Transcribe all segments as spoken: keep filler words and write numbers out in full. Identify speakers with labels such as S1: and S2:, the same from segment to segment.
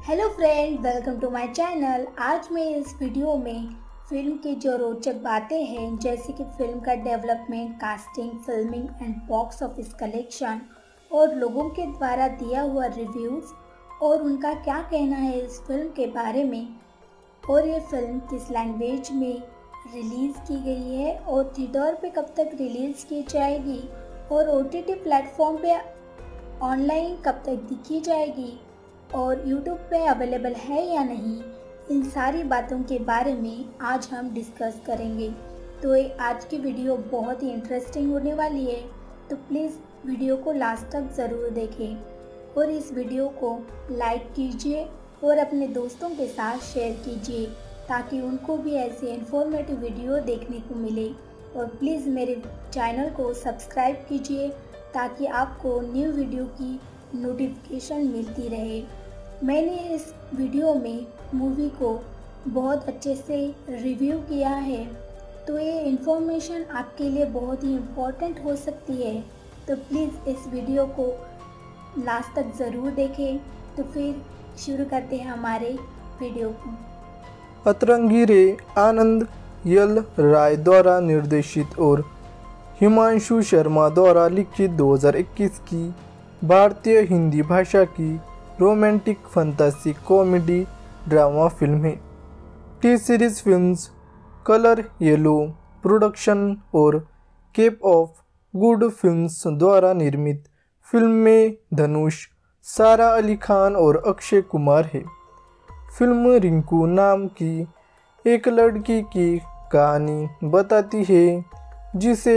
S1: Hello friend, welcome to my channel. आज मैं इस वीडियो में फिल्म की जो रोचक बातें हैं, जैसे कि फिल्म का development, casting, filming and box office collection और लोगों के द्वारा दिया हुआ रिव्यूज़ और उनका क्या कहना है इस फिल्म के बारे में, और ये फिल्म किस लैंग्वेज में रिलीज़ की गई है और थिएटर पे कब तक रिलीज़ की जाएगी और ओ टी टी प्लेटफॉर्म पे ऑनलाइन कब तक दिखी जाएगी और यूट्यूब पे अवेलेबल है या नहीं, इन सारी बातों के बारे में आज हम डिस्कस करेंगे। तो ये आज की वीडियो बहुत ही इंटरेस्टिंग होने वाली है, तो प्लीज़ वीडियो को लास्ट तक ज़रूर देखें और इस वीडियो को लाइक कीजिए और अपने दोस्तों के साथ शेयर कीजिए ताकि उनको भी ऐसी इन्फॉर्मेटिव वीडियो देखने को मिले। और प्लीज़ मेरे चैनल को सब्सक्राइब कीजिए ताकि आपको न्यू वीडियो की नोटिफिकेशन मिलती रहे। मैंने इस वीडियो में मूवी को बहुत अच्छे से रिव्यू किया है, तो ये इन्फॉर्मेशन आपके लिए बहुत ही इम्पोर्टेंट हो सकती है, तो प्लीज़ इस वीडियो को लास्ट तक ज़रूर देखें। तो फिर शुरू करते हैं हमारे वीडियो को।
S2: अतरंगी रे आनंद यल राय द्वारा निर्देशित और हिमांशु शर्मा द्वारा लिखित दो हज़ार इक्कीस की भारतीय हिंदी भाषा की romantic fantasy comedy drama film है। T series films colour yellow production और केप ऑफ गुड फिल्म्स द्वारा निर्मित फिल्म में धनुष, सारा अली खान और अक्षय कुमार है। फिल्म रिंकू नाम की एक लड़की की कहानी बताती है जिसे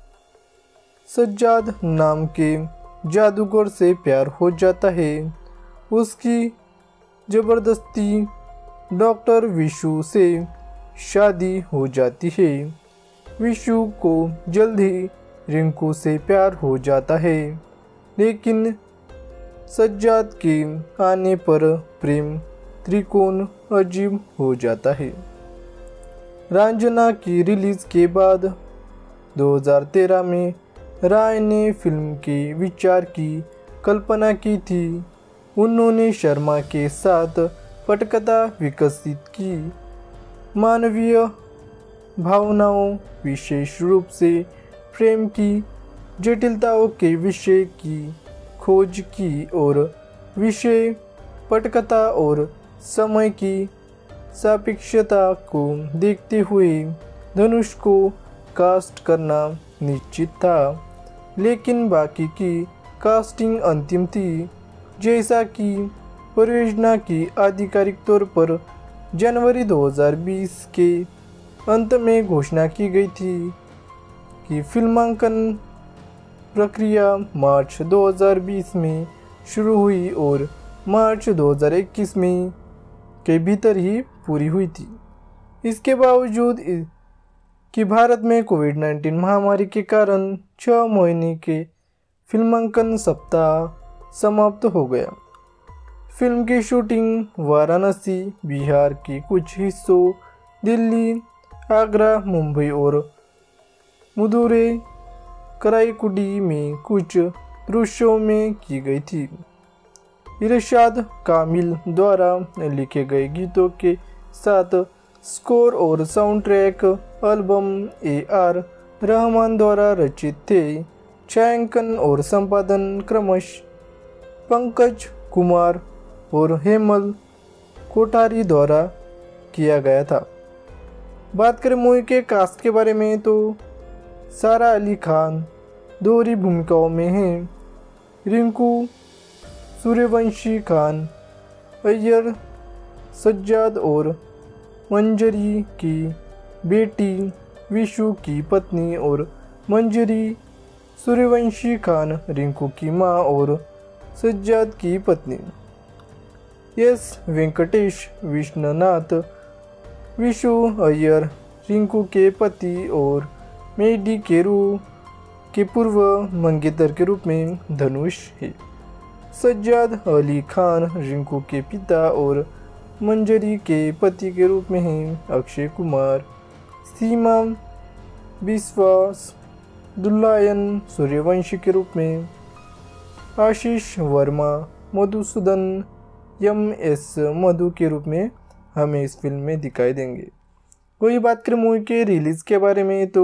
S2: सज्जाद नाम के जादूगर से प्यार हो जाता है। उसकी ज़बरदस्ती डॉक्टर विशु से शादी हो जाती है। विशु को जल्द ही रिंकू से प्यार हो जाता है, लेकिन सज्जाद के आने पर प्रेम त्रिकोण अजीब हो जाता है। रांझना की रिलीज के बाद दो हज़ार तेरह में राय ने फिल्म के विचार की कल्पना की थी। उन्होंने शर्मा के साथ पटकथा विकसित की, मानवीय भावनाओं, विशेष रूप से प्रेम की जटिलताओं के विषय की खोज की और विषय पटकथा और समय की सापेक्षता को देखते हुए धनुष को कास्ट करना निश्चित था, लेकिन बाकी की कास्टिंग अंतिम थी। जैसा कि परियोजना की आधिकारिक तौर पर जनवरी दो हज़ार बीस के अंत में घोषणा की गई थी कि फिल्मांकन प्रक्रिया मार्च दो हज़ार बीस में शुरू हुई और मार्च दो हज़ार इक्कीस में के भीतर ही पूरी हुई थी। इसके बावजूद कि भारत में कोविड नाइन्टीन महामारी के कारण छः महीने के फिल्मांकन सप्ताह समाप्त हो गया। फिल्म की शूटिंग वाराणसी, बिहार के कुछ हिस्सों, दिल्ली, आगरा, मुंबई और मदुरै, कराईकुडी में कुछ दृश्यों में की गई थी। इरशाद कामिल द्वारा लिखे गए गीतों के साथ स्कोर और sound track album A R Rahman द्वारा रचित थे। छायांकन और संपादन क्रमशः पंकज कुमार और हेमल कोठारी द्वारा किया गया था। बात करें मूवी के कास्ट के बारे में तो सारा अली खान दोहरी भूमिकाओं में हैं। रिंकू सूर्यवंशी खान अय्यर सज्जाद और मंजरी की बेटी, विशु की पत्नी और मंजरी सूर्यवंशी खान रिंकू की मां और सज्जाद की पत्नी। एस वेंकटेश विश्वनाथ विशु अय्यर रिंकू के पति और मेडी केरू के पूर्व मंगेतर के रूप में धनुष है। सज्जाद अली खान रिंकू के पिता और मंजरी के पति के रूप में हैं अक्षय कुमार। सीमा विश्वास दुल्लायन सूर्यवंशी के रूप में, आशीष वर्मा मधुसूदन एम एस मधु के रूप में हमें इस फिल्म में दिखाई देंगे। वही बात करें मूवी के रिलीज़ के बारे में तो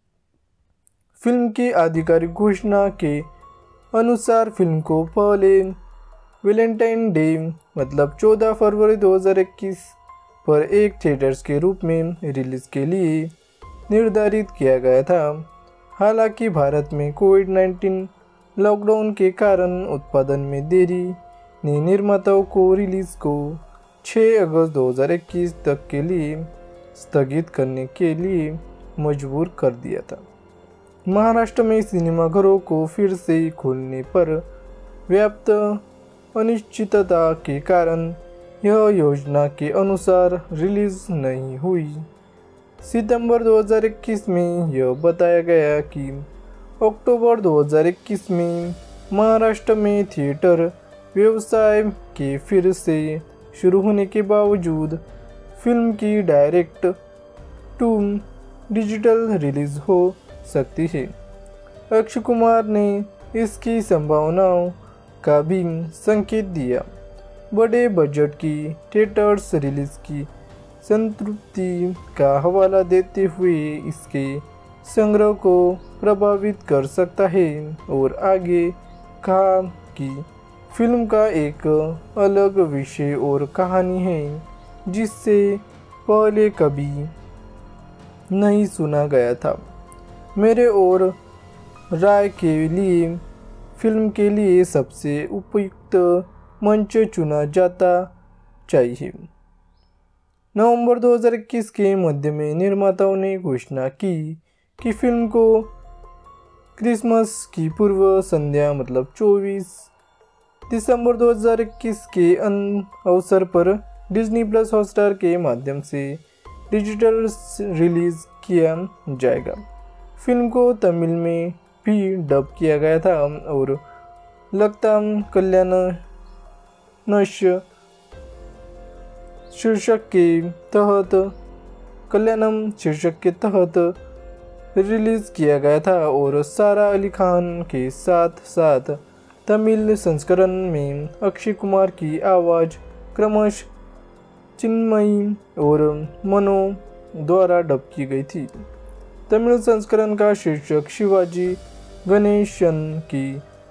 S2: फिल्म की आधिकारिक घोषणा के अनुसार फिल्म को पहले वैलेंटाइन डे मतलब चौदह फरवरी दो हज़ार इक्कीस पर एक थिएटर्स के रूप में रिलीज़ के लिए निर्धारित किया गया था। हालांकि भारत में कोविड नाइन्टीन लॉकडाउन के कारण उत्पादन में देरी ने निर्माताओं को रिलीज़ को छह अगस्त दो हज़ार इक्कीस तक के लिए स्थगित करने के लिए मजबूर कर दिया था। महाराष्ट्र में सिनेमाघरों को फिर से खोलने पर व्याप्त अनिश्चितता के कारण यह योजना के अनुसार रिलीज नहीं हुई। सितंबर दो हज़ार इक्कीस में यह बताया गया कि अक्टूबर दो हज़ार इक्कीस में महाराष्ट्र में थिएटर व्यवसाय के फिर से शुरू होने के बावजूद फिल्म की डायरेक्ट टू डिजिटल रिलीज हो सकती है। अक्षय कुमार ने इसकी संभावनाओं का भी संकेत दिया। बड़े बजट की थिएटर्स रिलीज की संतृप्ति का हवाला देते हुए इसके संग्रह को प्रभावित कर सकता है और आगे कहा कि फिल्म का एक अलग विषय और कहानी है जिससे पहले कभी नहीं सुना गया था। मेरे और राय के लिए फिल्म के लिए सबसे उपयुक्त मंच चुना जाता चाहिए। नवंबर दो हज़ार इक्कीस के मध्य में निर्माताओं ने घोषणा की कि फिल्म को क्रिसमस की पूर्व संध्या मतलब चौबीस दिसंबर दो हज़ार इक्कीस के अवसर पर डिज्नी प्लस हॉटस्टार के माध्यम से डिजिटल रिलीज किया जाएगा। फिल्म को तमिल में भी डब किया गया था और लगता कल्याण नश शीर्षक के तहत कल्याणम शीर्षक के तहत रिलीज किया गया था और सारा अली खान के साथ साथ तमिल संस्करण में अक्षय कुमार की आवाज़ क्रमश चिन्मयी और मनो द्वारा डब की गई थी। तमिल संस्करण का शीर्षक शिवाजी गणेशन की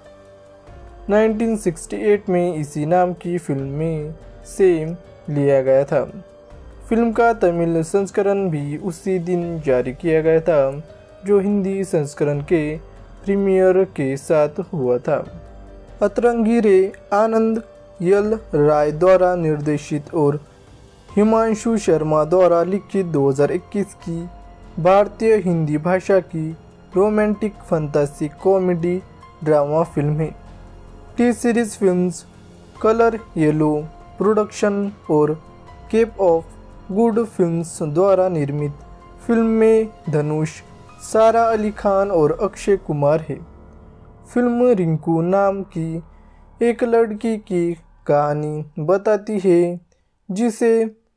S2: उन्नीस सौ अड़सठ में इसी नाम की फिल्म में से लिया गया था। फिल्म का तमिल संस्करण भी उसी दिन जारी किया गया था जो हिंदी संस्करण के प्रीमियर के साथ हुआ था। अतरंगी रे आनंद यल राय द्वारा निर्देशित और हिमांशु शर्मा द्वारा लिखित दो हज़ार इक्कीस की भारतीय हिंदी भाषा की romantic fantasy comedy drama film है। T series films colour yellow production और केप ऑफ गुड फिल्म्स द्वारा निर्मित फिल्म में धनुष, सारा अली खान और अक्षय कुमार है। फिल्म रिंकू नाम की एक लड़की की कहानी बताती है जिसे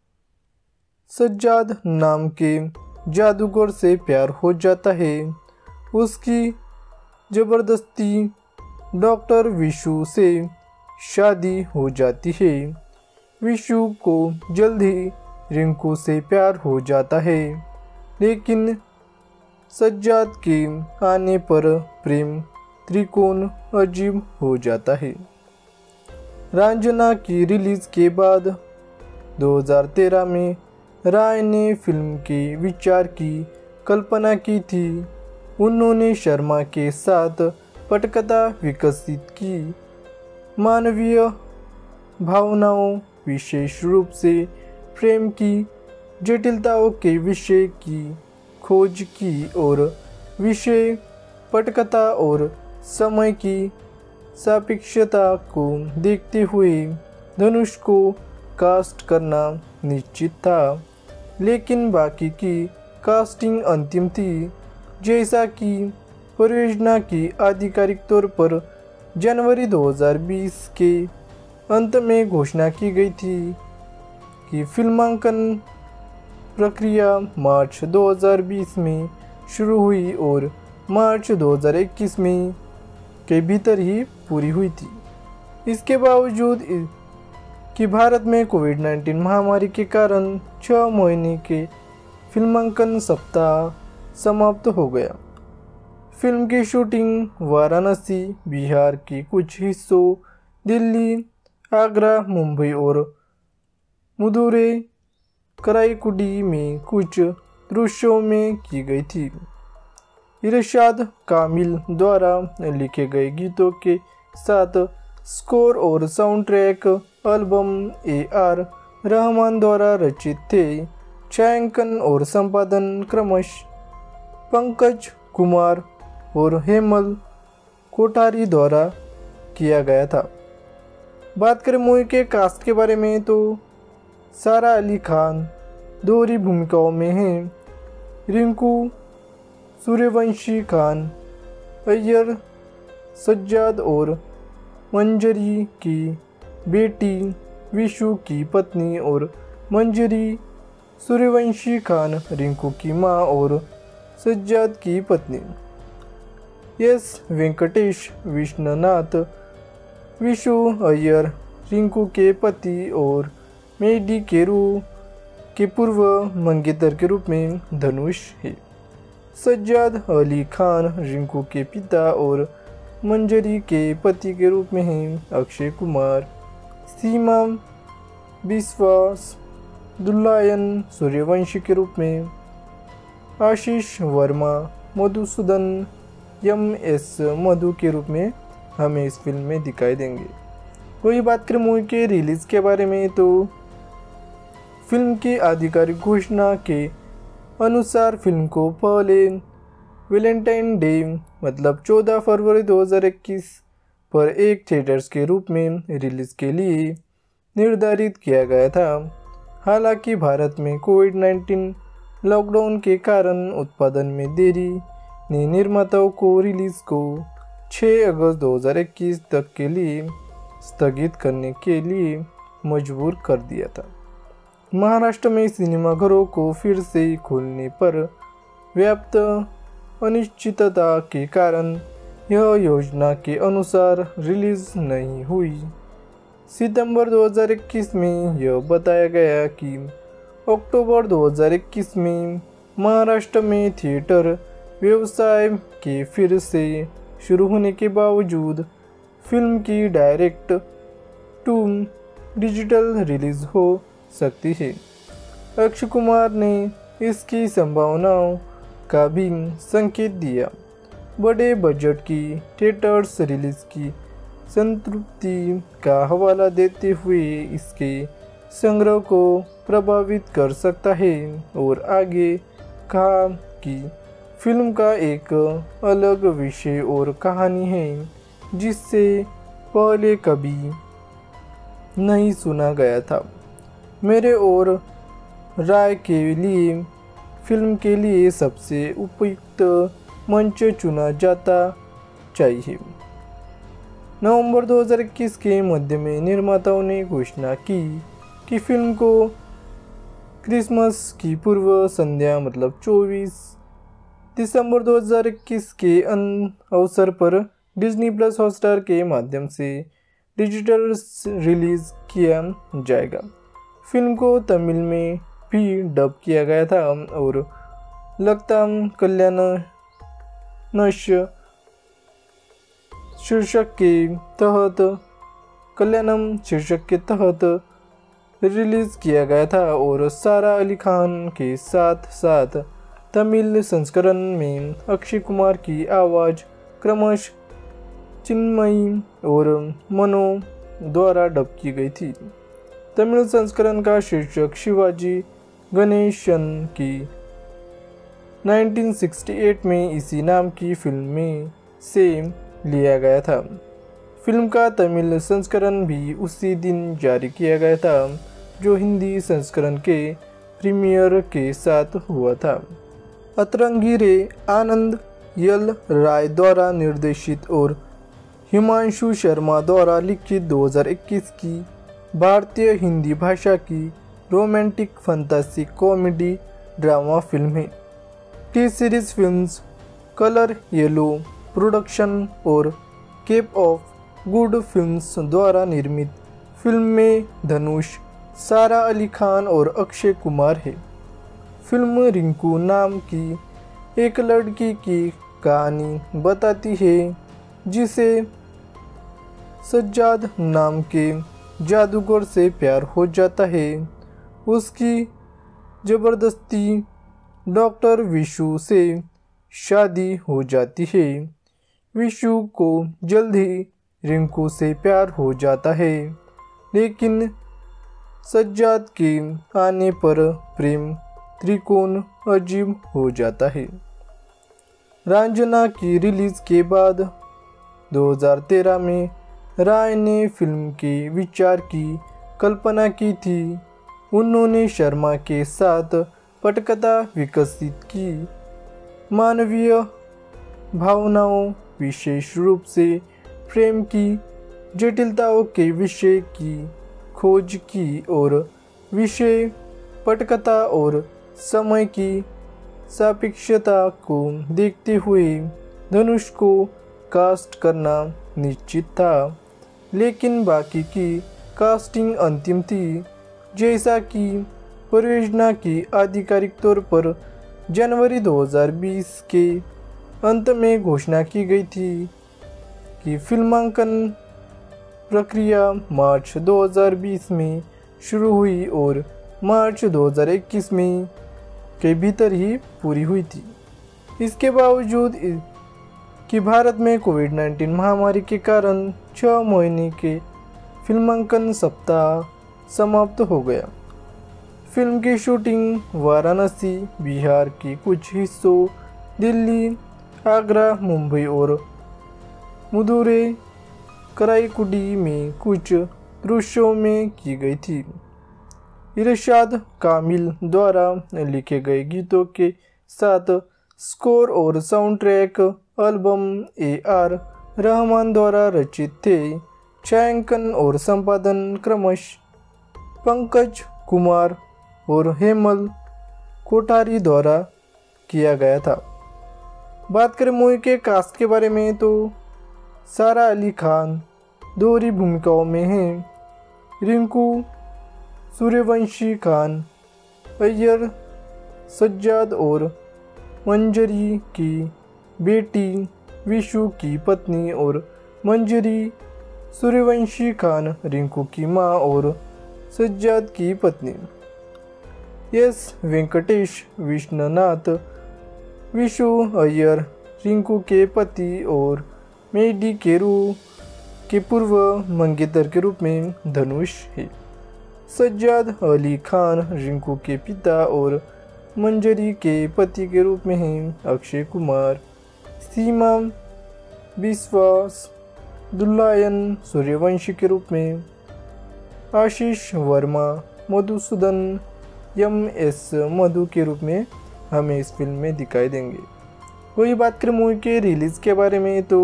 S2: सज्जाद नाम के जादूगर से प्यार हो जाता है। उसकी ज़बरदस्ती डॉक्टर विशु से शादी हो जाती है। विशु को जल्द ही रिंकू से प्यार हो जाता है, लेकिन सज्जाद के आने पर प्रेम त्रिकोण अजीब हो जाता है। रांझना की रिलीज के बाद दो हज़ार तेरह में राय ने फिल्म के विचार की कल्पना की थी। उन्होंने शर्मा के साथ पटकथा विकसित की, मानवीय भावनाओं विशेष रूप से प्रेम की जटिलताओं के विषय की खोज की और विषय पटकथा और समय की सापेक्षता को देखते हुए धनुष को कास्ट करना निश्चित था, लेकिन बाकी की कास्टिंग अंतिम थी। जैसा कि परियोजना की आधिकारिक तौर पर जनवरी दो हज़ार बीस के अंत में घोषणा की गई थी कि फिल्मांकन प्रक्रिया मार्च दो हज़ार बीस में शुरू हुई और मार्च दो हज़ार इक्कीस में के भीतर ही पूरी हुई थी। इसके बावजूद कि भारत में कोविड नाइन्टीन महामारी के कारण छः महीने के फिल्मांकन सप्ताह समाप्त हो गया। फिल्म की शूटिंग वाराणसी, बिहार के कुछ हिस्सों, दिल्ली, आगरा, मुंबई और मदुरै, कराईकुडी में कुछ दृश्यों में की गई थी। इरशाद कामिल द्वारा लिखे गए गीतों के साथ स्कोर और sound track album A R Rahman द्वारा रचित थे। छायांकन और संपादन क्रमशः पंकज कुमार और हेमल कोठारी द्वारा किया गया था। बात करें मूवी के कास्ट के बारे में तो सारा अली खान दोहरी भूमिकाओं में हैं। रिंकू सूर्यवंशी खान अय्यर, सज्जाद और मंजरी की बेटी, विशु की पत्नी और मंजरी सूर्यवंशी खान रिंकू की माँ और सज्जाद की पत्नी। एस वेंकटेश विश्वनाथ विशु अय्यर रिंकू के पति और मेडी केरू के पूर्व मंगेतर के रूप में धनुष है। सज्जाद अली खान रिंकू के पिता और मंजरी के पति के रूप में हैं अक्षय कुमार। सीमा विश्वास दुल्लायन सूर्यवंशी के रूप में, आशीष वर्मा मधुसूदन एम एस मधु के रूप में हमें इस फिल्म में दिखाई देंगे। वही बात करें मूवी के रिलीज़ के बारे में तो फिल्म की आधिकारिक घोषणा के अनुसार फिल्म को पहले वैलेंटाइन डे मतलब चौदह फरवरी दो हज़ार इक्कीस पर एक थिएटर्स के रूप में रिलीज़ के लिए निर्धारित किया गया था। हालांकि भारत में कोविड नाइन्टीन लॉकडाउन के कारण उत्पादन में देरी ने निर्माताओं को रिलीज़ को छह अगस्त दो हज़ार इक्कीस तक के लिए स्थगित करने के लिए मजबूर कर दिया था। महाराष्ट्र में सिनेमाघरों को फिर से खोलने पर व्याप्त अनिश्चितता के कारण यह योजना के अनुसार रिलीज नहीं हुई। सितंबर दो हज़ार इक्कीस में यह बताया गया कि अक्टूबर दो हज़ार इक्कीस में महाराष्ट्र में थिएटर व्यवसाय के फिर से शुरू होने के बावजूद फिल्म की डायरेक्ट टू डिजिटल रिलीज हो सकती है। अक्षय कुमार ने इसकी संभावनाओं का भी संकेत दिया। बड़े बजट की थिएटर्स रिलीज की संतृप्ति का हवाला देते हुए इसके संग्रह को प्रभावित कर सकता है और आगे कहा कि फिल्म का एक अलग विषय और कहानी है जिससे पहले कभी नहीं सुना गया था। मेरे और राय के लिए फिल्म के लिए सबसे उपयुक्त मंच चुना जाता चाहिए। नवंबर दो हज़ार इक्कीस के मध्य में निर्माताओं ने घोषणा की कि फिल्म को क्रिसमस की पूर्व संध्या मतलब चौबीस दिसंबर दो हज़ार इक्कीस के अवसर पर डिज्नी प्लस हॉटस्टार के माध्यम से डिजिटल रिलीज किया जाएगा। फिल्म को तमिल में भी डब किया गया था और लगताम कल्याण नश शीर्षक के तहत कल्याणम शीर्षक के तहत रिलीज किया गया था और सारा अली खान के साथ साथ तमिल संस्करण में अक्षय कुमार की आवाज़ क्रमशः चिन्मयी और मनो द्वारा डब की गई थी। तमिल संस्करण का शीर्षक शिवाजी गणेशन की उन्नीस सौ अड़सठ में इसी नाम की फिल्म में से लिया गया था। फिल्म का तमिल संस्करण भी उसी दिन जारी किया गया था जो हिंदी संस्करण के प्रीमियर के साथ हुआ था। अतरंगी रे आनंद यल राय द्वारा निर्देशित और हिमांशु शर्मा द्वारा लिखित दो हज़ार इक्कीस की भारतीय हिंदी भाषा की romantic fantasy comedy drama film है। T series films colour yellow production और केप ऑफ गुड फिल्म्स द्वारा निर्मित फिल्म में धनुष, सारा अली खान और अक्षय कुमार है। फिल्म रिंकू नाम की एक लड़की की कहानी बताती है जिसे सज्जाद नाम के जादूगर से प्यार हो जाता है। उसकी ज़बरदस्ती डॉक्टर विशु से शादी हो जाती है। विशु को जल्द ही रिंकू से प्यार हो जाता है, लेकिन सज्जाद के आने पर प्रेम त्रिकोण अजीब हो जाता है। रांझना की रिलीज के बाद दो हज़ार तेरह में राय ने फिल्म के विचार की कल्पना की थी। उन्होंने शर्मा के साथ पटकथा विकसित की। मानवीय भावनाओं, विशेष रूप से प्रेम की जटिलताओं के विषय की खोज की और विषय पटकथा और समय की सापेक्षता को देखते हुए धनुष को कास्ट करना निश्चित था, लेकिन बाकी की कास्टिंग अंतिम थी। जैसा कि परियोजना की आधिकारिक तौर पर जनवरी दो हज़ार बीस के अंत में घोषणा की गई थी कि फिल्मांकन प्रक्रिया मार्च दो हज़ार बीस में शुरू हुई और मार्च दो हज़ार इक्कीस में के भीतर ही पूरी हुई थी। इसके बावजूद कि भारत में कोविड नाइन्टीन महामारी के कारण छः महीने के फिल्मांकन सप्ताह समाप्त हो गया। फिल्म की शूटिंग वाराणसी, बिहार के कुछ हिस्सों, दिल्ली, आगरा, मुंबई और मदुरै, कराईकुडी में कुछ दृश्यों में की गई थी। इरशाद कामिल द्वारा लिखे गए गीतों के साथ स्कोर और sound track album A R Rahman द्वारा रचित थे। छायांकन और संपादन क्रमशः पंकज कुमार और हेमल कोठारी द्वारा किया गया था। बात करें मूवी के कास्ट के बारे में तो सारा अली खान दोहरी भूमिकाओं में हैं। रिंकू सूर्यवंशी खान अय्यर सज्जाद और मंजरी की बेटी, विशु की पत्नी और मंजरी सूर्यवंशी खान रिंकू की मां और सज्जाद की पत्नी। एस वेंकटेश विश्वनाथ विशु अय्यर रिंकू के पति और मेडी केरू के पूर्व मंगेतर के रूप में धनुष है। सज्जाद अली खान रिंकू के पिता और मंजरी के पति के रूप में हैं अक्षय कुमार। सीमा विश्वास दुल्लायन सूर्यवंशी के रूप में, आशीष वर्मा मधुसूदन एम एस मधु के रूप में हमें इस फिल्म में दिखाई देंगे। वही बात करें मूवी के रिलीज़ के बारे में तो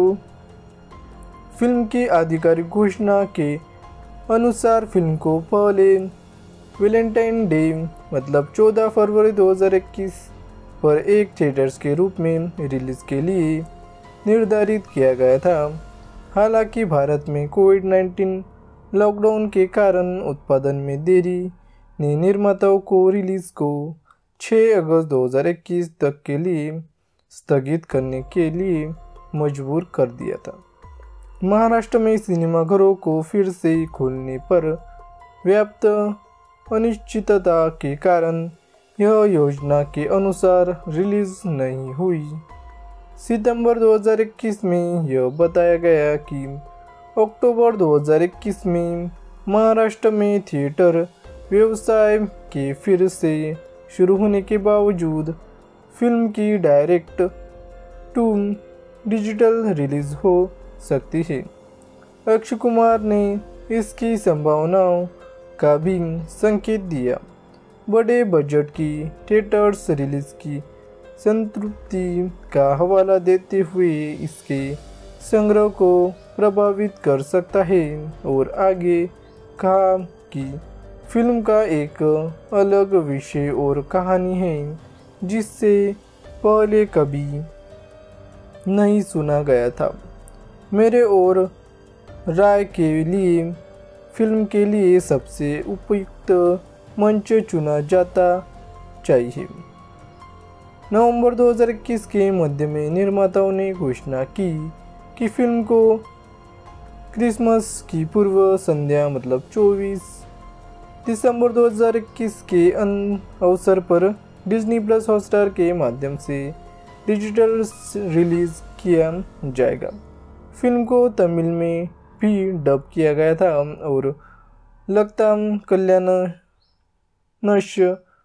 S2: फिल्म की आधिकारिक घोषणा के अनुसार फिल्म को पहले वैलेंटाइन डे मतलब चौदह फरवरी दो हज़ार इक्कीस पर एक थिएटर्स के रूप में रिलीज़ के लिए निर्धारित किया गया था। हालांकि भारत में कोविड नाइन्टीन लॉकडाउन के कारण उत्पादन में देरी ने निर्माताओं को रिलीज़ को छह अगस्त दो हज़ार इक्कीस तक के लिए स्थगित करने के लिए मजबूर कर दिया था। महाराष्ट्र में सिनेमाघरों को फिर से खोलने पर व्याप्त अनिश्चितता के कारण यह योजना के अनुसार रिलीज नहीं हुई। सितंबर दो हज़ार इक्कीस में यह बताया गया कि अक्टूबर दो हज़ार इक्कीस में महाराष्ट्र में थिएटर व्यवसाय के फिर से शुरू होने के बावजूद फिल्म की डायरेक्ट टू डिजिटल रिलीज हो सकती है। अक्षय कुमार ने इसकी संभावनाओं का भी संकेत दिया। बड़े बजट की थिएटर्स रिलीज की संतृप्ति का हवाला देते हुए इसके संग्रह को प्रभावित कर सकता है और आगे कहा कि फिल्म का एक अलग विषय और कहानी है जिससे पहले कभी नहीं सुना गया था। मेरे और राय के लिए फिल्म के लिए सबसे उपयुक्त मंच चुना जाता चाहिए। नवंबर दो हज़ार इक्कीस के मध्य में निर्माताओं ने घोषणा की कि फिल्म को क्रिसमस की पूर्व संध्या मतलब चौबीस दिसंबर दो हज़ार इक्कीस के अवसर पर डिज्नी प्लस हॉटस्टार के माध्यम से डिजिटल रिलीज किया जाएगा। फिल्म को तमिल में भी डब किया गया था और लगताम कल्याण नश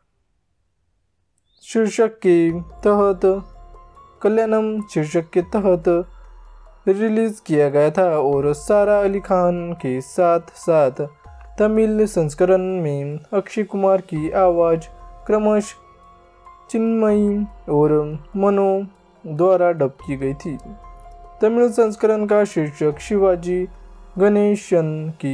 S2: शीर्षक के तहत कल्याणम शीर्षक के तहत रिलीज किया गया था और सारा अली खान के साथ साथ तमिल संस्करण में अक्षय कुमार की आवाज़ क्रमश चिन्मयी और मनो द्वारा डब की गई थी। तमिल संस्करण का शीर्षक शिवाजी गणेशन की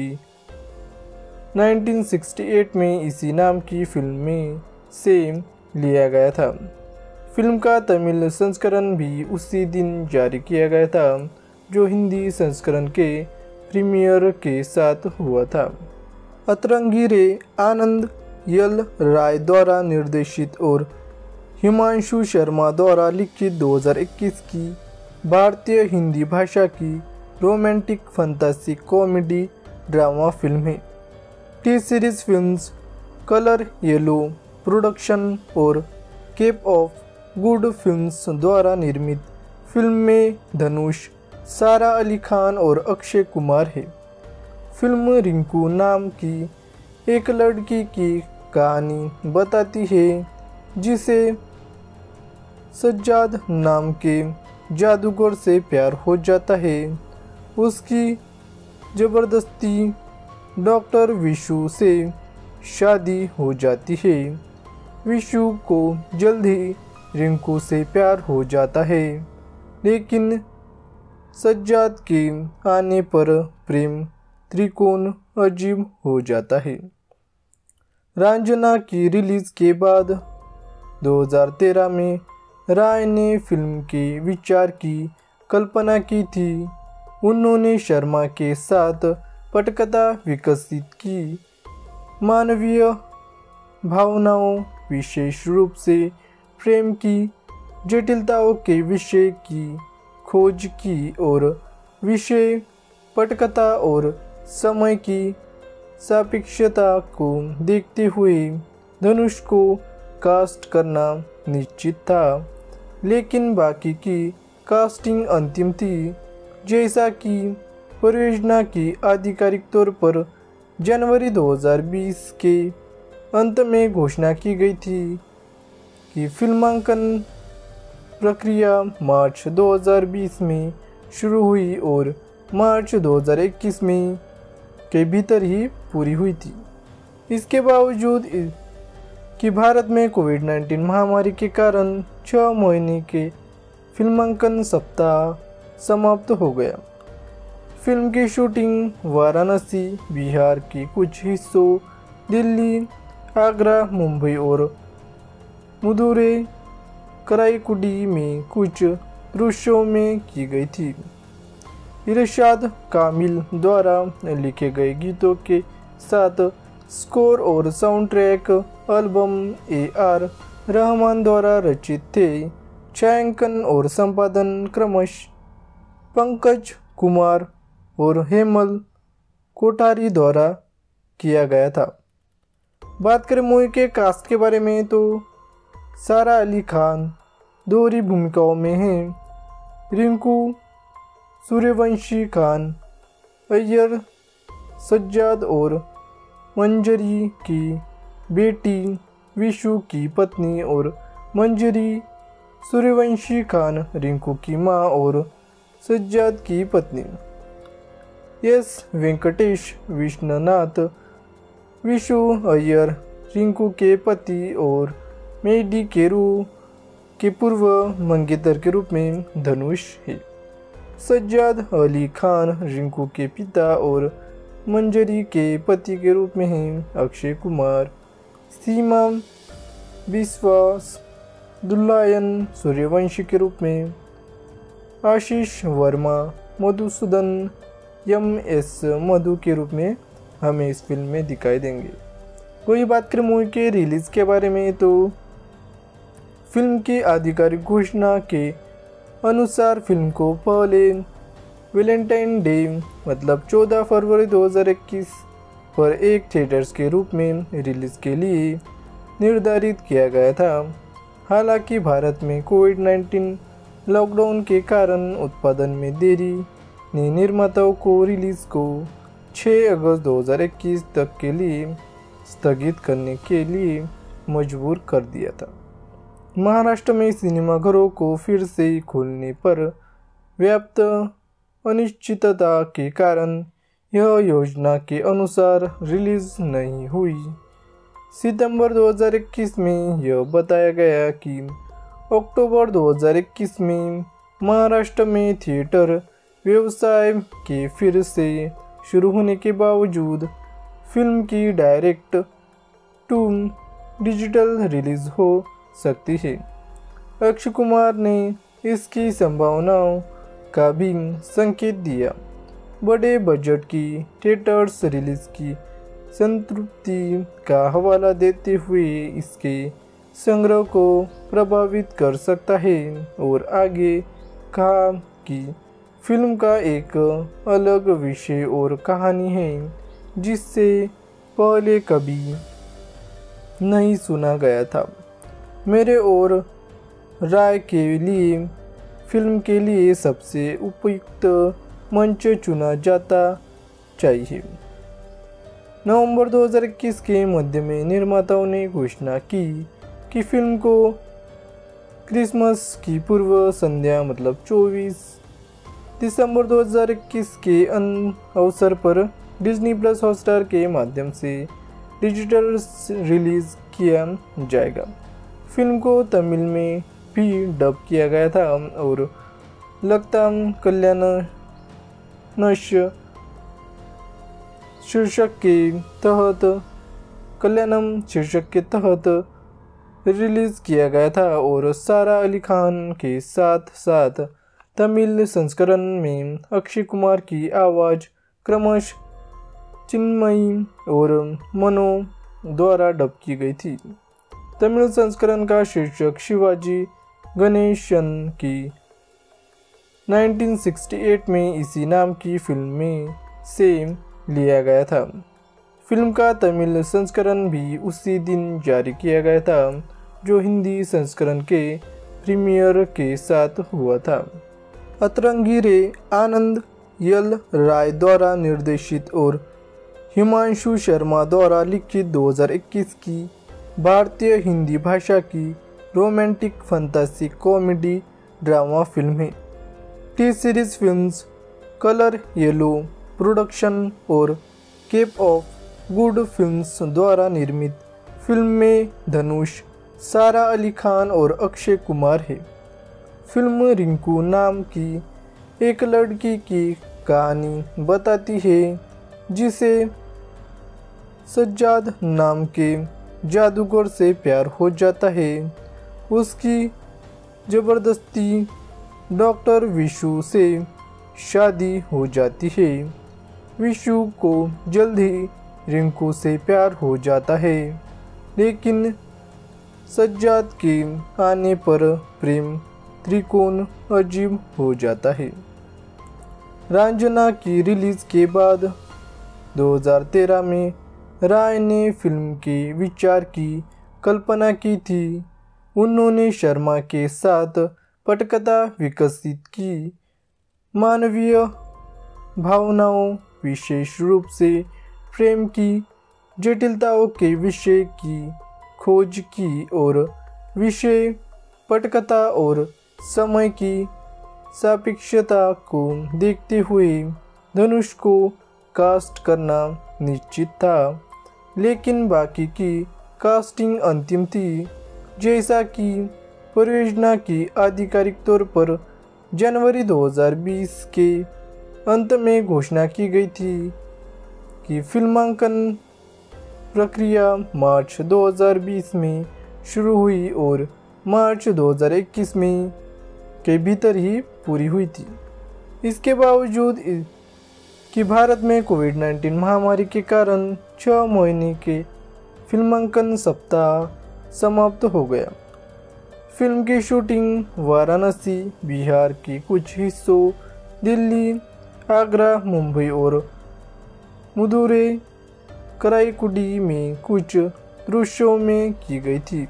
S2: उन्नीस सौ अड़सठ में इसी नाम की फिल्म में से लिया गया था। फिल्म का तमिल संस्करण भी उसी दिन जारी किया गया था जो हिंदी संस्करण के प्रीमियर के साथ हुआ था। अतरंगी रे आनंद यल राय द्वारा निर्देशित और हिमांशु शर्मा द्वारा लिखित दो हज़ार इक्कीस की भारतीय हिंदी भाषा की romantic fantasy comedy drama film है। T series films colour yellow production और केप ऑफ गुड फिल्म्स द्वारा निर्मित फिल्म में धनुष, सारा अली खान और अक्षय कुमार है। फिल्म रिंकू नाम की एक लड़की की कहानी बताती है जिसे सज्जाद नाम के जादूगर से प्यार हो जाता है। उसकी ज़बरदस्ती डॉक्टर विशु से शादी हो जाती है। विशु को जल्द ही रिंकू से प्यार हो जाता है, लेकिन सज्जाद के आने पर प्रेम त्रिकोण अजीब हो जाता है। रांझना की रिलीज के बाद दो हज़ार तेरह में राय ने फिल्म के विचार की कल्पना की थी। उन्होंने शर्मा के साथ पटकथा विकसित की। मानवीय भावनाओं, विशेष रूप से प्रेम की जटिलताओं के विषय की खोज की और विषय पटकथा और समय की सापेक्षता को देखते हुए धनुष को कास्ट करना निश्चित था, लेकिन बाकी की कास्टिंग अंतिम थी। जैसा कि परियोजना की आधिकारिक तौर पर जनवरी दो हज़ार बीस के अंत में घोषणा की गई थी कि फिल्मांकन प्रक्रिया मार्च दो हज़ार बीस में शुरू हुई और मार्च दो हज़ार इक्कीस में के भीतर ही पूरी हुई थी। इसके बावजूद कि भारत में कोविड नाइन्टीन महामारी के कारण छः महीने के फिल्मांकन सप्ताह समाप्त हो गया। फिल्म की शूटिंग वाराणसी, बिहार के कुछ हिस्सों, दिल्ली, आगरा, मुंबई और मदुरै, कराईकुडी में कुछ दृश्यों में की गई थी। इरशाद कामिल द्वारा लिखे गए गीतों के साथ स्कोर और sound track album A R Rahman द्वारा रचित थे। छायांकन और संपादन क्रमश पंकज कुमार और हेमल कोठारी द्वारा किया गया था। बात करें मूवी के कास्ट के बारे में तो सारा अली खान दोहरी भूमिकाओं में हैं। रिंकू सूर्यवंशी खान अय्यर सज्जाद और मंजरी की बेटी, विशु की पत्नी और मंजरी सूर्यवंशी खान रिंकू की मां और सज्जाद की पत्नी। एस वेंकटेश विश्वनाथ विशु अय्यर रिंकू के पति और मेडी केरू के पूर्व मंगेतर के रूप में धनुष है। सज्जाद अली खान रिंकू के पिता और मंजरी के पति के रूप में हैं अक्षय कुमार। सीमा विश्वास दुल्लायन सूर्यवंशी के रूप में, आशीष वर्मा मधुसूदन एम एस मधु के रूप में हमें इस फिल्म में दिखाई देंगे। वही बात करें मूवी के रिलीज़ के बारे में तो फिल्म की आधिकारिक घोषणा के अनुसार फिल्म को पहले वैलेंटाइन डे मतलब चौदह फरवरी दो हज़ार इक्कीस पर एक थिएटर्स के रूप में रिलीज़ के लिए निर्धारित किया गया था। हालांकि भारत में कोविड नाइन्टीन लॉकडाउन के कारण उत्पादन में देरी ने निर्माताओं को रिलीज़ को छह अगस्त दो हज़ार इक्कीस तक के लिए स्थगित करने के लिए मजबूर कर दिया था। महाराष्ट्र में सिनेमाघरों को फिर से खोलने पर व्याप्त अनिश्चितता के कारण यह योजना के अनुसार रिलीज नहीं हुई। सितंबर दो हज़ार इक्कीस में यह बताया गया कि अक्टूबर दो हज़ार इक्कीस में महाराष्ट्र में थिएटर व्यवसाय के फिर से शुरू होने के बावजूद फिल्म की डायरेक्ट टू डिजिटल रिलीज हो सकती है। अक्षय कुमार ने इसकी संभावनाओं का भी संकेत दिया। बड़े बजट की थिएटर्स रिलीज की संतृप्ति का हवाला देते हुए इसके संग्रह को प्रभावित कर सकता है और आगे कहा कि फिल्म का एक अलग विषय और कहानी है जिससे पहले कभी नहीं सुना गया था। मेरे और राय के लिए फिल्म के लिए सबसे उपयुक्त मंच चुना जाता चाहिए। नवंबर दो हज़ार इक्कीस के मध्य में निर्माताओं ने घोषणा की कि फिल्म को क्रिसमस की पूर्व संध्या मतलब चौबीस दिसंबर दो हज़ार इक्कीस के अवसर पर डिज्नी प्लस हॉटस्टार के माध्यम से डिजिटल रिलीज़ किया जाएगा। फिल्म को तमिल में भी डब किया गया था और लगताम कल्याण नश शीर्षक के तहत कल्याणम शीर्षक के तहत रिलीज़ किया गया था और सारा अली खान के साथ साथ तमिल संस्करण में अक्षय कुमार की आवाज़ क्रमश चिन्मयी और मनो द्वारा डब की गई थी। तमिल संस्करण का शीर्षक शिवाजी गणेशन की उन्नीस सौ अड़सठ में इसी नाम की फिल्म में से लिया गया था। फिल्म का तमिल संस्करण भी उसी दिन जारी किया गया था जो हिंदी संस्करण के प्रीमियर के साथ हुआ था। अतरंगी रे आनंद यल राय द्वारा निर्देशित और हिमांशु शर्मा द्वारा लिखित दो हज़ार इक्कीस की भारतीय हिंदी भाषा की romantic fantasy comedy drama film है। T series films colour yellow production और केप ऑफ गुड फिल्म्स द्वारा निर्मित फिल्म में धनुष, सारा अली खान और अक्षय कुमार है। फिल्म रिंकू नाम की एक लड़की की कहानी बताती है जिसे सज्जाद नाम के जादूगर से प्यार हो जाता है। उसकी ज़बरदस्ती डॉक्टर विशु से शादी हो जाती है। विशु को जल्द ही रिंकू से प्यार हो जाता है, लेकिन सज्जाद के आने पर प्रेम त्रिकोण अजीब हो जाता है। रांझना की रिलीज़ के बाद दो हज़ार तेरह में राय ने फिल्म के विचार की कल्पना की थी। उन्होंने शर्मा के साथ पटकथा विकसित की। मानवीय भावनाओं, विशेष रूप से प्रेम की जटिलताओं के विषय की खोज की और विषय पटकथा और समय की सापेक्षता को देखते हुए धनुष को कास्ट करना निश्चित था, लेकिन बाकी की कास्टिंग अंतिम थी। जैसा कि परियोजना की आधिकारिक तौर पर जनवरी दो हज़ार बीस के अंत में घोषणा की गई थी कि फिल्मांकन प्रक्रिया मार्च दो हज़ार बीस में शुरू हुई और मार्च दो हज़ार इक्कीस में के भीतर ही पूरी हुई थी। इसके बावजूद कि भारत में कोविड नाइन्टीन महामारी के कारण छः महीने के फिल्मांकन सप्ताह समाप्त हो गया। फिल्म की शूटिंग वाराणसी, बिहार के कुछ हिस्सों, दिल्ली, आगरा, मुंबई और मदुरै, कराईकुडी में कुछ दृश्यों में की गई थी।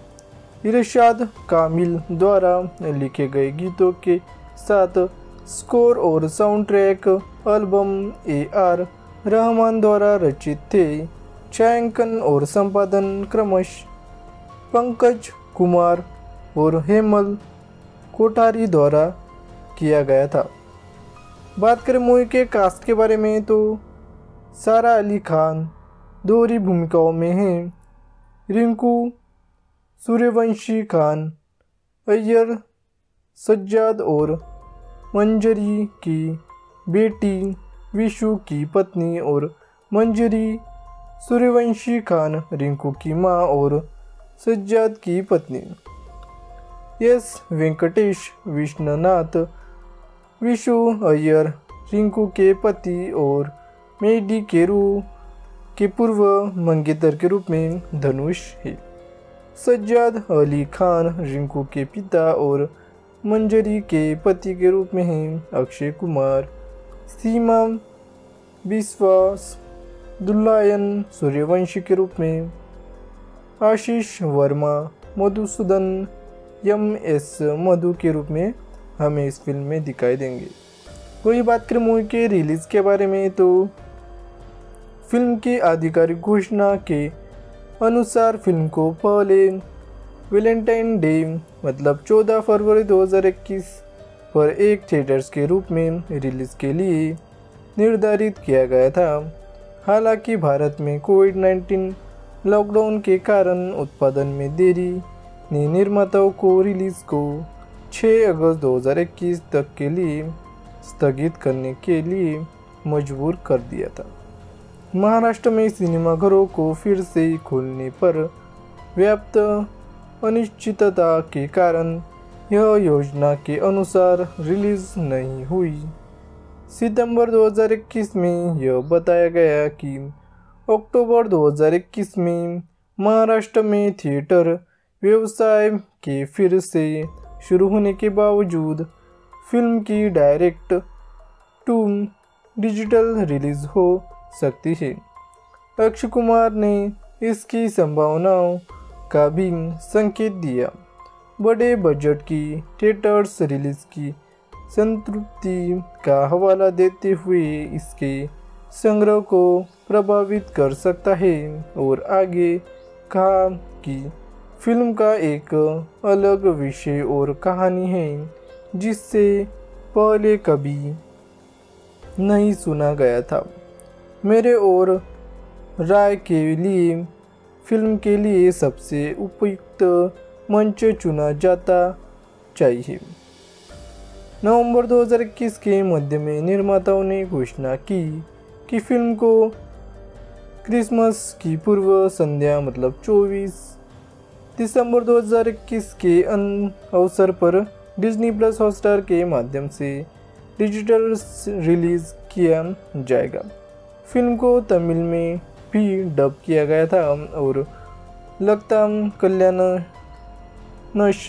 S2: इरशाद कामिल द्वारा लिखे गए गीतों के साथ स्कोर और sound track album A R Rahman द्वारा रचित थे। छायांकन और संपादन क्रमशः पंकज कुमार और हेमल कोठारी द्वारा किया गया था। बात करें मूवी के कास्ट के बारे में तो सारा अली खान दोहरी भूमिकाओं में हैं। रिंकू सूर्यवंशी खान अय्यर, सज्जाद और मंजरी की बेटी, विशु की पत्नी और मंजरी सूर्यवंशी खान रिंकू की माँ और सज्जाद की पत्नी। एस वेंकटेश विश्वनाथ विशु अय्यर रिंकू के पति और मेडी केरू के पूर्व मंगेतर के रूप में धनुष है। सज्जाद अली खान रिंकू के पिता और मंजरी के पति के रूप में हैं अक्षय कुमार। सीमा विश्वास दुल्लायन सूर्यवंशी के रूप में, आशीष वर्मा मधुसूदन एम एस मधु के रूप में हमें इस फिल्म में दिखाई देंगे। वही बात करें मूवी के रिलीज़ के बारे में तो फिल्म की आधिकारिक घोषणा के अनुसार फिल्म को पहले वैलेंटाइन डे मतलब चौदह फरवरी दो हज़ार इक्कीस पर एक थिएटर्स के रूप में रिलीज़ के लिए निर्धारित किया गया था। हालांकि भारत में कोविड नाइन्टीन लॉकडाउन के कारण उत्पादन में देरी ने निर्माताओं को रिलीज़ को छह अगस्त दो हज़ार इक्कीस तक के लिए स्थगित करने के लिए मजबूर कर दिया था। महाराष्ट्र में सिनेमाघरों को फिर से खोलने पर व्याप्त अनिश्चितता के कारण यह योजना के अनुसार रिलीज नहीं हुई। सितंबर दो हज़ार इक्कीस में यह बताया गया कि अक्टूबर दो हज़ार इक्कीस में महाराष्ट्र में थिएटर व्यवसाय के फिर से शुरू होने के बावजूद फिल्म की डायरेक्ट टू डिजिटल रिलीज हो सकती है। अक्षय कुमार ने इसकी संभावनाओं का भी संकेत दिया। बड़े बजट की थिएटर्स रिलीज की संतृप्ति का हवाला देते हुए इसके संग्रह को प्रभावित कर सकता है और आगे कहा कि फिल्म का एक अलग विषय और कहानी है जिससे पहले कभी नहीं सुना गया था। मेरे और राय के लिए फिल्म के लिए सबसे उपयुक्त मंच चुना जाता चाहिए। नवंबर दो हज़ार इक्कीस के मध्य में निर्माताओं ने घोषणा की कि फिल्म को क्रिसमस की पूर्व संध्या मतलब चौबीस दिसंबर दो हज़ार इक्कीस के अवसर पर डिज्नी प्लस हॉटस्टार के माध्यम से डिजिटल रिलीज किया जाएगा। फिल्म को तमिल में भी डब किया गया था और लगता कल्याण नश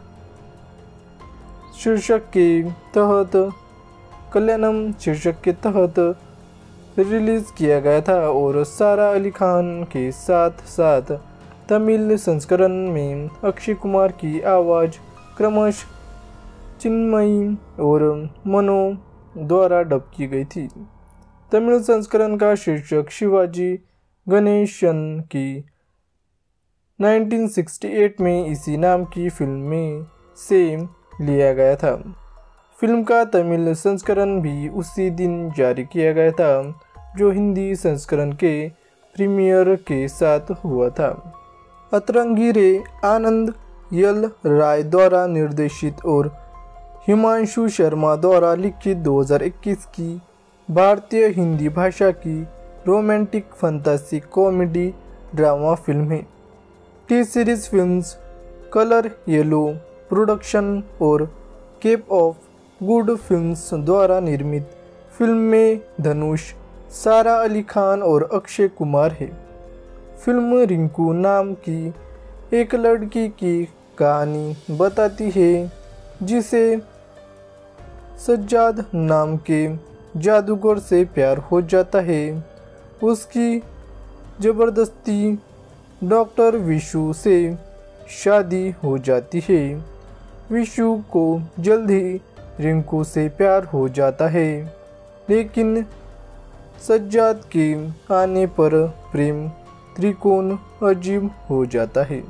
S2: शीर्षक के तहत कल्याणम शीर्षक के तहत रिलीज किया गया था और सारा अली खान के साथ साथ तमिल संस्करण में अक्षय कुमार की आवाज़ क्रमशः चिन्मयी और मनो द्वारा डब की गई थी। तमिल संस्करण का शीर्षक शिवाजी गणेशन की उन्नीस सौ अड़सठ में इसी नाम की फिल्म में से लिया गया था। फिल्म का तमिल संस्करण भी उसी दिन जारी किया गया था जो हिंदी संस्करण के प्रीमियर के साथ हुआ था। अतरंगी रे आनंद यल राय द्वारा निर्देशित और हिमांशु शर्मा द्वारा लिखित दो हज़ार इक्कीस की भारतीय हिंदी भाषा की romantic fantasy comedy drama film है। T series films colour yellow production और केप ऑफ गुड फिल्म्स द्वारा निर्मित फिल्म में धनुष, सारा अली खान और अक्षय कुमार है। फिल्म रिंकू नाम की एक लड़की की कहानी बताती है जिसे सज्जाद नाम के जादूगर से प्यार हो जाता है। उसकी ज़बरदस्ती डॉक्टर विशु से शादी हो जाती है। विशु को जल्द ही रिंकू से प्यार हो जाता है, लेकिन सज्जाद के आने पर प्रेम त्रिकोण अजीब हो जाता है।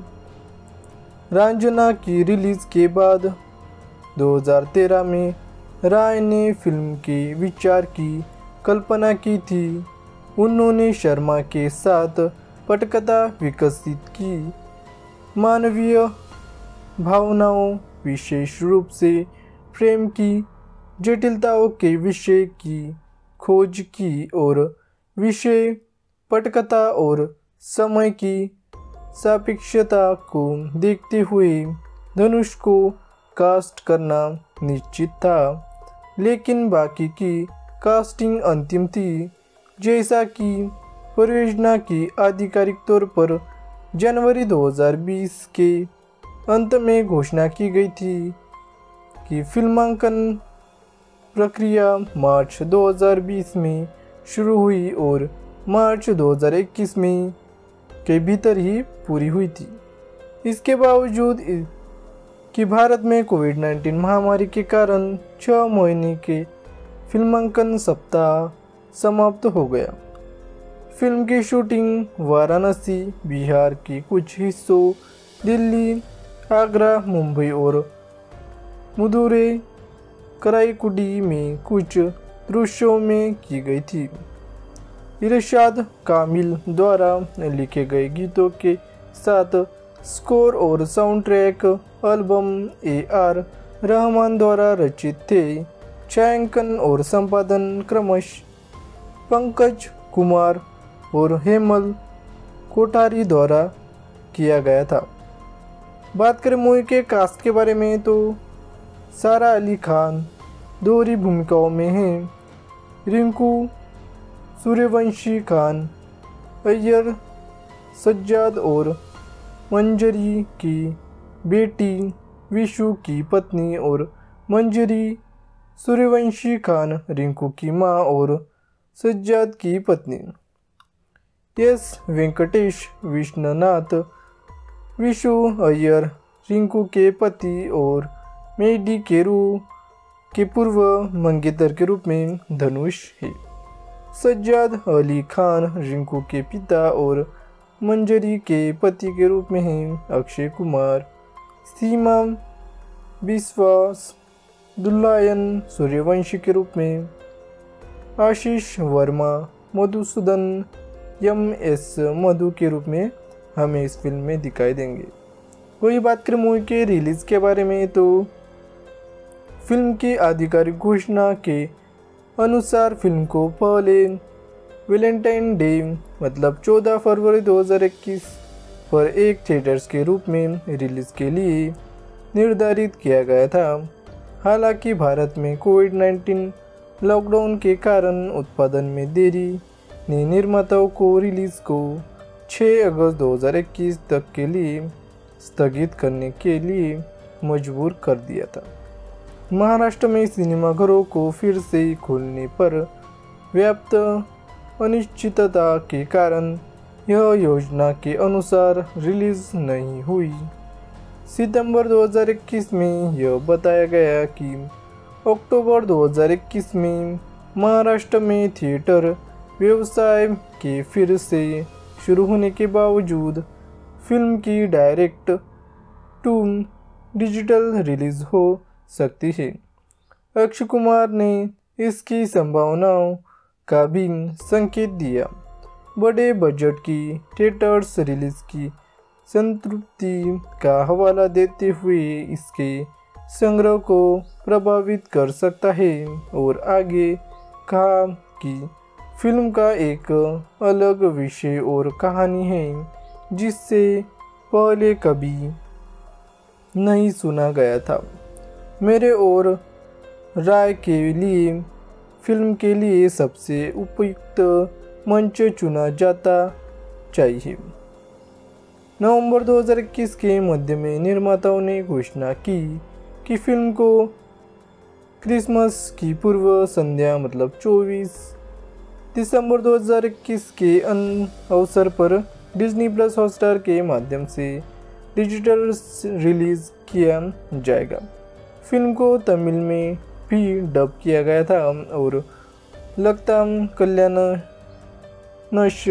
S2: रांझना की रिलीज के बाद दो हज़ार तेरह में राय ने फिल्म के विचार की कल्पना की थी। उन्होंने शर्मा के साथ पटकथा विकसित की। मानवीय भावनाओं, विशेष रूप से प्रेम की जटिलताओं के विषय की खोज की और विषय पटकथा और समय की सापेक्षता को देखते हुए धनुष को कास्ट करना निश्चित था, लेकिन बाकी की कास्टिंग अंतिम थी। जैसा कि परियोजना की आधिकारिक तौर पर जनवरी दो हज़ार बीस के अंत में घोषणा की गई थी कि फिल्मांकन प्रक्रिया मार्च दो हज़ार बीस में शुरू हुई और मार्च दो हज़ार इक्कीस में के भीतर ही पूरी हुई थी। इसके बावजूद कि भारत में कोविड नाइन्टीन महामारी के कारण छः महीने के फिल्मांकन सप्ताह समाप्त हो गया। फिल्म की शूटिंग वाराणसी, बिहार के कुछ हिस्सों, दिल्ली, आगरा, मुंबई और मदुरै, कराईकुडी में कुछ दृश्यों में की गई थी। इरशाद कामिल द्वारा लिखे गए गीतों के साथ स्कोर और sound track album A R Rahman द्वारा रचित थे। छायांकन और संपादन क्रमश पंकज कुमार और हेमल कोठारी द्वारा किया गया था। बात करें मूवी के कास्ट के बारे में तो सारा अली खान दोहरी भूमिकाओं में हैं। रिंकू सूर्यवंशी खान अय्यर सज्जाद और मंजरी की बेटी, विशु की पत्नी और मंजरी सूर्यवंशी खान रिंकू की मां और सज्जाद की पत्नी। एस वेंकटेश विश्वनाथ विशु अय्यर रिंकू के पति और मेडी केरू के पूर्व मंगेतर के रूप में धनुष है। सज्जाद अली खान रिंकू के पिता और मंजरी के पति के रूप में हैं अक्षय कुमार। सीमा विश्वास दुल्लायन सूर्यवंशी के रूप में, आशीष वर्मा मधुसूदन एम एस मधु के रूप में हमें इस फिल्म में दिखाई देंगे। वही बात करें मूवी के रिलीज़ के बारे में तो फिल्म की आधिकारिक घोषणा के अनुसार फिल्म को पहले वैलेंटाइन डे मतलब चौदह फरवरी दो हज़ार इक्कीस पर एक थिएटर्स के रूप में रिलीज़ के लिए निर्धारित किया गया था। हालांकि भारत में कोविड नाइन्टीन लॉकडाउन के कारण उत्पादन में देरी ने निर्माताओं को रिलीज़ को छह अगस्त दो हज़ार इक्कीस तक के लिए स्थगित करने के लिए मजबूर कर दिया था। महाराष्ट्र में सिनेमाघरों को फिर से खोलने पर व्याप्त अनिश्चितता के कारण यह योजना के अनुसार रिलीज नहीं हुई। सितंबर दो हज़ार इक्कीस में यह बताया गया कि अक्टूबर दो हज़ार इक्कीस में महाराष्ट्र में थिएटर व्यवसाय के फिर से शुरू होने के बावजूद फिल्म की डायरेक्ट टू डिजिटल रिलीज हो सकती है। अक्षय कुमार ने इसकी संभावनाओं का भी संकेत दिया। बड़े बजट की थिएटर्स रिलीज की संतृप्ति का हवाला देते हुए इसके संग्रह को प्रभावित कर सकता है और आगे कहा कि फिल्म का एक अलग विषय और कहानी है जिससे पहले कभी नहीं सुना गया था। मेरे और राय के लिए फिल्म के लिए सबसे उपयुक्त मंच चुना जाता चाहिए। नवंबर दो हज़ार इक्कीस के मध्य में निर्माताओं ने घोषणा की कि फिल्म को क्रिसमस की पूर्व संध्या मतलब चौबीस दिसंबर दो हज़ार इक्कीस के अवसर पर डिज्नी प्लस हॉटस्टार के माध्यम से डिजिटल रिलीज किया जाएगा। फिल्म को तमिल में भी डब किया गया था और लगता कल्याण नश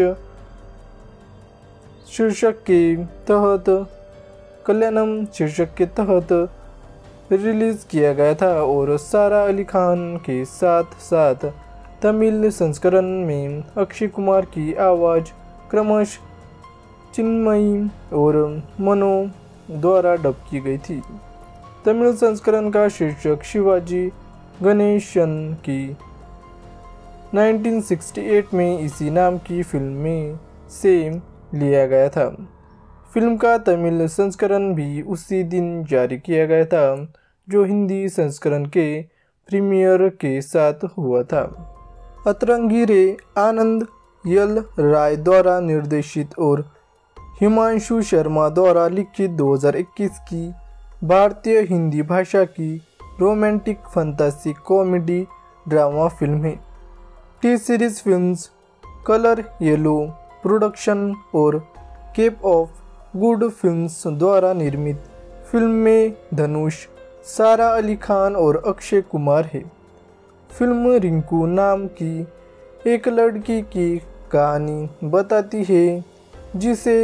S2: शीर्षक के तहत कल्याणम शीर्षक के तहत रिलीज किया गया था और सारा अली खान के साथ साथ तमिल संस्करण में अक्षय कुमार की आवाज़ क्रमश चिन्मयी और मनो द्वारा डब की गई थी। तमिल संस्करण का शीर्षक शिवाजी गणेशन की उन्नीस सौ अड़सठ में इसी नाम की फिल्म में से लिया गया था। फिल्म का तमिल संस्करण भी उसी दिन जारी किया गया था जो हिंदी संस्करण के प्रीमियर के साथ हुआ था। अतरंगी रे आनंद यल राय द्वारा निर्देशित और हिमांशु शर्मा द्वारा लिखित दो हज़ार इक्कीस की भारतीय हिंदी भाषा की romantic fantasy comedy drama film है। T series films colour yellow production और केप ऑफ गुड फिल्म्स द्वारा निर्मित फिल्म में धनुष, सारा अली खान और अक्षय कुमार है। फिल्म रिंकू नाम की एक लड़की की कहानी बताती है जिसे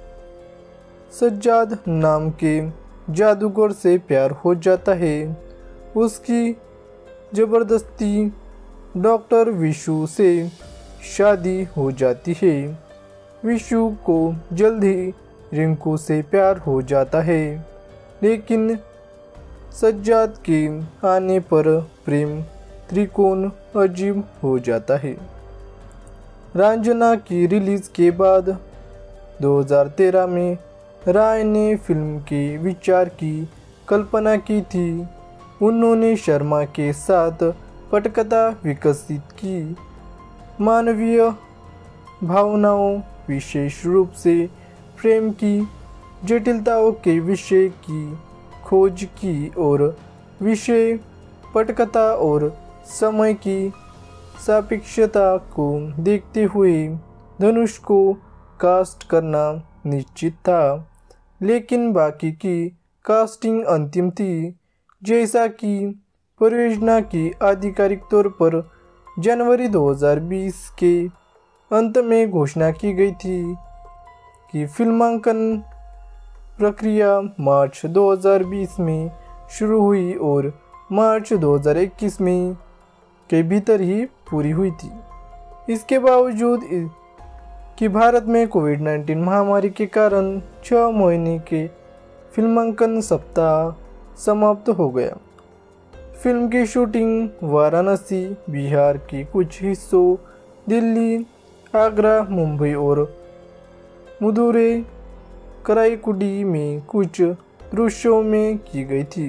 S2: सज्जाद नाम के जादूगर से प्यार हो जाता है। उसकी ज़बरदस्ती डॉक्टर विशु से शादी हो जाती है। विशु को जल्द ही रिंकू से प्यार हो जाता है, लेकिन सज्जाद के आने पर प्रेम त्रिकोण अजीब हो जाता है। रांझना की रिलीज के बाद दो हज़ार तेरह में राय ने फिल्म के विचार की कल्पना की थी। उन्होंने शर्मा के साथ पटकथा विकसित की। मानवीय भावनाओं, विशेष रूप से प्रेम की जटिलताओं के विषय की खोज की और विषय पटकथा और समय की सापेक्षता को देखते हुए धनुष को कास्ट करना निश्चित था, लेकिन बाकी की कास्टिंग अंतिम थी। जैसा कि परियोजना की आधिकारिक तौर पर जनवरी दो हज़ार बीस के अंत में घोषणा की गई थी कि फिल्मांकन प्रक्रिया मार्च दो हज़ार बीस में शुरू हुई और मार्च दो हज़ार इक्कीस में के भीतर ही पूरी हुई थी। इसके बावजूद कि भारत में कोविड नाइन्टीन महामारी के कारण छः महीने के फिल्मांकन सप्ताह समाप्त हो गया। फिल्म की शूटिंग वाराणसी, बिहार के कुछ हिस्सों, दिल्ली, आगरा, मुंबई और मदुरै, कराईकुडी में कुछ दृश्यों में की गई थी।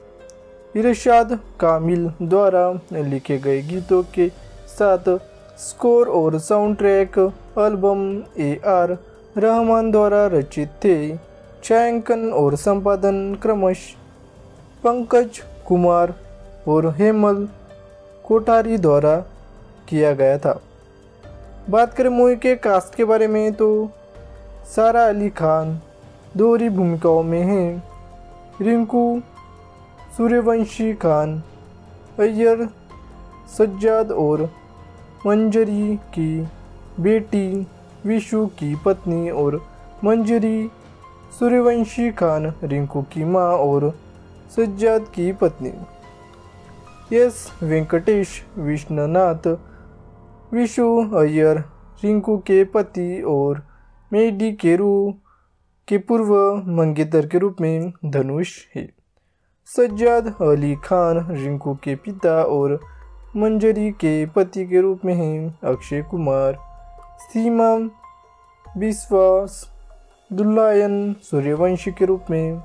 S2: इरशाद कामिल द्वारा लिखे गए गीतों के साथ स्कोर और sound track album A R Rahman द्वारा रचित थे। छायांकन और संपादन क्रमश पंकज कुमार और हेमल कोठारी द्वारा किया गया था। बात करें मूवी के कास्ट के बारे में तो सारा अली खान दोहरी भूमिकाओं में हैं। रिंकू सूर्यवंशी खान अय्यर सज्जाद और मंजरी की बेटी, विशु की पत्नी और मंजरी सूर्यवंशी खान रिंकू की मां और सज्जाद की पत्नी। एस वेंकटेश विश्वनाथ विशु अय्यर रिंकू के पति और मेडी केरू के पूर्व मंगेतर के रूप में धनुष है। सज्जाद अली खान रिंकू के पिता और मंजरी के पति के रूप में हैं अक्षय कुमार। सीमा विश्वास दुल्लायन सूर्यवंशी के रूप में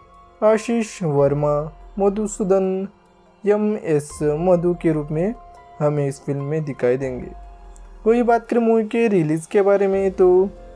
S2: आशीष वर्मा, मधुसूदन एम एस मधु के रूप में हमें इस फिल्म में दिखाई देंगे। वही बात करें मूवी के रिलीज़ के बारे में तो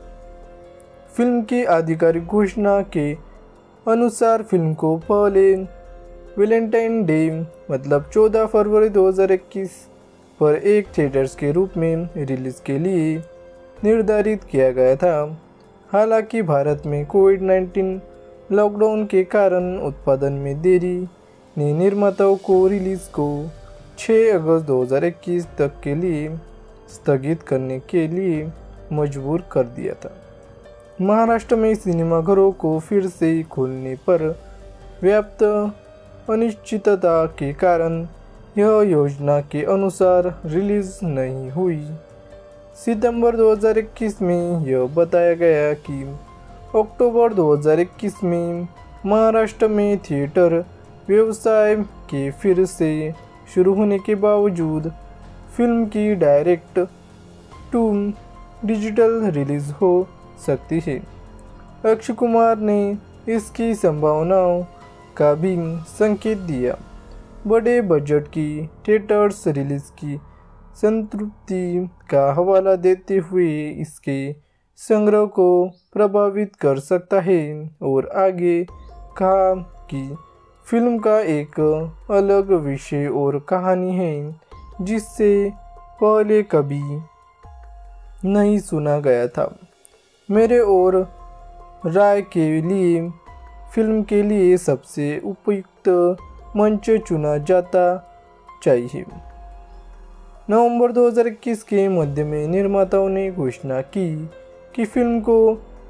S2: फिल्म की आधिकारिक घोषणा के अनुसार फिल्म को पहले वैलेंटाइन डे मतलब चौदह फरवरी दो हज़ार इक्कीस पर एक थिएटर्स के रूप में रिलीज़ के लिए निर्धारित किया गया था। हालांकि भारत में कोविड नाइन्टीन लॉकडाउन के कारण उत्पादन में देरी ने निर्माताओं को रिलीज़ को छह अगस्त दो हज़ार इक्कीस तक के लिए स्थगित करने के लिए मजबूर कर दिया था। महाराष्ट्र में सिनेमाघरों को फिर से खोलने पर व्याप्त अनिश्चितता के कारण यह योजना के अनुसार रिलीज नहीं हुई। सितंबर दो हज़ार इक्कीस में यह बताया गया कि अक्टूबर दो हज़ार इक्कीस में महाराष्ट्र में थिएटर व्यवसाय के फिर से शुरू होने के बावजूद फिल्म की डायरेक्ट टू डिजिटल रिलीज हो सकती है। अक्षय कुमार ने इसकी संभावनाओं का भी संकेत दिया। बड़े बजट की थिएटर्स रिलीज की संतृप्ति का हवाला देते हुए इसके संग्रह को प्रभावित कर सकता है और आगे कहा कि फिल्म का एक अलग विषय और कहानी है जिससे पहले कभी नहीं सुना गया था। मेरे और राय के लिए फिल्म के लिए सबसे उपयुक्त मंच चुना जाता चाहिए। नवंबर दो हज़ार इक्कीस के मध्य में निर्माताओं ने घोषणा की कि फिल्म को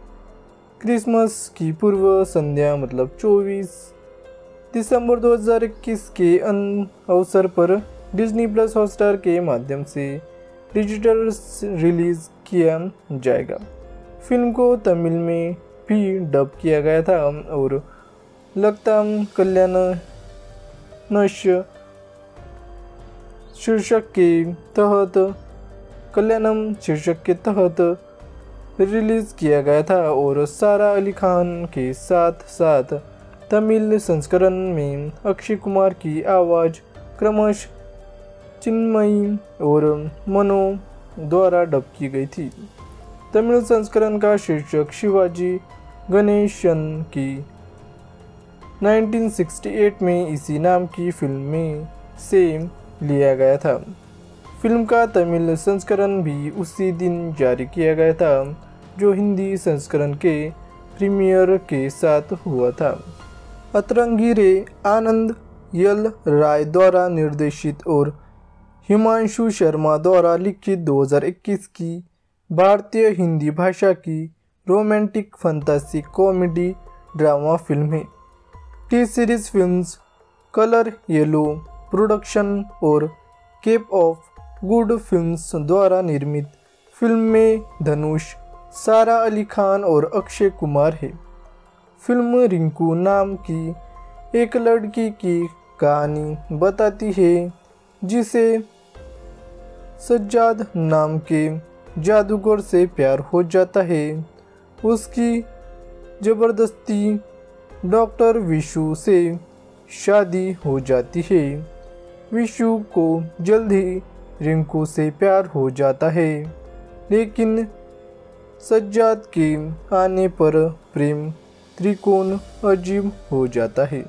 S2: क्रिसमस की पूर्व संध्या मतलब चौबीस दिसंबर दो हज़ार इक्कीस के अवसर पर डिज्नी प्लस हॉटस्टार के माध्यम से डिजिटल रिलीज किया जाएगा। फिल्म को तमिल में भी डब किया गया था और लगताम कल्याण नश शीर्षक के तहत कल्याणम शीर्षक के तहत रिलीज किया गया था और सारा अली खान के साथ साथ तमिल संस्करण में अक्षय कुमार की आवाज़ क्रमश चिन्मयी और मनो द्वारा डब की गई थी। तमिल संस्करण का शीर्षक शिवाजी गणेशन की उन्नीस सौ अड़सठ में इसी नाम की फिल्म में से लिया गया था। फिल्म का तमिल संस्करण भी उसी दिन जारी किया गया था जो हिंदी संस्करण के प्रीमियर के साथ हुआ था। अतरंगी रे आनंद यल राय द्वारा निर्देशित और हिमांशु शर्मा द्वारा लिखित दो हज़ार इक्कीस की भारतीय हिंदी भाषा की romantic fantasy comedy drama film है। T series films colour yellow production और केप ऑफ गुड फिल्म्स द्वारा निर्मित फिल्म में धनुष, सारा अली खान और अक्षय कुमार है। फिल्म रिंकू नाम की एक लड़की की कहानी बताती है जिसे सज्जाद नाम के जादूगर से प्यार हो जाता है। उसकी ज़बरदस्ती डॉक्टर विशु से शादी हो जाती है। विशु को जल्द ही रिंकू से प्यार हो जाता है, लेकिन सज्जाद के आने पर प्रेम त्रिकोण अजीब हो जाता है।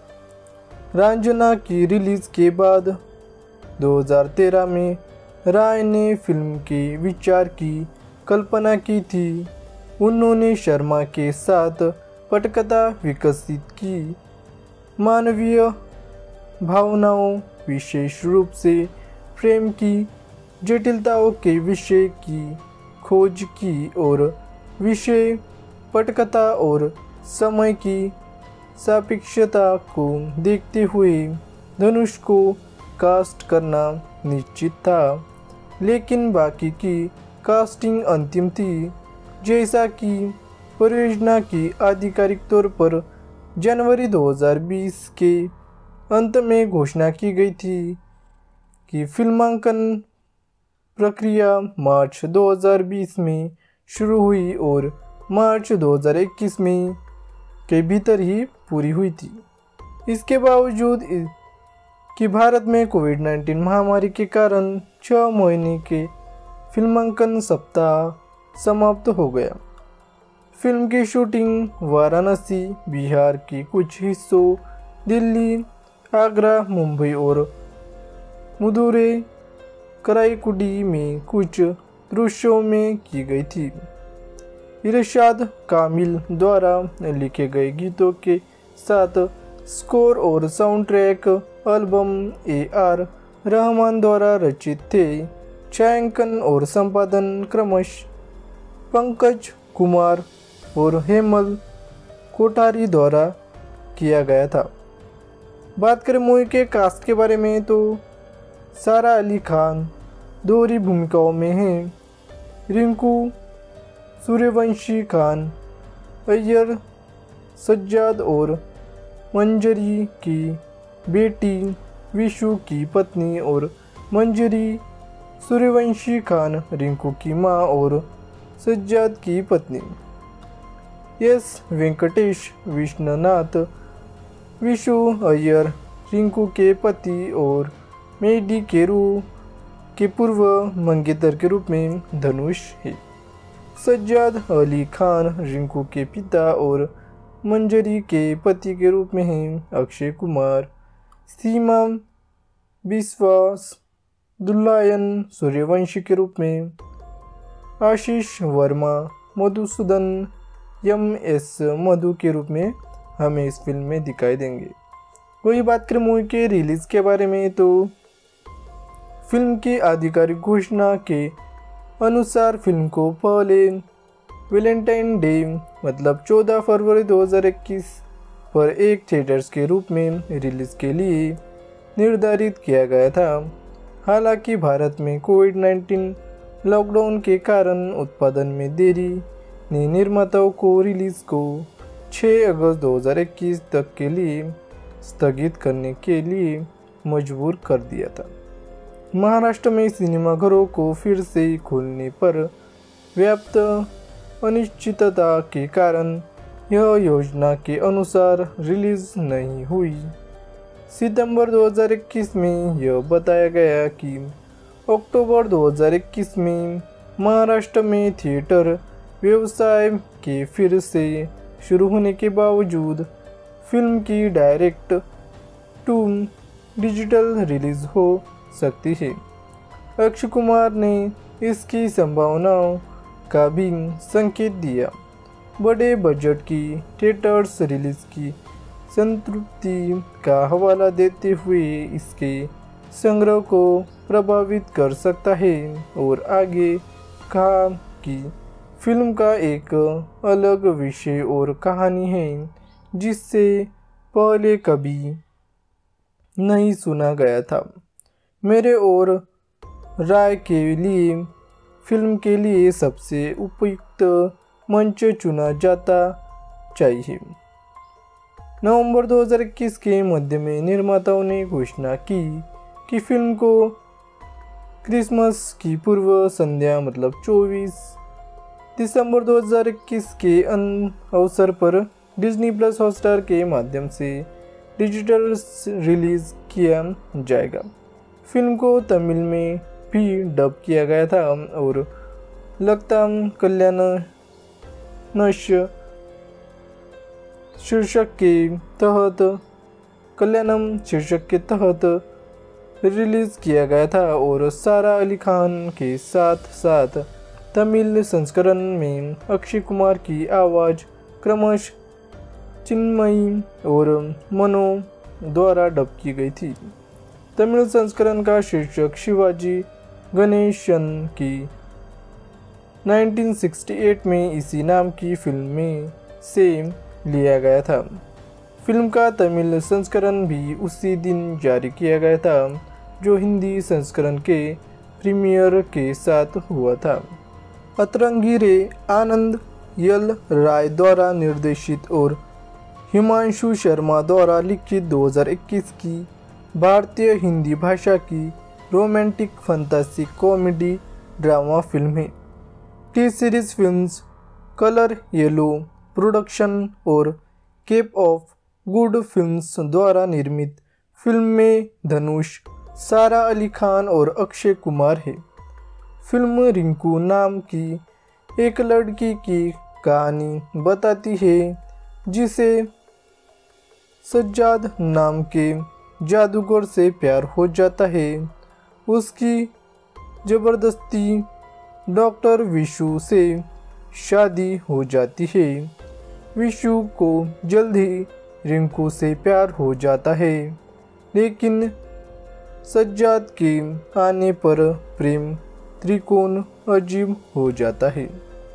S2: रांझना की रिलीज के बाद दो हज़ार तेरह में राय ने फिल्म के विचार की कल्पना की थी। उन्होंने शर्मा के साथ पटकथा विकसित की। मानवीय भावनाओं, विशेष रूप से प्रेम की जटिलताओं के विषय की खोज की और विषय पटकथा और समय की सापेक्षता को देखते हुए धनुष को कास्ट करना निश्चित था, लेकिन बाकी की कास्टिंग अंतिम थी। जैसा कि परियोजना की आधिकारिक तौर पर जनवरी दो हज़ार बीस के अंत में घोषणा की गई थी कि फिल्मांकन प्रक्रिया मार्च दो हज़ार बीस में शुरू हुई और मार्च दो हज़ार इक्कीस में के भीतर ही पूरी हुई थी। इसके बावजूद कि भारत में कोविड नाइन्टीन महामारी के कारण छः महीने के फिल्मांकन सप्ताह समाप्त हो गया। फिल्म की शूटिंग वाराणसी, बिहार के कुछ हिस्सों, दिल्ली, आगरा, मुंबई और मदुरै, कराईकुडी में कुछ दृश्यों में की गई थी। इरशाद कामिल द्वारा लिखे गए गीतों के साथ स्कोर और sound track album A R Rahman द्वारा रचित थे। छायांकन और संपादन क्रमश पंकज कुमार और हेमल कोठारी द्वारा किया गया था। बात करें मूवी के कास्ट के बारे में तो सारा अली खान दोहरी भूमिकाओं में हैं। रिंकू सूर्यवंशी खान अय्यर, सज्जाद और मंजरी की बेटी, विशु की पत्नी और मंजरी सूर्यवंशी खान रिंकू की माँ और सज्जाद की पत्नी। एस वेंकटेश विश्वनाथ विशु अय्यर रिंकू के पति और मेडी केरू के पूर्व मंगेतर के रूप में धनुष है। सज्जाद अली खान रिंकू के पिता और मंजरी के पति के रूप में हैं अक्षय कुमार। सीमा विश्वास दुल्लायन सूर्यवंशी के रूप में आशीष वर्मा, मधुसूदन एम एस मधु के रूप में हमें इस फिल्म में दिखाई देंगे। वही बात करें मूवी के रिलीज़ के बारे में तो फिल्म की आधिकारिक घोषणा के अनुसार फिल्म को पहले वैलेंटाइन डे मतलब चौदह फरवरी दो हज़ार इक्कीस पर एक थिएटर्स के रूप में रिलीज़ के लिए निर्धारित किया गया था। हालांकि भारत में कोविड नाइन्टीन लॉकडाउन के कारण उत्पादन में देरी ने निर्माताओं को रिलीज़ को छह अगस्त दो हज़ार इक्कीस तक के लिए स्थगित करने के लिए मजबूर कर दिया था। महाराष्ट्र में सिनेमाघरों को फिर से खोलने पर व्याप्त अनिश्चितता के कारण यह योजना के अनुसार रिलीज नहीं हुई। सितंबर दो हज़ार इक्कीस में यह बताया गया कि अक्टूबर दो हज़ार इक्कीस में महाराष्ट्र में थिएटर व्यवसाय के फिर से शुरू होने के बावजूद फिल्म की डायरेक्ट टू डिजिटल रिलीज हो सकती है। अक्षय कुमार ने इसकी संभावनाओं का भी संकेत दिया। बड़े बजट की थिएटर्स रिलीज की संतृप्ति का हवाला देते हुए इसके संग्रह को प्रभावित कर सकता है और आगे कहा कि फिल्म का एक अलग विषय और कहानी है जिससे पहले कभी नहीं सुना गया था। मेरे और राय के लिए फिल्म के लिए सबसे उपयुक्त मंच चुना जाता चाहिए। नवंबर दो हज़ार इक्कीस के मध्य में निर्माताओं ने घोषणा की कि फिल्म को क्रिसमस की पूर्व संध्या मतलब चौबीस दिसंबर दो हज़ार इक्कीस के अवसर पर डिज्नी प्लस हॉटस्टार के माध्यम से डिजिटल रिलीज किया जाएगा। फिल्म को तमिल में भी डब किया गया था और लगता कल्याण नश शीर्षक के तहत कल्याणम शीर्षक के तहत रिलीज किया गया था और सारा अली खान के साथ साथ तमिल संस्करण में अक्षय कुमार की आवाज़ क्रमश चिन्मयी और मनो द्वारा डब की गई थी। तमिल संस्करण का शीर्षक शिवाजी गणेशन की उन्नीस सौ अड़सठ में इसी नाम की फिल्म में से लिया गया था। फिल्म का तमिल संस्करण भी उसी दिन जारी किया गया था जो हिंदी संस्करण के प्रीमियर के साथ हुआ था। अतरंगी रे आनंद यल राय द्वारा निर्देशित और हिमांशु शर्मा द्वारा लिखित दो हज़ार इक्कीस की भारतीय हिंदी भाषा की romantic fantasy comedy drama film है। T series films colour yellow production और केप ऑफ गुड फिल्म्स द्वारा निर्मित फिल्म में धनुष, सारा अली खान और अक्षय कुमार है। फिल्म रिंकू नाम की एक लड़की की कहानी बताती है जिसे सज्जाद नाम के जादूगर से प्यार हो जाता है। उसकी ज़बरदस्ती डॉक्टर विशु से शादी हो जाती है। विशु को जल्द ही रिंकू से प्यार हो जाता है, लेकिन सज्जाद के आने पर प्रेम त्रिकोण अजीब हो जाता है।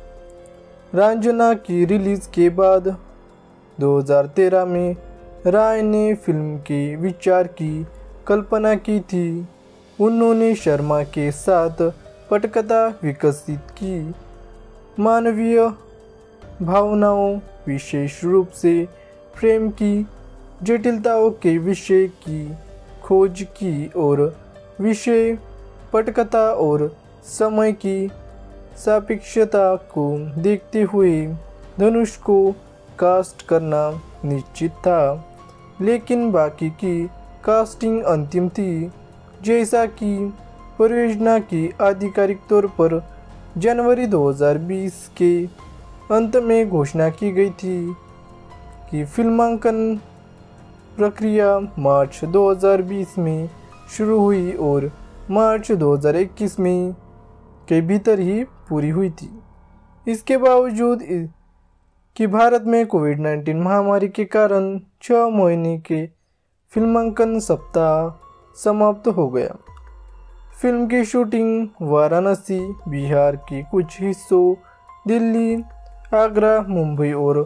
S2: रांझना की रिलीज के बाद दो हज़ार तेरह में राय ने फिल्म के विचार की कल्पना की थी। उन्होंने शर्मा के साथ पटकथा विकसित की। मानवीय भावनाओं, विशेष रूप से प्रेम की जटिलताओं के विषय की खोज की और विषय पटकथा और समय की सापेक्षता को देखते हुए धनुष को कास्ट करना निश्चित था, लेकिन बाकी की कास्टिंग अंतिम थी। जैसा कि परियोजना की आधिकारिक तौर पर जनवरी दो हज़ार बीस के अंत में घोषणा की गई थी कि फिल्मांकन प्रक्रिया मार्च दो हज़ार बीस में शुरू हुई और मार्च दो हज़ार इक्कीस में के भीतर ही पूरी हुई थी। इसके बावजूद कि भारत में कोविड नाइन्टीन महामारी के कारण छः महीने के फिल्मांकन सप्ताह समाप्त हो गया। फिल्म की शूटिंग वाराणसी, बिहार के कुछ हिस्सों, दिल्ली, आगरा, मुंबई और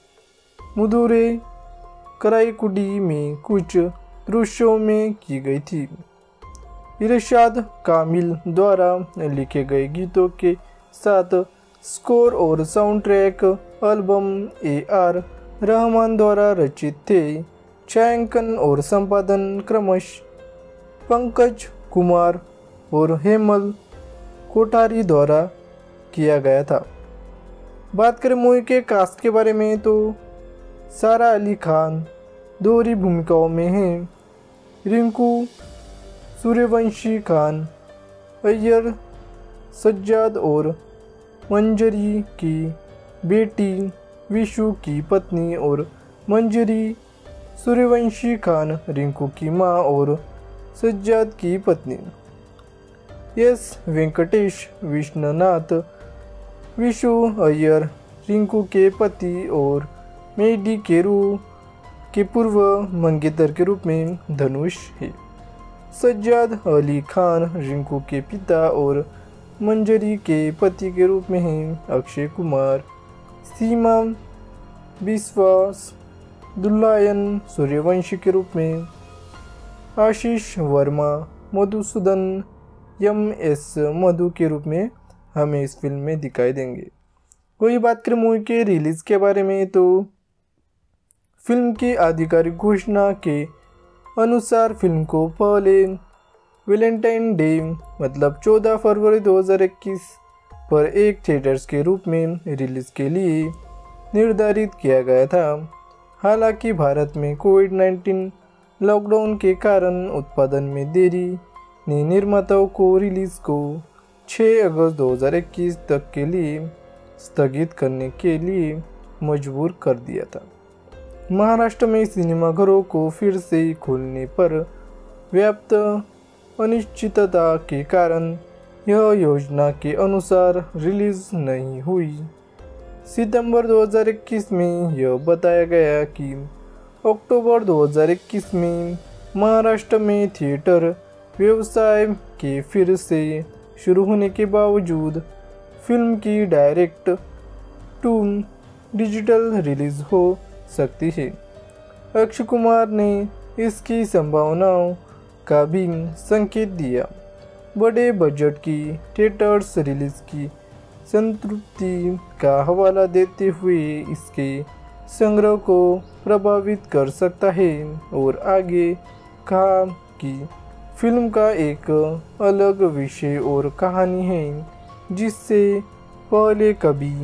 S2: मदुरै, कराईकुडी में कुछ दृश्यों में की गई थी। इरशाद कामिल द्वारा लिखे गए गीतों के साथ स्कोर और sound track album A R Rahman द्वारा रचित थे। छायांकन और संपादन क्रमश पंकज कुमार और हेमल कोठारी द्वारा किया गया था। बात करें मूवी के कास्ट के बारे में तो सारा अली खान दोहरी भूमिकाओं में हैं। रिंकू सूर्यवंशी खान अय्यर सज्जाद और मंजरी की बेटी, विशु की पत्नी और मंजरी सूर्यवंशी खान रिंकू की मां और सज्जाद की पत्नी। एस वेंकटेश विश्वनाथ विशु अय्यर रिंकू के पति और मेडी केरू के पूर्व मंगेतर के रूप में धनुष है। सज्जाद अली खान रिंकू के पिता और मंजरी के पति के रूप में हैं अक्षय कुमार। सीमा विश्वास दुल्लायन सूर्यवंशी के रूप में, आशीष वर्मा मधुसूदन एम एस मधु के रूप में हमें इस फिल्म में दिखाई देंगे। वही बात करें मूवी के रिलीज़ के बारे में तो फिल्म की आधिकारिक घोषणा के अनुसार फिल्म को पहले वैलेंटाइन डे मतलब चौदह फरवरी दो हज़ार इक्कीस पर एक थिएटर्स के रूप में रिलीज़ के लिए निर्धारित किया गया था। हालांकि भारत में कोविड नाइन्टीन लॉकडाउन के कारण उत्पादन में देरी ने निर्माताओं को रिलीज़ को छह अगस्त दो हज़ार इक्कीस तक के लिए स्थगित करने के लिए मजबूर कर दिया था। महाराष्ट्र में सिनेमाघरों को फिर से खोलने पर व्याप्त अनिश्चितता के कारण यह योजना के अनुसार रिलीज नहीं हुई। सितंबर दो हज़ार इक्कीस में यह बताया गया कि अक्टूबर दो हज़ार इक्कीस में महाराष्ट्र में थिएटर व्यवसाय के फिर से शुरू होने के बावजूद फिल्म की डायरेक्ट टू डिजिटल रिलीज हो सकती है। अक्षय कुमार ने इसकी संभावनाओं का भी संकेत दिया। बड़े बजट की थिएटर्स रिलीज की संतृप्ति का हवाला देते हुए इसके संग्रह को प्रभावित कर सकता है और आगे कहा कि फिल्म का एक अलग विषय और कहानी है जिससे पहले कभी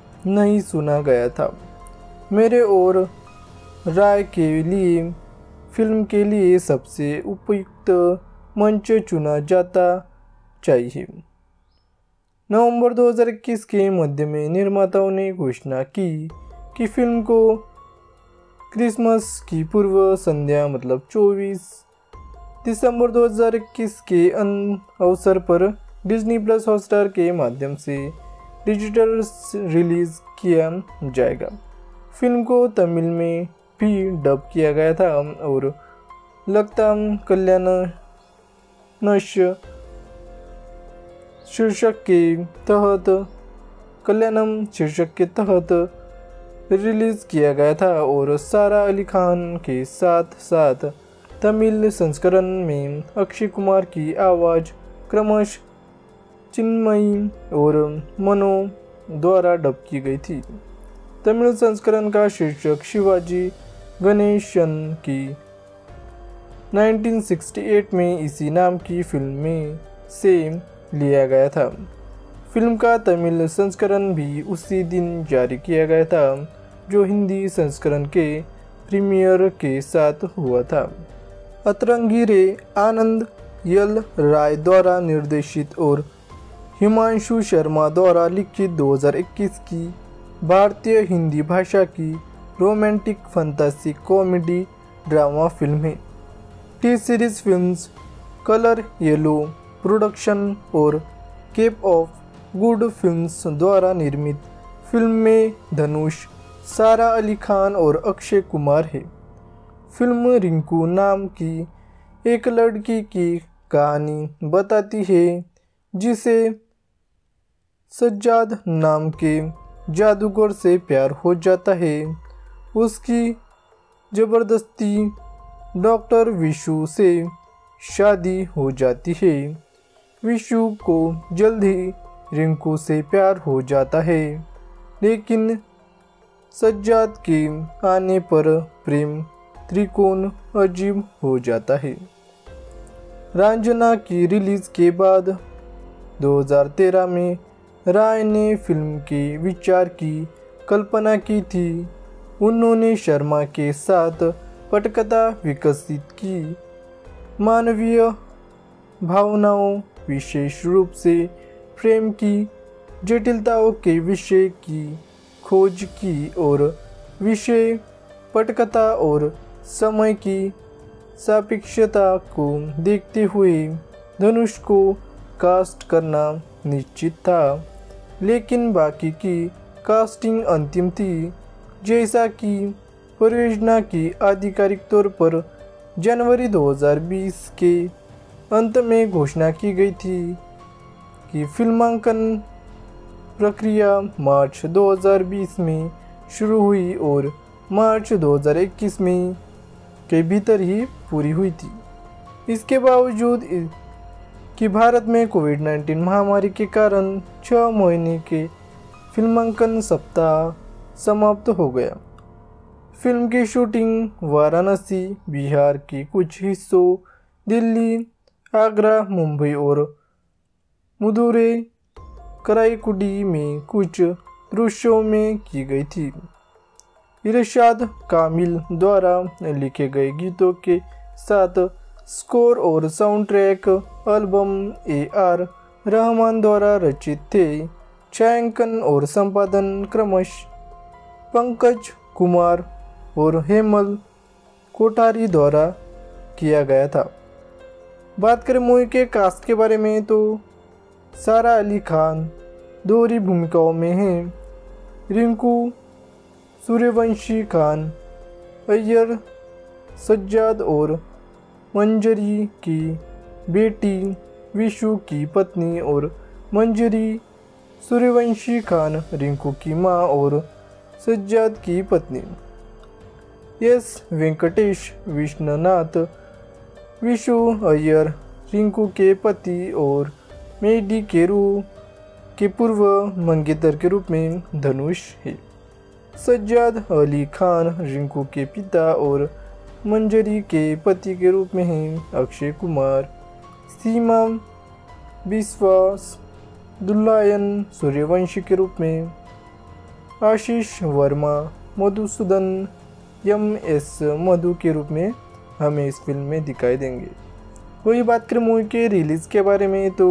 S2: नहीं सुना गया था। मेरे और राय के लिए फिल्म के लिए सबसे उपयुक्त मंच चुना जाता चाहिए। नवंबर दो हज़ार इक्कीस के मध्य में निर्माताओं ने घोषणा की कि फिल्म को क्रिसमस की पूर्व संध्या मतलब चौबीस दिसंबर दो हज़ार इक्कीस के अवसर पर डिज्नी प्लस हॉटस्टार के माध्यम से डिजिटल रिलीज किया जाएगा। फिल्म को तमिल में भी डब किया गया था और लगता कल्याण नश शीर्षक के तहत कल्याणम शीर्षक के तहत रिलीज किया गया था और सारा अली खान के साथ साथ तमिल संस्करण में अक्षय कुमार की आवाज़ क्रमश चिन्मयी और मनो द्वारा डब की गई थी। तमिल संस्करण का शीर्षक शिवाजी गणेशन की उन्नीस सौ अड़सठ में इसी नाम की फिल्म में से लिया गया था। फिल्म का तमिल संस्करण भी उसी दिन जारी किया गया था जो हिंदी संस्करण के प्रीमियर के साथ हुआ था। अतरंगी रे आनंद यल राय द्वारा निर्देशित और हिमांशु शर्मा द्वारा लिखित दो हज़ार इक्कीस की भारतीय हिंदी भाषा की romantic fantasy comedy drama film है। T series films colour yellow production और केप ऑफ गुड फिल्म्स द्वारा निर्मित फिल्म में धनुष, सारा अली खान और अक्षय कुमार है। फिल्म रिंकू नाम की एक लड़की की कहानी बताती है जिसे सज्जाद नाम के जादूगर से प्यार हो जाता है। उसकी ज़बरदस्ती डॉक्टर विशु से शादी हो जाती है। विशु को जल्द ही रिंकू से प्यार हो जाता है, लेकिन सज्जाद के आने पर प्रेम त्रिकोण अजीब हो जाता है। रांझना की रिलीज के बाद दो हज़ार तेरह में राय ने फिल्म के विचार की कल्पना की थी। उन्होंने शर्मा के साथ पटकथा विकसित की, मानवीय भावनाओं विशेष रूप से प्रेम की जटिलताओं के विषय की खोज की और विषय पटकथा और समय की सापेक्षता को देखते हुए धनुष को कास्ट करना निश्चित था, लेकिन बाकी की कास्टिंग अंतिम थी। जैसा कि परियोजना की आधिकारिक तौर पर जनवरी दो हज़ार बीस के अंत में घोषणा की गई थी कि फिल्मांकन प्रक्रिया मार्च दो हज़ार बीस में शुरू हुई और मार्च दो हज़ार इक्कीस में के भीतर ही पूरी हुई थी। इसके बावजूद कि भारत में कोविड नाइन्टीन महामारी के कारण छः महीने के फिल्मांकन सप्ताह समाप्त हो गया। फिल्म की शूटिंग वाराणसी, बिहार के कुछ हिस्सों, दिल्ली, आगरा, मुंबई और मदुरै, कराईकुडी में कुछ दृश्यों में की गई थी। इरशाद कामिल द्वारा लिखे गए गीतों के साथ स्कोर और sound track album A R Rahman द्वारा रचित थे। छायांकन और संपादन क्रमश पंकज कुमार और हेमल कोठारी द्वारा किया गया था। बात करें मूवी के कास्ट के बारे में तो सारा अली खान दोहरी भूमिकाओं में हैं। रिंकू सूर्यवंशी खान अय्यर सज्जाद और मंजरी की बेटी, विशु की पत्नी और मंजरी सूर्यवंशी खान रिंकू की मां और सज्जाद की पत्नी। एस वेंकटेश विश्वनाथ विशु अय्यर रिंकू के पति और मेडी केरू के पूर्व मंगेतर के रूप में धनुष है। सज्जाद अली खान रिंकू के पिता और मंजरी के पति के रूप में हैं अक्षय कुमार। सीमा विश्वास दुल्लायन सूर्यवंशी के रूप में, आशीष वर्मा मधुसूदन एम एस मधु के रूप में हमें इस फिल्म में दिखाई देंगे। वही बात करें मूवी के रिलीज़ के बारे में तो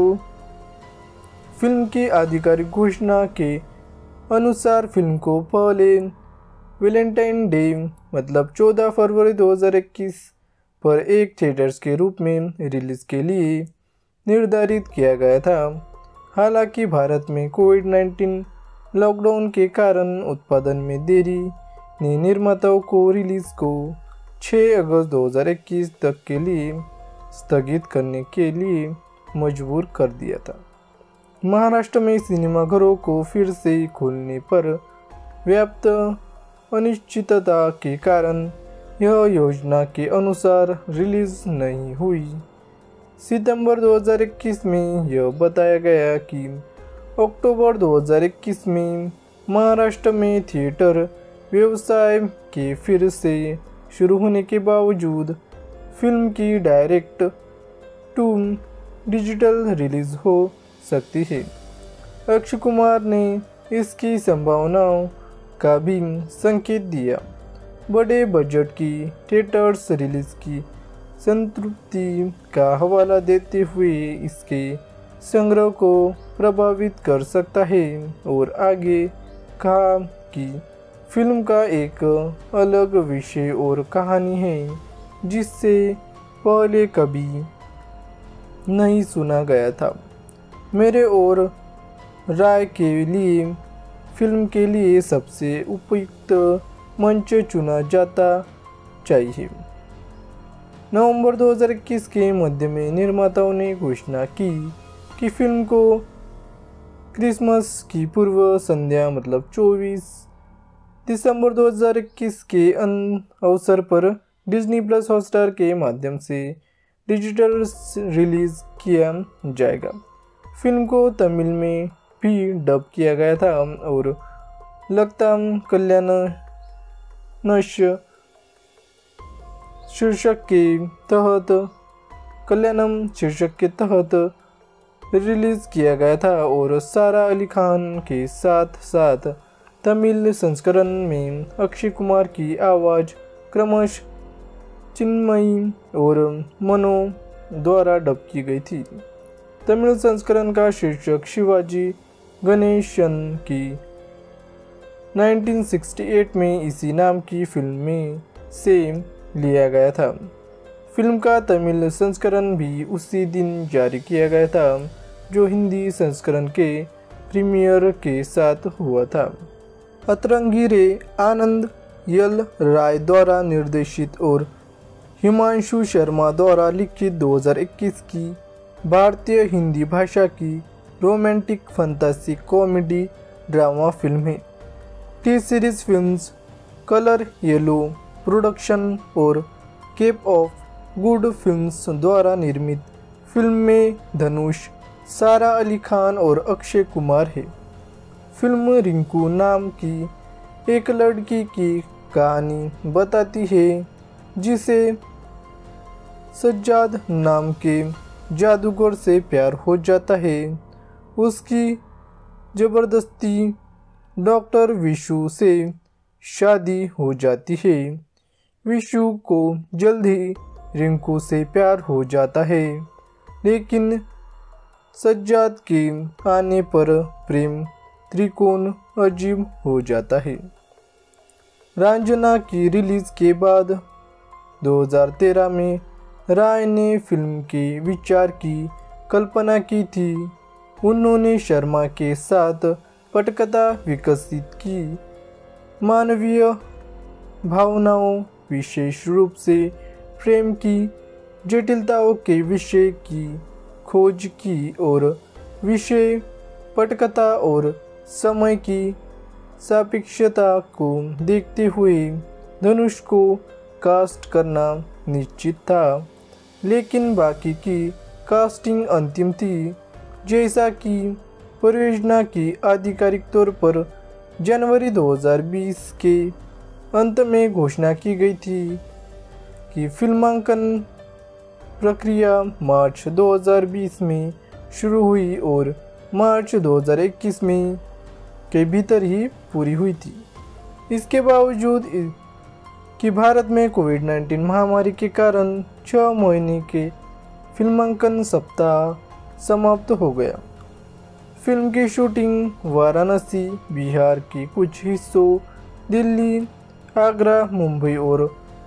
S2: फिल्म की आधिकारिक घोषणा के अनुसार फिल्म को पहले वैलेंटाइन डे मतलब चौदह फरवरी दो हज़ार इक्कीस पर एक थिएटर्स के रूप में रिलीज़ के लिए निर्धारित किया गया था। हालांकि भारत में कोविड नाइन्टीन लॉकडाउन के कारण उत्पादन में देरी ने निर्माताओं को रिलीज़ को छह अगस्त दो हज़ार इक्कीस तक के लिए स्थगित करने के लिए मजबूर कर दिया था। महाराष्ट्र में सिनेमाघरों को फिर से खोलने पर व्याप्त अनिश्चितता के कारण यह योजना के अनुसार रिलीज नहीं हुई। सितंबर दो हज़ार इक्कीस में यह बताया गया कि अक्टूबर दो हज़ार इक्कीस में महाराष्ट्र में थिएटर व्यवसाय के फिर से शुरू होने के बावजूद फिल्म की डायरेक्ट टू डिजिटल रिलीज हो सकती है। अक्षय कुमार ने इसकी संभावनाओं का भी संकेत दिया। बड़े बजट की थिएटर्स रिलीज की संतृप्ति का हवाला देते हुए इसके संग्रह को प्रभावित कर सकता है और आगे कहा कि फिल्म का एक अलग विषय और कहानी है जिससे पहले कभी नहीं सुना गया था। मेरे और राय के लिए फिल्म के लिए सबसे उपयुक्त मंच चुना जाता चाहिए। नवंबर दो हज़ार इक्कीस के मध्य में निर्माताओं ने घोषणा की कि फिल्म को क्रिसमस की पूर्व संध्या मतलब चौबीस दिसंबर दो हज़ार इक्कीस के अवसर पर डिज्नी प्लस हॉटस्टार के माध्यम से डिजिटल रिलीज़ किया जाएगा। फिल्म को तमिल में भी डब किया गया था और लगताम कल्याण नश शीर्षक के तहत कल्याणम शीर्षक के तहत रिलीज़ किया गया था और सारा अली खान के साथ साथ तमिल संस्करण में अक्षय कुमार की आवाज़ क्रमश चिन्मयी और मनो द्वारा डब की गई थी। तमिल संस्करण का शीर्षक शिवाजी गणेशन की उन्नीस सौ अड़सठ में इसी नाम की फिल्म में से लिया गया था। फिल्म का तमिल संस्करण भी उसी दिन जारी किया गया था जो हिंदी संस्करण के प्रीमियर के साथ हुआ था। अतरंगी रे आनंद यल राय द्वारा निर्देशित और हिमांशु शर्मा द्वारा लिखित दो हज़ार इक्कीस की भारतीय हिंदी भाषा की romantic fantasy comedy drama film है। T series films colour yellow production और केप ऑफ गुड फिल्म्स द्वारा निर्मित फिल्म में धनुष, सारा अली खान और अक्षय कुमार है। फिल्म रिंकू नाम की एक लड़की की कहानी बताती है जिसे सज्जाद नाम के जादूगर से प्यार हो जाता है। उसकी ज़बरदस्ती डॉक्टर विशु से शादी हो जाती है। विशु को जल्द ही रिंकू से प्यार हो जाता है, लेकिन सज्जाद के आने पर प्रेम त्रिकोण अजीब हो जाता है। रांझना की रिलीज के बाद दो हज़ार तेरह में राय ने फिल्म के विचार की कल्पना की थी। उन्होंने शर्मा के साथ पटकथा विकसित की। मानवीय भावनाओं, विशेष रूप से प्रेम की जटिलताओं के विषय की खोज की और विषय पटकथा और समय की सापेक्षता को देखते हुए धनुष को कास्ट करना निश्चित था, लेकिन बाकी की कास्टिंग अंतिम थी। जैसा कि परियोजना की आधिकारिक तौर पर जनवरी दो हज़ार बीस के अंत में घोषणा की गई थी कि फिल्मांकन प्रक्रिया मार्च दो हज़ार बीस में शुरू हुई और मार्च दो हज़ार इक्कीस में के भीतर ही पूरी हुई थी। इसके बावजूद कि भारत में कोविड नाइन्टीन महामारी के कारण छः महीने के फिल्मांकन सप्ताह समाप्त हो गया। फिल्म की शूटिंग वाराणसी, बिहार के कुछ हिस्सों, दिल्ली, आगरा, मुंबई और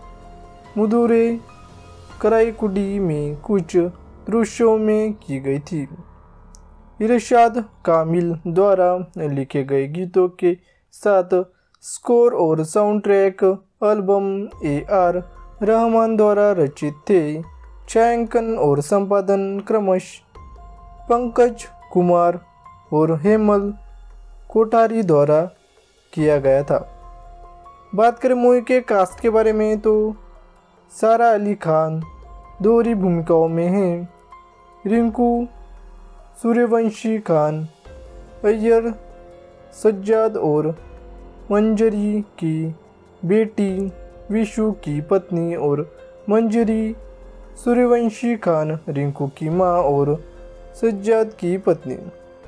S2: मदुरै, कराईकुडी में कुछ दृश्यों में की गई थी। इरशाद कामिल द्वारा लिखे गए गीतों के साथ स्कोर और sound track album A R Rahman द्वारा रचित थे। छायांकन और संपादन क्रमशः पंकज कुमार और हेमल कोठारी द्वारा किया गया था। बात करें मूवी के कास्ट के बारे में तो सारा अली खान दोहरी भूमिकाओं में हैं। रिंकू सूर्यवंशी खान अय्यर, सज्जाद और मंजरी की बेटी, विशु की पत्नी और मंजरी सूर्यवंशी खान रिंकू की मां और सज्जाद की पत्नी।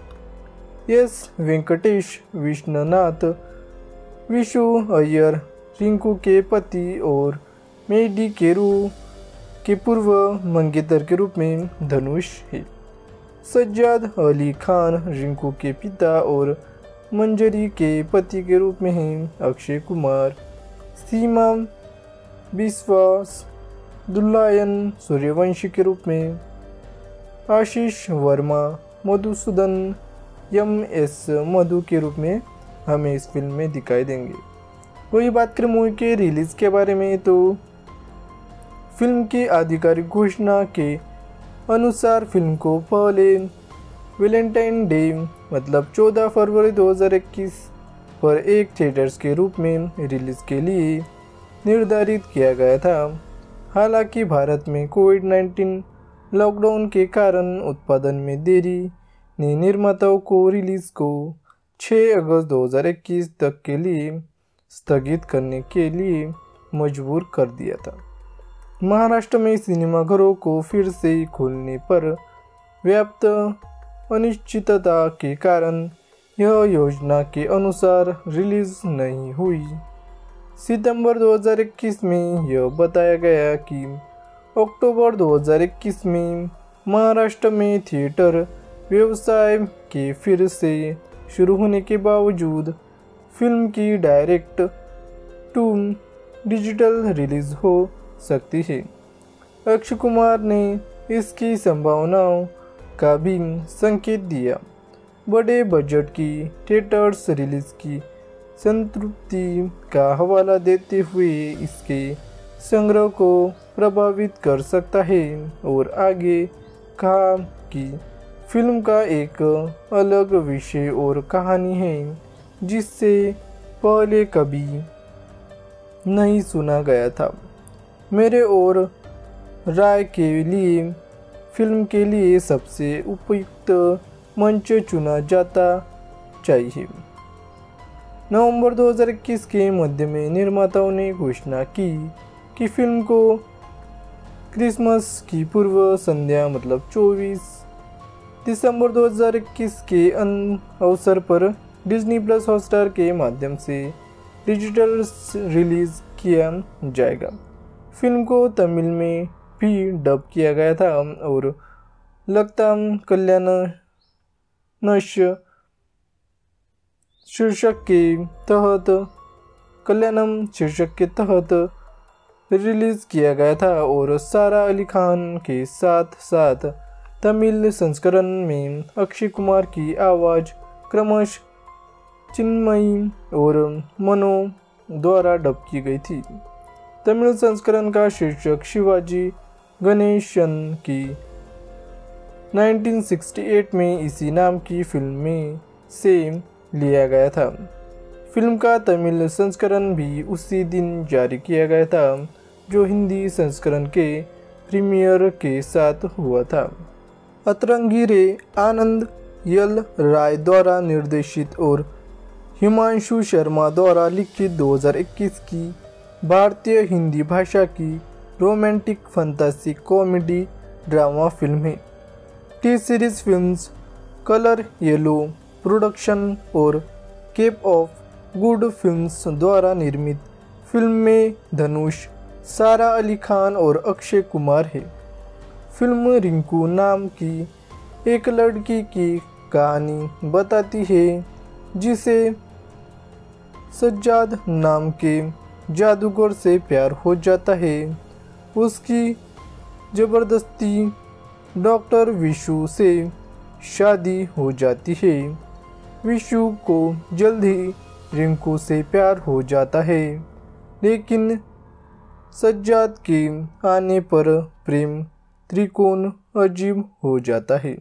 S2: एस वेंकटेश विश्वनाथ विशु अय्यर रिंकू के पति और मेडी केरू के पूर्व मंगेतर के रूप में धनुष है। सज्जाद अली खान रिंकू के पिता और मंजरी के पति के रूप में हैं अक्षय कुमार। सीमा विश्वास दुल्लायन सूर्यवंशी के रूप में, आशीष वर्मा मधुसूदन एम एस मधु के रूप में हमें इस फिल्म में दिखाई देंगे। वही बात करें मूवी के रिलीज़ के बारे में तो फिल्म की आधिकारिक घोषणा के अनुसार फिल्म को पहले वैलेंटाइन डे मतलब चौदह फरवरी दो हज़ार इक्कीस पर एक थिएटर्स के रूप में रिलीज़ के लिए निर्धारित किया गया था। हालांकि भारत में कोविड नाइन्टीन लॉकडाउन के कारण उत्पादन में देरी ने निर्माताओं को रिलीज़ को छह अगस्त दो हज़ार इक्कीस तक के लिए स्थगित करने के लिए मजबूर कर दिया था। महाराष्ट्र में सिनेमाघरों को फिर से खोलने पर व्याप्त अनिश्चितता के कारण यह योजना के अनुसार रिलीज नहीं हुई। सितंबर दो हज़ार इक्कीस में यह बताया गया कि अक्टूबर दो हज़ार इक्कीस में महाराष्ट्र में थिएटर व्यवसाय के फिर से शुरू होने के बावजूद फिल्म की डायरेक्ट टू डिजिटल रिलीज हो सकती है। अक्षय कुमार ने इसकी संभावनाओं का भी संकेत दिया। बड़े बजट की थिएटर्स रिलीज की संतृप्ति का हवाला देते हुए इसके संग्रह को प्रभावित कर सकता है और आगे कहा कि फिल्म का एक अलग विषय और कहानी है जिससे पहले कभी नहीं सुना गया था। मेरे और राय के लिए फिल्म के लिए सबसे उपयुक्त मंच चुना जाता चाहिए। नवंबर दो हज़ार इक्कीस के मध्य में निर्माताओं ने घोषणा की कि फिल्म को क्रिसमस की पूर्व संध्या मतलब चौबीस दिसंबर दो हज़ार इक्कीस के अवसर पर डिज्नी प्लस हॉटस्टार के माध्यम से डिजिटल रिलीज किया जाएगा। फिल्म को तमिल में भी डब किया गया था और लगताम कल्याण नश शीर्षक के तहत कल्याणम शीर्षक के तहत रिलीज किया गया था और सारा अली खान के साथ साथ तमिल संस्करण में अक्षय कुमार की आवाज़ क्रमशः चिन्मयी और मनो द्वारा डब की गई थी। तमिल संस्करण का शीर्षक शिवाजी गणेशन की उन्नीस सौ अड़सठ में इसी नाम की फिल्म में से लिया गया था। फिल्म का तमिल संस्करण भी उसी दिन जारी किया गया था जो हिंदी संस्करण के प्रीमियर के साथ हुआ था। अतरंगी रे आनंद यल राय द्वारा निर्देशित और हिमांशु शर्मा द्वारा लिखित दो हज़ार इक्कीस की भारतीय हिंदी भाषा की romantic fantasy comedy drama film है। T series films colour yellow production और केप ऑफ गुड फिल्म्स द्वारा निर्मित फिल्म में धनुष, सारा अली खान और अक्षय कुमार है। फिल्म रिंकू नाम की एक लड़की की कहानी बताती है जिसे सज्जाद नाम के जादूगर से प्यार हो जाता है। उसकी ज़बरदस्ती डॉक्टर विशु से शादी हो जाती है। विशु को जल्द ही रिंकू से प्यार हो जाता है, लेकिन सज्जाद के आने पर प्रेम त्रिकोण अजीब हो जाता है।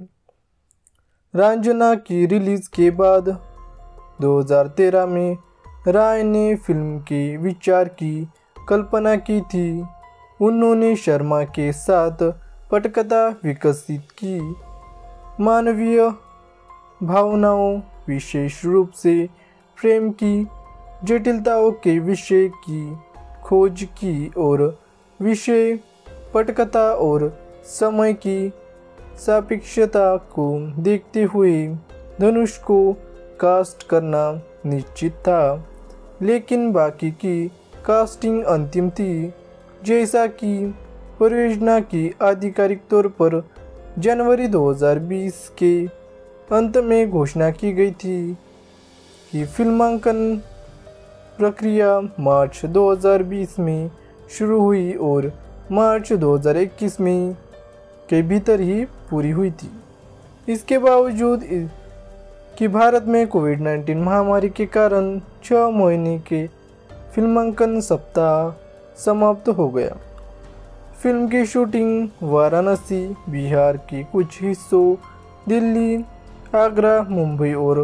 S2: रांझना की रिलीज के बाद दो हज़ार तेरह में राय ने फिल्म के विचार की कल्पना की थी। उन्होंने शर्मा के साथ पटकथा विकसित की। मानवीय भावनाओं, विशेष रूप से प्रेम की जटिलताओं के विषय की खोज की और विषय पटकथा और समय की सापेक्षता को देखते हुए धनुष को कास्ट करना निश्चित था, लेकिन बाकी की कास्टिंग अंतिम थी। जैसा कि परियोजना की आधिकारिक तौर पर जनवरी दो हज़ार बीस के अंत में घोषणा की गई थी कि फिल्मांकन प्रक्रिया मार्च दो हज़ार बीस में शुरू हुई और मार्च दो हज़ार इक्कीस में के भीतर ही पूरी हुई थी। इसके बावजूद कि भारत में कोविड नाइन्टीन महामारी के कारण छः महीने के फिल्मांकन सप्ताह समाप्त हो गया। फिल्म की शूटिंग वाराणसी, बिहार के कुछ हिस्सों, दिल्ली, आगरा, मुंबई और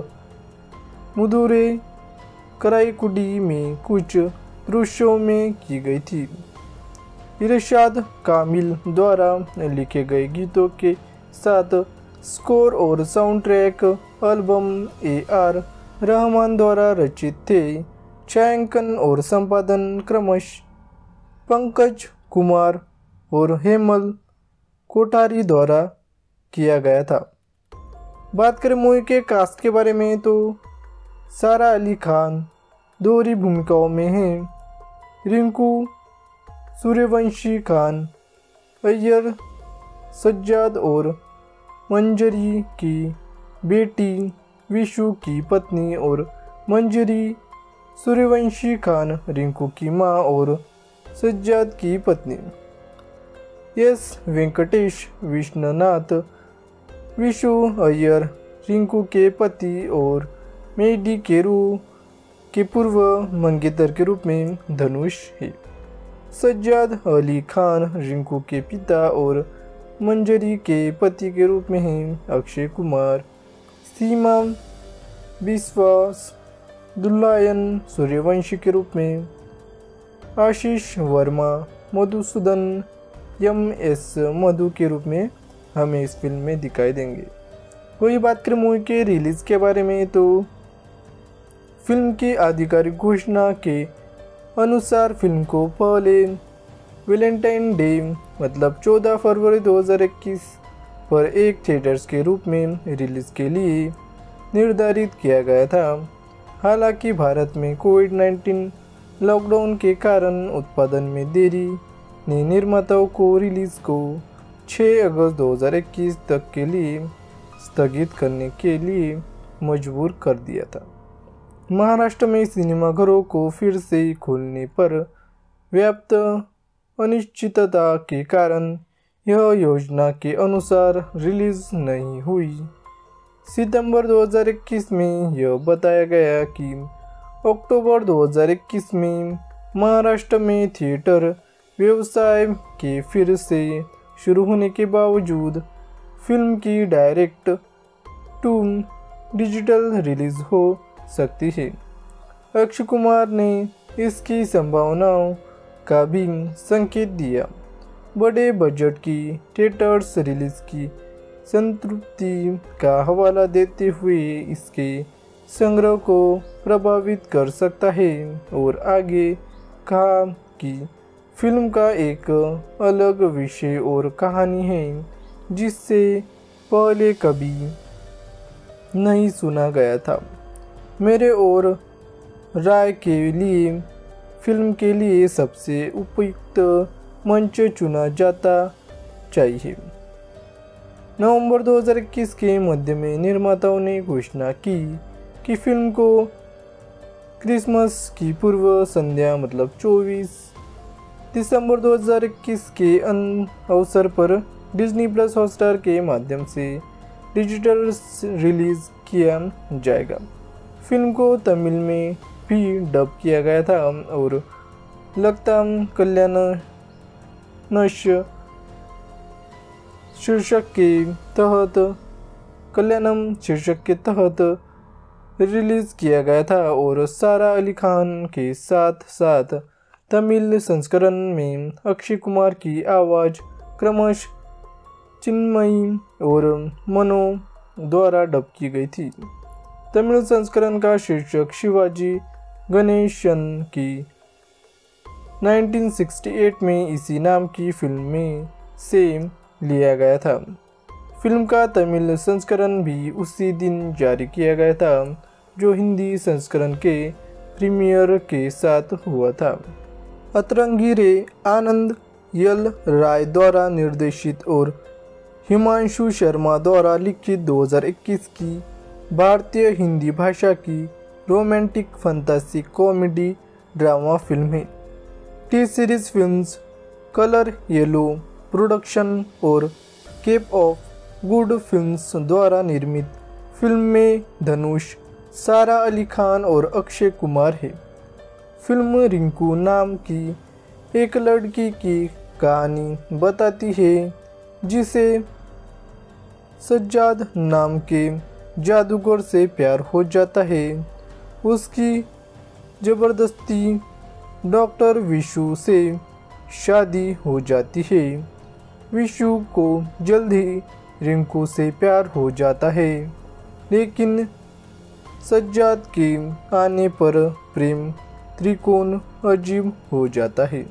S2: मदुरै, कराईकुडी में कुछ दृश्यों में की गई थी। इरशाद कामिल द्वारा लिखे गए गीतों के साथ स्कोर और sound track album A R Rahman द्वारा रचित थे। छायांकन और संपादन क्रमश पंकज कुमार और हेमल कोठारी द्वारा किया गया था। बात करें मूवी के कास्ट के बारे में तो सारा अली खान दोहरी भूमिकाओं में हैं। रिंकू सूर्यवंशी खान अय्यर सज्जाद और मंजरी की बेटी, विशु की पत्नी और मंजरी सूर्यवंशी खान रिंकू की मां और सज्जाद की पत्नी। एस वेंकटेश विश्वनाथ विशु अय्यर रिंकू के पति और मेडी केरू के पूर्व मंगेतर के रूप में धनुष है। सज्जाद अली खान रिंकू के पिता और मंजरी के पति के रूप में हैं अक्षय कुमार। सीमा विश्वास दुल्लायन सूर्यवंशी के रूप में आशीष वर्मा, मधुसूदन एम एस मधु के रूप में हमें इस फिल्म में दिखाई देंगे। वही बात करें मूवी के रिलीज़ के बारे में तो फिल्म की आधिकारिक घोषणा के अनुसार फिल्म को पहले वैलेंटाइन डे मतलब चौदह फरवरी दो हज़ार इक्कीस पर एक थिएटर्स के रूप में रिलीज़ के लिए निर्धारित किया गया था। हालांकि भारत में कोविड नाइन्टीन लॉकडाउन के कारण उत्पादन में देरी ने निर्माताओं को रिलीज़ को छह अगस्त दो हज़ार इक्कीस तक के लिए स्थगित करने के लिए मजबूर कर दिया था। महाराष्ट्र में सिनेमाघरों को फिर से खोलने पर व्याप्त अनिश्चितता के कारण यह योजना के अनुसार रिलीज नहीं हुई। सितंबर दो हज़ार इक्कीस में यह बताया गया कि अक्टूबर दो हज़ार इक्कीस में महाराष्ट्र में थिएटर व्यवसाय के फिर से शुरू होने के बावजूद फिल्म की डायरेक्ट टू डिजिटल रिलीज हो सकती है। अक्षय कुमार ने इसकी संभावनाओं का भी संकेत दिया। बड़े बजट की थिएटर्स रिलीज की संतृप्ति का हवाला देते हुए इसके संग्रह को प्रभावित कर सकता है और आगे कहा कि फिल्म का एक अलग विषय और कहानी है जिससे पहले कभी नहीं सुना गया था। मेरे और राय के लिए फिल्म के लिए सबसे उपयुक्त मंच चुना जाता चाहिए। नवंबर दो हज़ार इक्कीस के मध्य में निर्माताओं ने घोषणा की कि फिल्म को क्रिसमस की पूर्व संध्या मतलब चौबीस दिसंबर दो हज़ार इक्कीस के अवसर पर डिज्नी प्लस हॉटस्टार के माध्यम से डिजिटल रिलीज किया जाएगा। फिल्म को तमिल में भी डब किया गया था और लगताम कल्याण नश शीर्षक के तहत कल्याणम शीर्षक के तहत रिलीज किया गया था और सारा अली खान के साथ साथ तमिल संस्करण में अक्षय कुमार की आवाज़ क्रमश चिन्मयी और मनो द्वारा डब की गई थी। तमिल संस्करण का शीर्षक शिवाजी गणेशन की उन्नीस सौ अड़सठ में इसी नाम की फिल्म में से लिया गया था। फिल्म का तमिल संस्करण भी उसी दिन जारी किया गया था जो हिंदी संस्करण के प्रीमियर के साथ हुआ था। अतरंगी रे आनंद यल राय द्वारा निर्देशित और हिमांशु शर्मा द्वारा लिखित दो हज़ार इक्कीस की भारतीय हिंदी भाषा की romantic fantasy comedy drama film है। T series films colour yellow production और केप ऑफ गुड फिल्म्स द्वारा निर्मित फिल्म में धनुष, सारा अली खान और अक्षय कुमार है। फिल्म रिंकू नाम की एक लड़की की कहानी बताती है जिसे सज्जाद नाम के जादूगर से प्यार हो जाता है। उसकी ज़बरदस्ती डॉक्टर विशु से शादी हो जाती है। विशु को जल्द ही रिंकू से प्यार हो जाता है, लेकिन सज्जाद के आने पर प्रेम त्रिकोण अजीब हो जाता है।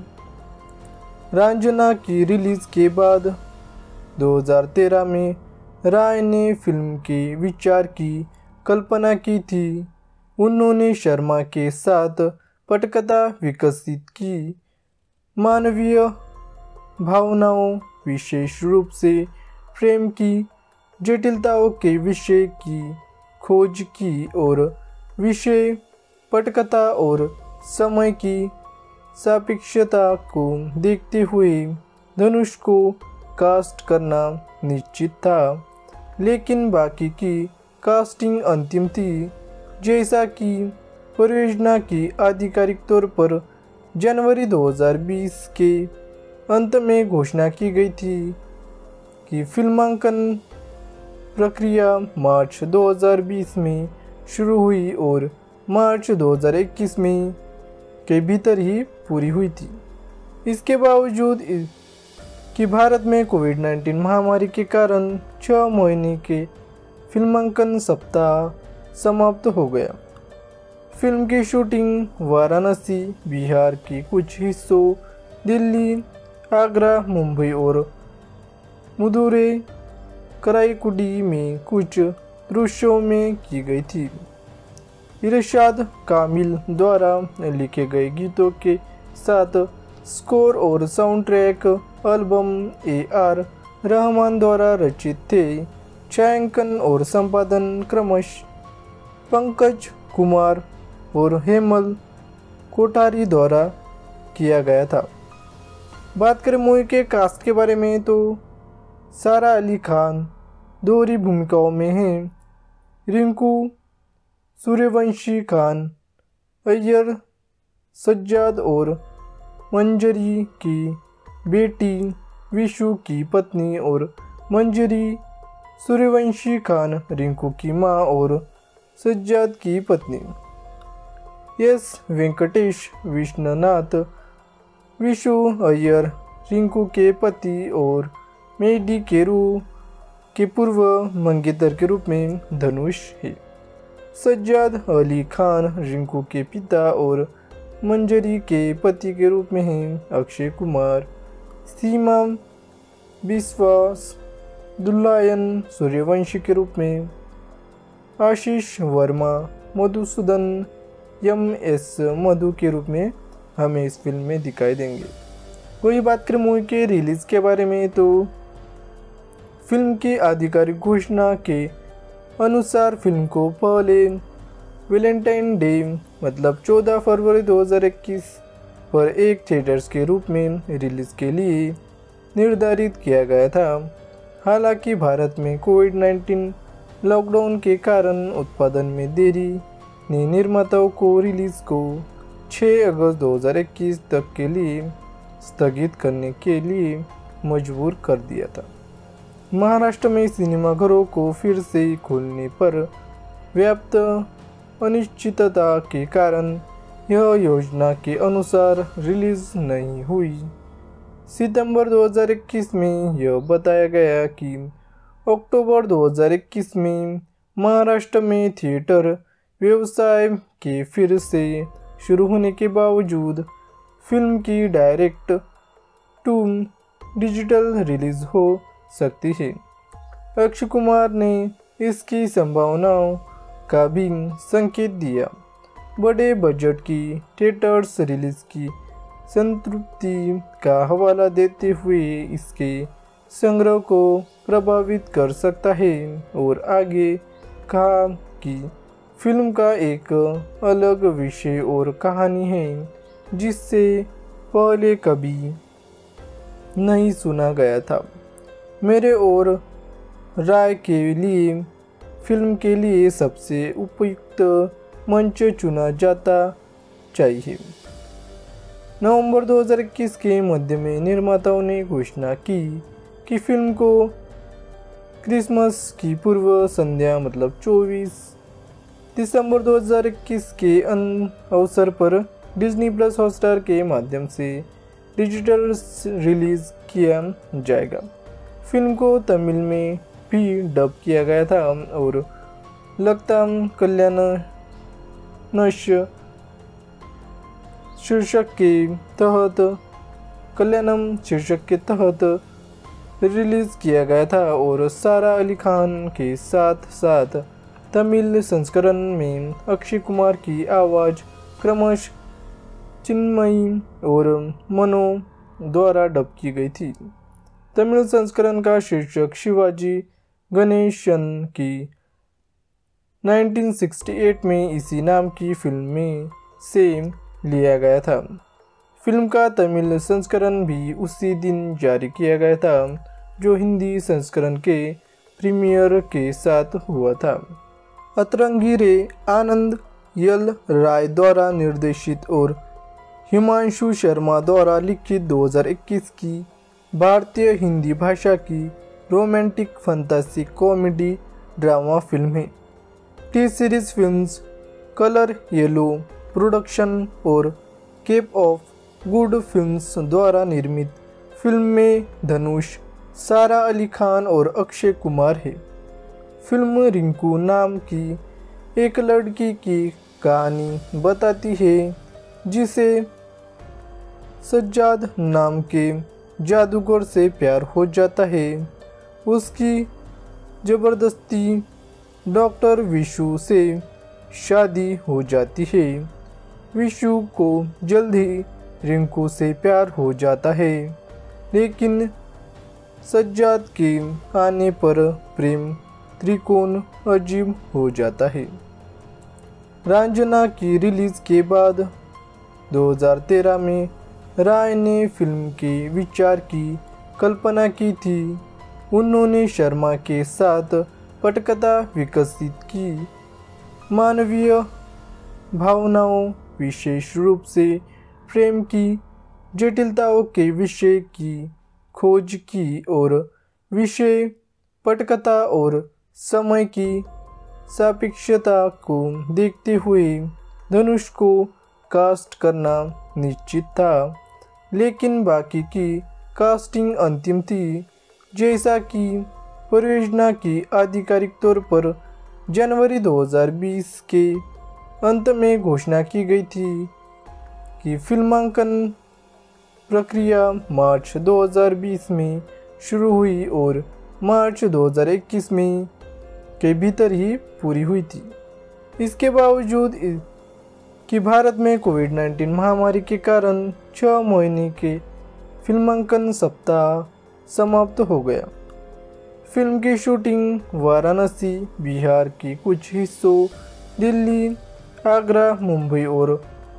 S2: रांझना की रिलीज के बाद दो हज़ार तेरह में राय ने फिल्म के विचार की कल्पना की थी। उन्होंने शर्मा के साथ पटकथा विकसित की। मानवीय भावनाओं, विशेष रूप से प्रेम की जटिलताओं के विषय की खोज की और विषय पटकथा और समय की सापेक्षता को देखते हुए धनुष को कास्ट करना निश्चित था, लेकिन बाकी की कास्टिंग अंतिम थी। जैसा कि परियोजना की आधिकारिक तौर पर जनवरी दो हज़ार बीस के अंत में घोषणा की गई थी कि फिल्मांकन प्रक्रिया मार्च दो हज़ार बीस में शुरू हुई और मार्च दो हज़ार इक्कीस में के भीतर ही पूरी हुई थी। इसके बावजूद कि भारत में कोविड नाइन्टीन महामारी के कारण छः महीने के फिल्मांकन सप्ताह समाप्त हो गया। फिल्म की शूटिंग वाराणसी, बिहार के कुछ हिस्सों, दिल्ली, आगरा, मुंबई और मदुरै, कराईकुडी में कुछ दृश्यों में की गई थी। इरशाद कामिल द्वारा लिखे गए गीतों के साथ स्कोर और sound track album A R Rahman द्वारा रचित थे। छायांकन और संपादन क्रमश पंकज कुमार और हेमल कोठारी द्वारा किया गया था। बात करें मूवी के कास्ट के बारे में तो सारा अली खान दोहरी भूमिकाओं में हैं। रिंकू सूर्यवंशी खान अय्यर सज्जाद और मंजरी की बेटी, विशु की पत्नी और मंजरी सूर्यवंशी खान रिंकू की मां और सज्जाद की पत्नी। एस वेंकटेश विश्वनाथ विशु अय्यर रिंकू के पति और मेडी केरू के पूर्व मंगेतर के रूप में धनुष है। सज्जाद अली खान रिंकू के पिता और मंजरी के पति के रूप में हैं अक्षय कुमार। सीमा विश्वास दुल्लायन सूर्यवंशी के रूप में, आशीष वर्मा मधुसूदन एम एस मधु के रूप में हमें इस फिल्म में दिखाई देंगे। वही बात करें मूवी के रिलीज़ के बारे में तो फिल्म की आधिकारिक घोषणा के अनुसार फिल्म को पहले वैलेंटाइन डे मतलब चौदह फरवरी दो हज़ार इक्कीस पर एक थिएटर्स के रूप में रिलीज़ के लिए निर्धारित किया गया था। हालांकि भारत में कोविड नाइन्टीन लॉकडाउन के कारण उत्पादन में देरी ने निर्माताओं को रिलीज़ को छह अगस्त दो हज़ार इक्कीस तक के लिए स्थगित करने के लिए मजबूर कर दिया था। महाराष्ट्र में सिनेमाघरों को फिर से खोलने पर व्याप्त अनिश्चितता के कारण यह योजना के अनुसार रिलीज नहीं हुई। सितंबर दो हज़ार इक्कीस में यह बताया गया कि अक्टूबर दो हज़ार इक्कीस में महाराष्ट्र में थिएटर व्यवसाय के फिर से शुरू होने के बावजूद फिल्म की डायरेक्ट टू डिजिटल रिलीज हो सकती है। अक्षय कुमार ने इसकी संभावनाओं का भी संकेत दिया। बड़े बजट की थिएटर्स रिलीज की संतृप्ति का हवाला देते हुए इसके संग्रह को प्रभावित कर सकता है और आगे कहा कि फिल्म का एक अलग विषय और कहानी है जिससे पहले कभी नहीं सुना गया था। मेरे और राय के लिए फिल्म के लिए सबसे उपयुक्त मंच चुना जाता चाहिए। नवंबर दो हज़ार इक्कीस के मध्य में निर्माताओं ने घोषणा की कि फिल्म को क्रिसमस की पूर्व संध्या मतलब चौबीस दिसंबर दो हज़ार इक्कीस के अवसर पर डिज्नी प्लस हॉटस्टार के माध्यम से डिजिटल रिलीज किया जाएगा। फिल्म को तमिल में भी डब किया गया था और लगताम कल्याण नश शीर्षक के तहत कल्याणम शीर्षक के तहत रिलीज किया गया था और सारा अली खान के साथ साथ तमिल संस्करण में अक्षय कुमार की आवाज़ क्रमश चिन्मयी और मनो द्वारा डब की गई थी। तमिल संस्करण का शीर्षक शिवाजी गणेशन की उन्नीस सौ अड़सठ में इसी नाम की फिल्म में से लिया गया था। फिल्म का तमिल संस्करण भी उसी दिन जारी किया गया था जो हिंदी संस्करण के प्रीमियर के साथ हुआ था। अतरंगी रे आनंद यल राय द्वारा निर्देशित और हिमांशु शर्मा द्वारा लिखित दो हज़ार इक्कीस की भारतीय हिंदी भाषा की romantic fantasy comedy drama film है। T series films colour yellow production और केप ऑफ गुड फिल्म्स द्वारा निर्मित फिल्म में धनुष, सारा अली खान और अक्षय कुमार है। फिल्म रिंकू नाम की एक लड़की की कहानी बताती है जिसे सज्जाद नाम के जादूगर से प्यार हो जाता है। उसकी ज़बरदस्ती डॉक्टर विशु से शादी हो जाती है। विशु को जल्द ही रिंकू से प्यार हो जाता है, लेकिन सज्जाद के आने पर प्रेम त्रिकोण अजीब हो जाता है। रांझना की रिलीज के बाद दो हज़ार तेरह में राय ने फिल्म के विचार की कल्पना की थी। उन्होंने शर्मा के साथ पटकथा विकसित की, मानवीय भावनाओं विशेष रूप से प्रेम की जटिलताओं के विषय की खोज की और विषय पटकथा और समय की सापेक्षता को देखते हुए धनुष को कास्ट करना निश्चित था, लेकिन बाकी की कास्टिंग अंतिम थी। जैसा कि परियोजना की आधिकारिक तौर पर जनवरी दो हज़ार बीस के अंत में घोषणा की गई थी कि फिल्मांकन प्रक्रिया मार्च दो हज़ार बीस में शुरू हुई और मार्च दो हज़ार इक्कीस में के भीतर ही पूरी हुई थी। इसके बावजूद कि भारत में कोविड नाइन्टीन महामारी के कारण छः महीने के फिल्मांकन सप्ताह समाप्त हो गया। फिल्म की शूटिंग वाराणसी, बिहार के कुछ हिस्सों, दिल्ली, आगरा, मुंबई और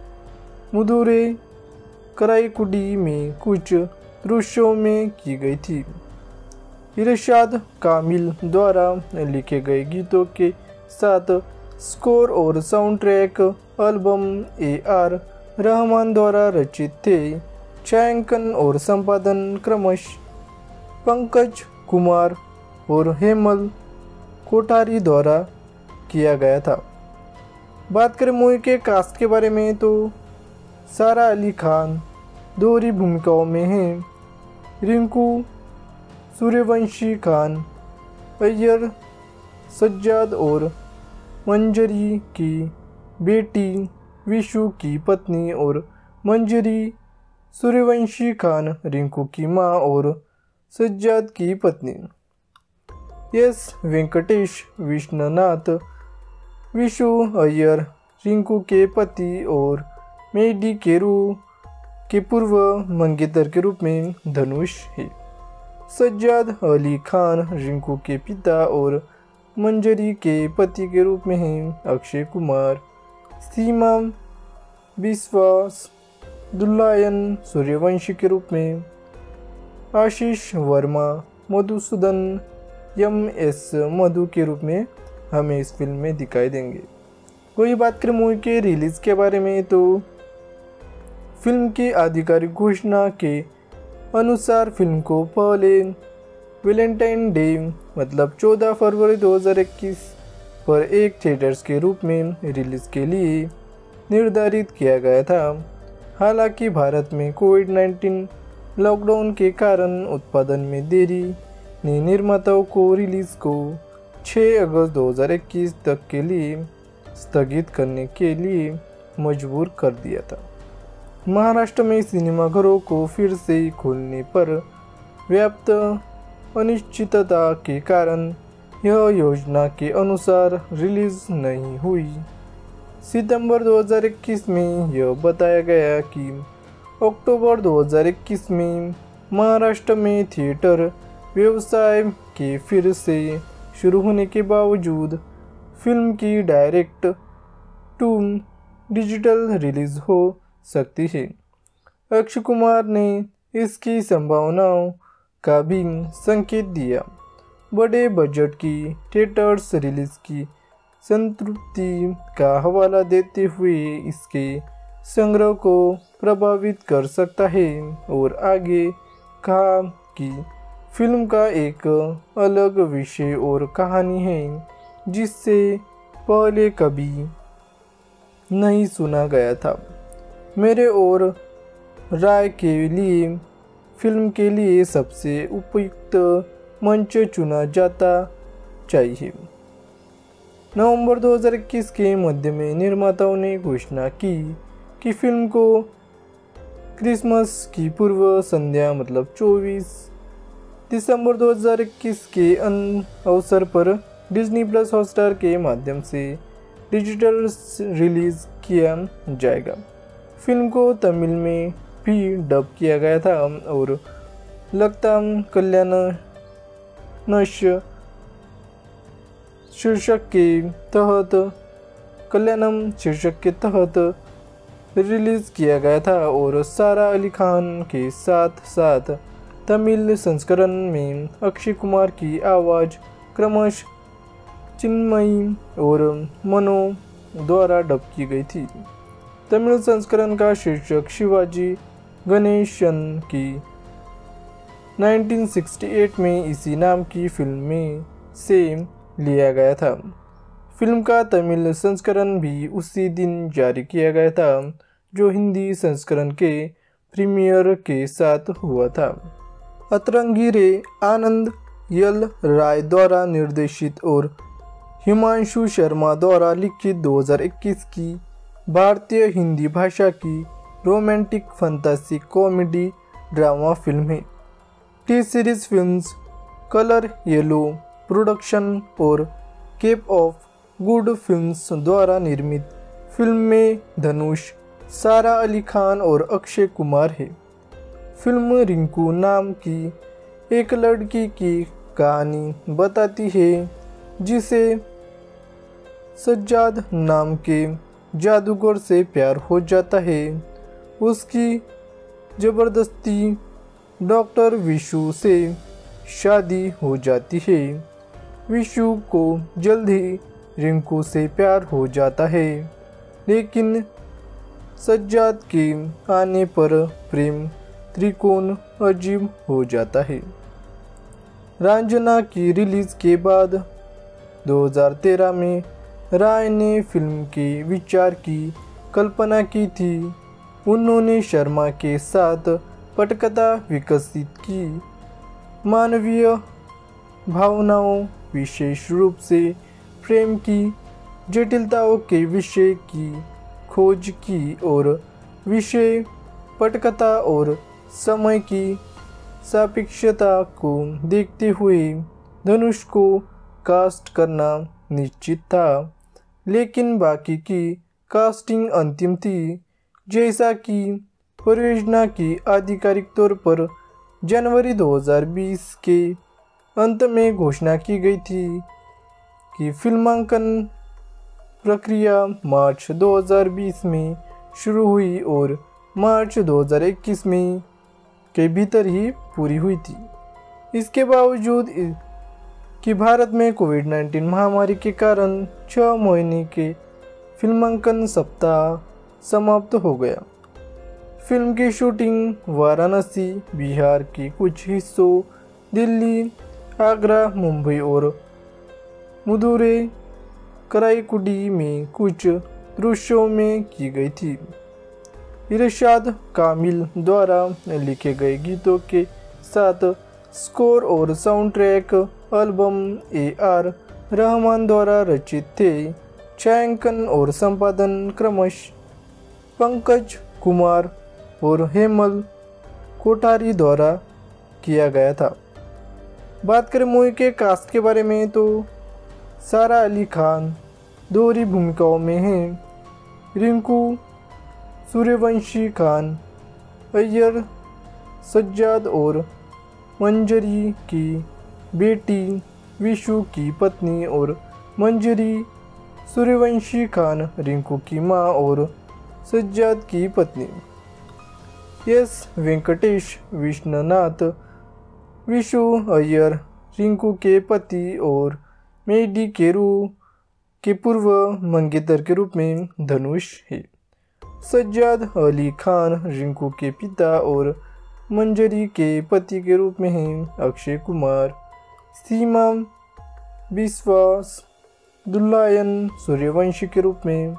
S2: मदुरै, कराईकुडी में कुछ दृश्यों में की गई थी। इरशाद कामिल द्वारा लिखे गए गीतों के साथ स्कोर और sound track album A R Rahman द्वारा रचित थे। छायांकन और संपादन क्रमशः पंकज कुमार और हेमल कोठारी द्वारा किया गया था। बात करें मूवी के कास्ट के बारे में तो सारा अली खान दोहरी भूमिकाओं में हैं। रिंकू सूर्यवंशी खान अय्यर, सज्जाद और मंजरी की बेटी, विशु की पत्नी और मंजरी सूर्यवंशी खान रिंकू की माँ और सज्जाद की पत्नी। एस वेंकटेश विश्वनाथ विशु अय्यर रिंकू के पति और मेडी केरू के पूर्व मंगेतर के रूप में धनुष है। सज्जाद अली खान रिंकू के पिता और मंजरी के पति के रूप में हैं अक्षय कुमार। सीमा विश्वास दुल्लायन सूर्यवंशी के रूप में, आशीष वर्मा मधुसूदन एम एस मधु के रूप में हमें इस फिल्म में दिखाई देंगे। वही बात करें मूवी के रिलीज़ के बारे में तो फिल्म की आधिकारिक घोषणा के अनुसार फिल्म को पहले वैलेंटाइन डे मतलब चौदह फरवरी दो हज़ार इक्कीस पर एक थिएटर्स के रूप में रिलीज़ के लिए निर्धारित किया गया था। हालांकि भारत में कोविड नाइन्टीन लॉकडाउन के कारण उत्पादन में देरी ने निर्माताओं को रिलीज़ को छह अगस्त दो हज़ार इक्कीस तक के लिए स्थगित करने के लिए मजबूर कर दिया था। महाराष्ट्र में सिनेमाघरों को फिर से खोलने पर व्याप्त अनिश्चितता के कारण यह योजना के अनुसार रिलीज नहीं हुई। सितंबर दो हज़ार इक्कीस में यह बताया गया कि अक्टूबर दो हज़ार इक्कीस में महाराष्ट्र में थिएटर व्यवसाय के फिर से शुरू होने के बावजूद फिल्म की डायरेक्ट टू डिजिटल रिलीज हो सकती है। अक्षय कुमार ने इसकी संभावनाओं का भी संकेत दिया। बड़े बजट की थिएटर्स रिलीज की संतृप्ति का हवाला देते हुए इसके संग्रह को प्रभावित कर सकता है और आगे कहा कि फिल्म का एक अलग विषय और कहानी है जिससे पहले कभी नहीं सुना गया था। मेरे और राय के लिए फिल्म के लिए सबसे उपयुक्त मंच चुना जाता चाहिए। नवंबर दो हज़ार इक्कीस के मध्य में निर्माताओं ने घोषणा की कि फिल्म को क्रिसमस की पूर्व संध्या मतलब चौबीस दिसंबर दो हज़ार इक्कीस के अवसर पर डिज्नी प्लस हॉटस्टार के माध्यम से डिजिटल रिलीज किया जाएगा। फिल्म को तमिल में भी डब किया गया था और लगता कल्याण नश शीर्षक के तहत कल्याणम शीर्षक के तहत रिलीज किया गया था और सारा अली खान के साथ साथ तमिल संस्करण में अक्षय कुमार की आवाज़ क्रमशः चिन्मयी और मनो द्वारा डब की गई थी। तमिल संस्करण का शीर्षक शिवाजी गणेशन की उन्नीस सौ अड़सठ में इसी नाम की फिल्म में से लिया गया था। फिल्म का तमिल संस्करण भी उसी दिन जारी किया गया था जो हिंदी संस्करण के प्रीमियर के साथ हुआ था। अतरंगी रे आनंद यल राय द्वारा निर्देशित और हिमांशु शर्मा द्वारा लिखित दो हज़ार इक्कीस की भारतीय हिंदी भाषा की romantic fantasy comedy drama film है। T series films colour yellow production और केप ऑफ गुड फिल्म्स द्वारा निर्मित फिल्म में धनुष, सारा अली खान और अक्षय कुमार है। फिल्म रिंकू नाम की एक लड़की की कहानी बताती है जिसे सज्जाद नाम के जादूगर से प्यार हो जाता है। उसकी ज़बरदस्ती डॉक्टर विशु से शादी हो जाती है। विशु को जल्द ही रिंकू से प्यार हो जाता है, लेकिन सज्जाद के आने पर प्रेम त्रिकोण अजीब हो जाता है। रांझना की रिलीज के बाद दो हज़ार तेरह में राय ने फिल्म के विचार की कल्पना की थी। उन्होंने शर्मा के साथ पटकथा विकसित की। मानवीय भावनाओं, विशेष रूप से प्रेम की जटिलताओं के विषय की खोज की और विषय पटकथा और समय की सापेक्षता को देखते हुए धनुष को कास्ट करना निश्चित था, लेकिन बाकी की कास्टिंग अंतिम थी। जैसा कि परियोजना की आधिकारिक तौर पर जनवरी दो हज़ार बीस के अंत में घोषणा की गई थी कि फिल्मांकन प्रक्रिया मार्च दो हज़ार बीस में शुरू हुई और मार्च दो हज़ार इक्कीस में के भीतर ही पूरी हुई थी। इसके बावजूद कि भारत में कोविड नाइन्टीन महामारी के कारण छः महीने के फिल्मांकन सप्ताह समाप्त हो गया। फिल्म की शूटिंग वाराणसी, बिहार के कुछ हिस्सों, दिल्ली, आगरा, मुंबई और मदुरै, कराईकुडी में कुछ दृश्यों में की गई थी। इरशाद कामिल द्वारा लिखे गए गीतों के साथ स्कोर और sound track album A R Rahman द्वारा रचित थे। छायांकन और संपादन क्रमश पंकज कुमार और हेमल कोठारी द्वारा किया गया था। बात करें मूवी के कास्ट के बारे में तो सारा अली खान दोहरी भूमिकाओं में हैं। रिंकू सूर्यवंशी खान अय्यर सज्जाद और मंजरी की बेटी, विशु की पत्नी और मंजरी सूर्यवंशी खान रिंकू की मां और सज्जाद की पत्नी। एस वेंकटेश विश्वनाथ विशु अय्यर रिंकू के पति और मेडी केरू के पूर्व मंगेतर के रूप में धनुष है। सज्जाद अली खान रिंकू के पिता और मंजरी के पति के रूप में हैं अक्षय कुमार। सीमा विश्वास दुल्लायन सूर्यवंशी के रूप में,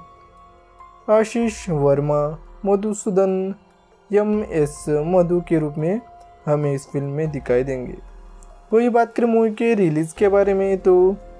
S2: आशीष वर्मा मधुसूदन एम एस मधु के रूप में हमें इस फिल्म में दिखाई देंगे। वही बात करें मूवी के रिलीज़ के बारे में तो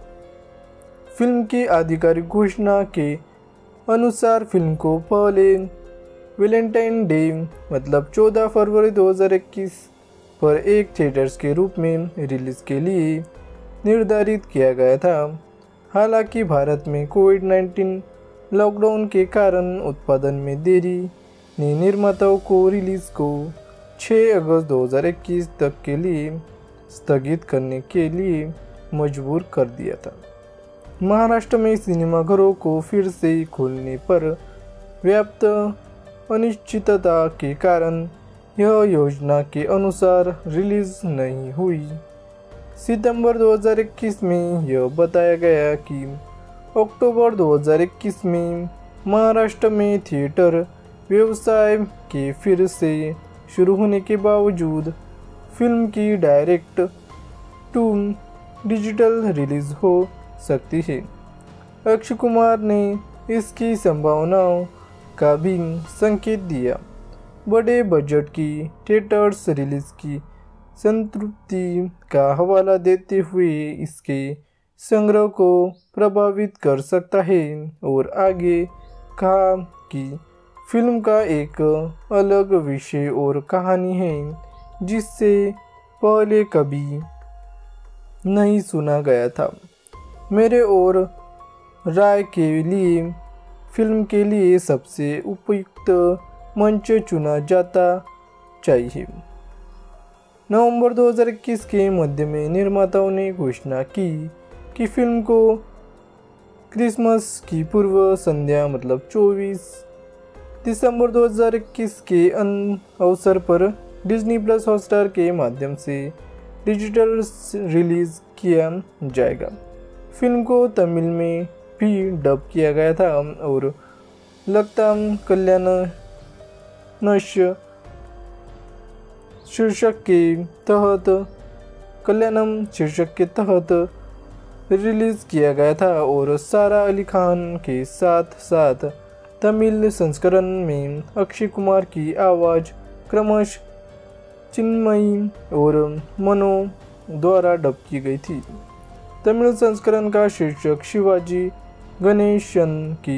S2: फिल्म की आधिकारिक घोषणा के अनुसार फिल्म को पहले वैलेंटाइन डे मतलब चौदह फरवरी दो हज़ार इक्कीस पर एक थिएटर्स के रूप में रिलीज़ के लिए निर्धारित किया गया था। हालांकि भारत में कोविड नाइन्टीन लॉकडाउन के कारण उत्पादन में देरी ने निर्माताओं को रिलीज़ को छह अगस्त दो हज़ार इक्कीस तक के लिए स्थगित करने के लिए मजबूर कर दिया था। महाराष्ट्र में सिनेमाघरों को फिर से खोलने पर व्याप्त अनिश्चितता के कारण यह योजना के अनुसार रिलीज नहीं हुई। सितंबर दो हज़ार इक्कीस में यह बताया गया कि अक्टूबर दो हज़ार इक्कीस में महाराष्ट्र में थिएटर व्यवसाय के फिर से शुरू होने के बावजूद फिल्म की डायरेक्ट टू डिजिटल रिलीज हो सकती है। अक्षय कुमार ने इसकी संभावनाओं का भी संकेत दिया। बड़े बजट की थिएटर्स रिलीज की संतृप्ति का हवाला देते हुए इसके संग्रह को प्रभावित कर सकता है और आगे कहा कि फिल्म का एक अलग विषय और कहानी है जिससे पहले कभी नहीं सुना गया था। मेरे और राय के लिए फिल्म के लिए सबसे उपयुक्त मंच चुना जाता चाहिए। नवंबर दो हज़ार इक्कीस के मध्य में निर्माताओं ने घोषणा की कि फिल्म को क्रिसमस की पूर्व संध्या मतलब चौबीस दिसंबर दो हज़ार इक्कीस के अवसर पर डिज्नी प्लस हॉटस्टार के माध्यम से डिजिटल रिलीज किया जाएगा। फिल्म को तमिल में भी डब किया गया था और लगता कल्याण नश शीर्षक के तहत कल्याणम शीर्षक के तहत रिलीज किया गया था और सारा अली खान के साथ साथ तमिल संस्करण में अक्षय कुमार की आवाज़ क्रमश चिन्मयी और मनो द्वारा डब की गई थी। तमिल संस्करण का शीर्षक शिवाजी गणेशन की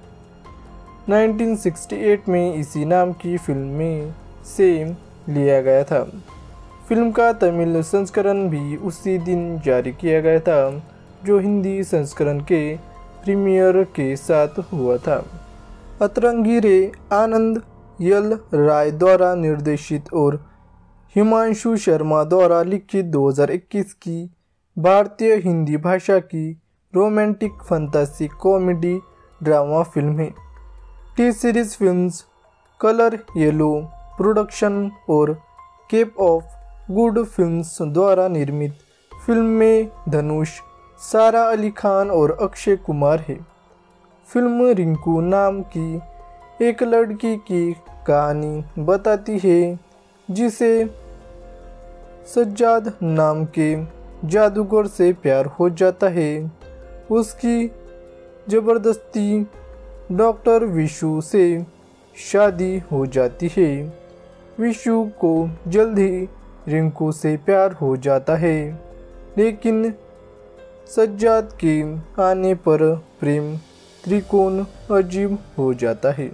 S2: उन्नीस सौ अड़सठ में इसी नाम की फिल्म में से लिया गया था। फिल्म का तमिल संस्करण भी उसी दिन जारी किया गया था जो हिंदी संस्करण के प्रीमियर के साथ हुआ था। अतरंगी रे आनंद यल राय द्वारा निर्देशित और हिमांशु शर्मा द्वारा लिखित दो हज़ार इक्कीस की भारतीय हिंदी भाषा की romantic fantasy comedy drama film है। T series films colour yellow production और केप ऑफ गुड फिल्म्स द्वारा निर्मित फिल्म में धनुष, सारा अली खान और अक्षय कुमार है। फिल्म रिंकू नाम की एक लड़की की कहानी बताती है जिसे सज्जाद नाम के जादूगर से प्यार हो जाता है। उसकी ज़बरदस्ती डॉक्टर विशु से शादी हो जाती है। विशु को जल्द ही रिंकू से प्यार हो जाता है, लेकिन सज्जाद के आने पर प्रेम त्रिकोण अजीब हो जाता है।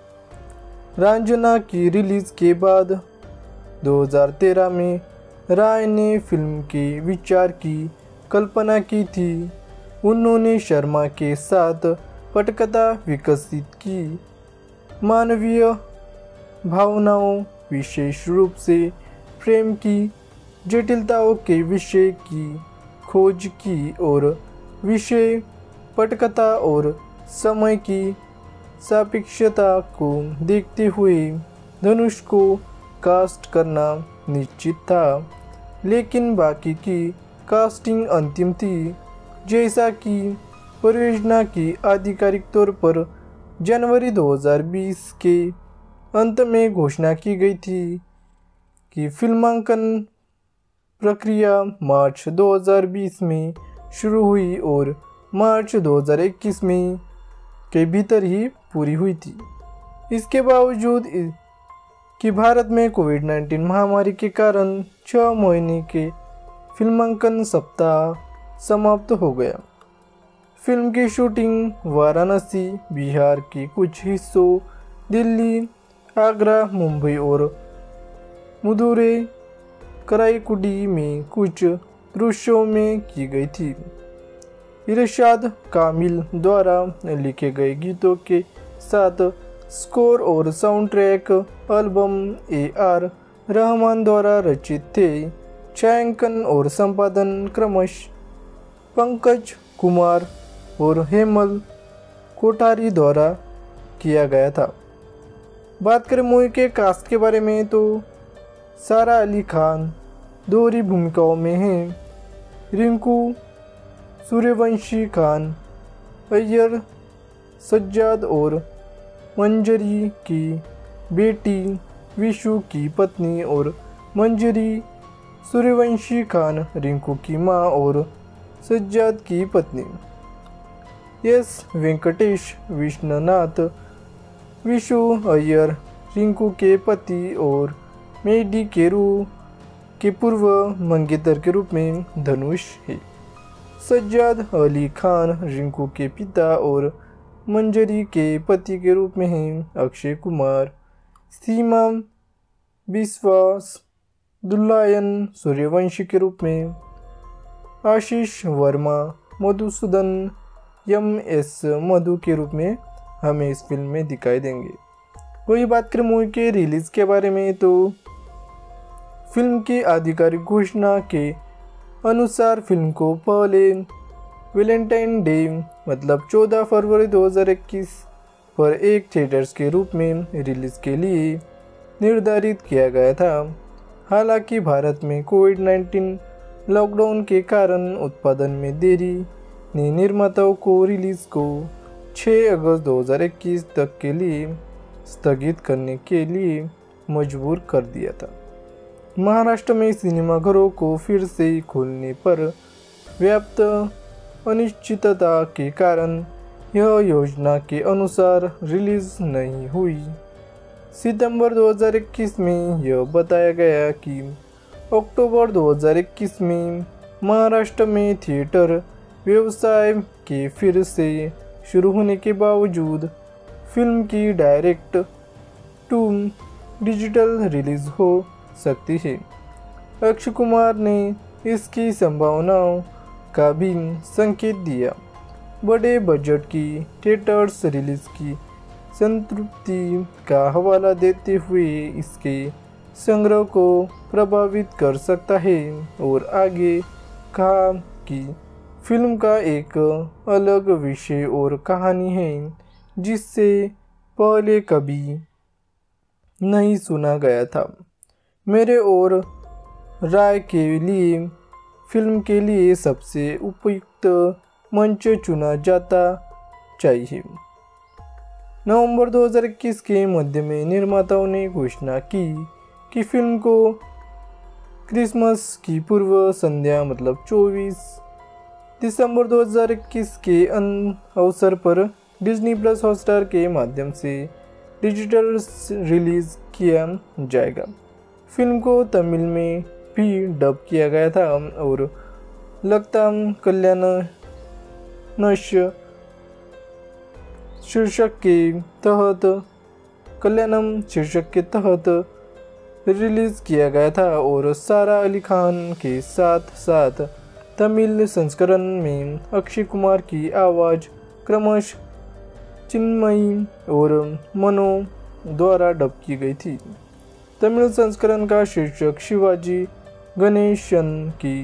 S2: रंजना की रिलीज के बाद दो हज़ार तेरह में राय ने फिल्म के विचार की कल्पना की थी। उन्होंने शर्मा के साथ पटकथा विकसित की। मानवीय भावनाओं, विशेष रूप से प्रेम की जटिलताओं के विषय की खोज की और विषय पटकथा और समय की सापेक्षता को देखते हुए धनुष को कास्ट करना निश्चित था, लेकिन बाकी की कास्टिंग अंतिम थी। जैसा कि परियोजना की आधिकारिक तौर पर जनवरी दो हज़ार बीस के अंत में घोषणा की गई थी कि फिल्मांकन प्रक्रिया मार्च दो हज़ार बीस में शुरू हुई और मार्च दो हज़ार इक्कीस में के भीतर ही पूरी हुई थी। इसके बावजूद कि भारत में कोविड नाइन्टीन महामारी के कारण छः महीने के फिल्मांकन सप्ताह समाप्त हो गया। फिल्म की शूटिंग वाराणसी, बिहार के कुछ हिस्सों, दिल्ली, आगरा, मुंबई और मदुरै, कराईकुडी में कुछ दृश्यों में की गई थी। इरशाद कामिल द्वारा लिखे गए गीतों के साथ स्कोर और sound track album A R Rahman द्वारा रचित थे। छायांकन और संपादन क्रमश पंकज कुमार और हेमल कोठारी द्वारा किया गया था। बात करें मूवी के कास्ट के बारे में तो सारा अली खान दोहरी भूमिकाओं में हैं। रिंकू सूर्यवंशी खान अय्यर सज्जाद और मंजरी की बेटी, विशु की पत्नी और मंजरी सूर्यवंशी खान रिंकू की मां और सज्जाद की पत्नी। एस वेंकटेश विश्वनाथ विशु अय्यर रिंकू के पति और मेडी केरू के पूर्व मंगेतर के रूप में धनुष है। सज्जाद अली खान रिंकू के पिता और मंजरी के पति के रूप में हैं अक्षय कुमार। सीमा विश्वास दुल्लायन सूर्यवंशी के रूप में, आशीष वर्मा मधुसूदन एम एस मधु के रूप में हमें इस फिल्म में दिखाई देंगे। वही बात करें मूवी के रिलीज़ के बारे में तो फिल्म की आधिकारिक घोषणा के अनुसार फिल्म को पहले वैलेंटाइन डे मतलब चौदह फरवरी दो हज़ार इक्कीस पर एक थिएटर्स के रूप में रिलीज़ के लिए निर्धारित किया गया था। हालांकि भारत में कोविड नाइन्टीन लॉकडाउन के कारण उत्पादन में देरी ने निर्माताओं को रिलीज़ को छह अगस्त दो हज़ार इक्कीस तक के लिए स्थगित करने के लिए मजबूर कर दिया था। महाराष्ट्र में सिनेमाघरों को फिर से खोलने पर व्याप्त अनिश्चितता के कारण यह योजना के अनुसार रिलीज नहीं हुई। सितंबर दो हज़ार इक्कीस में यह बताया गया कि अक्टूबर दो हज़ार इक्कीस में महाराष्ट्र में थिएटर व्यवसाय के फिर से शुरू होने के बावजूद फिल्म की डायरेक्ट टू डिजिटल रिलीज हो सकती है। अक्षय कुमार ने इसकी संभावनाओं का भी संकेत दिया। बड़े बजट की थिएटर्स रिलीज की संतृप्ति का हवाला देते हुए इसके संग्रह को प्रभावित कर सकता है और आगे कहा कि फिल्म का एक अलग विषय और कहानी है जिससे पहले कभी नहीं सुना गया था। मेरे और राय के लिए फिल्म के लिए सबसे उपयुक्त मंच चुना जाता चाहिए। नवंबर दो हज़ार इक्कीस के मध्य में निर्माताओं ने घोषणा की कि फिल्म को क्रिसमस की पूर्व संध्या मतलब चौबीस दिसंबर दो हज़ार इक्कीस के अवसर पर डिज्नी प्लस हॉटस्टार के माध्यम से डिजिटल रिलीज किया जाएगा। फिल्म को तमिल में भी डब किया गया था और लगता कल्याण नश शीर्षक के तहत कल्याणम शीर्षक के तहत रिलीज किया गया था और सारा अली खान के साथ साथ तमिल संस्करण में अक्षय कुमार की आवाज़ क्रमशः चिन्मयी और मनो द्वारा डब की गई थी। तमिल संस्करण का शीर्षक शिवाजी गणेशन की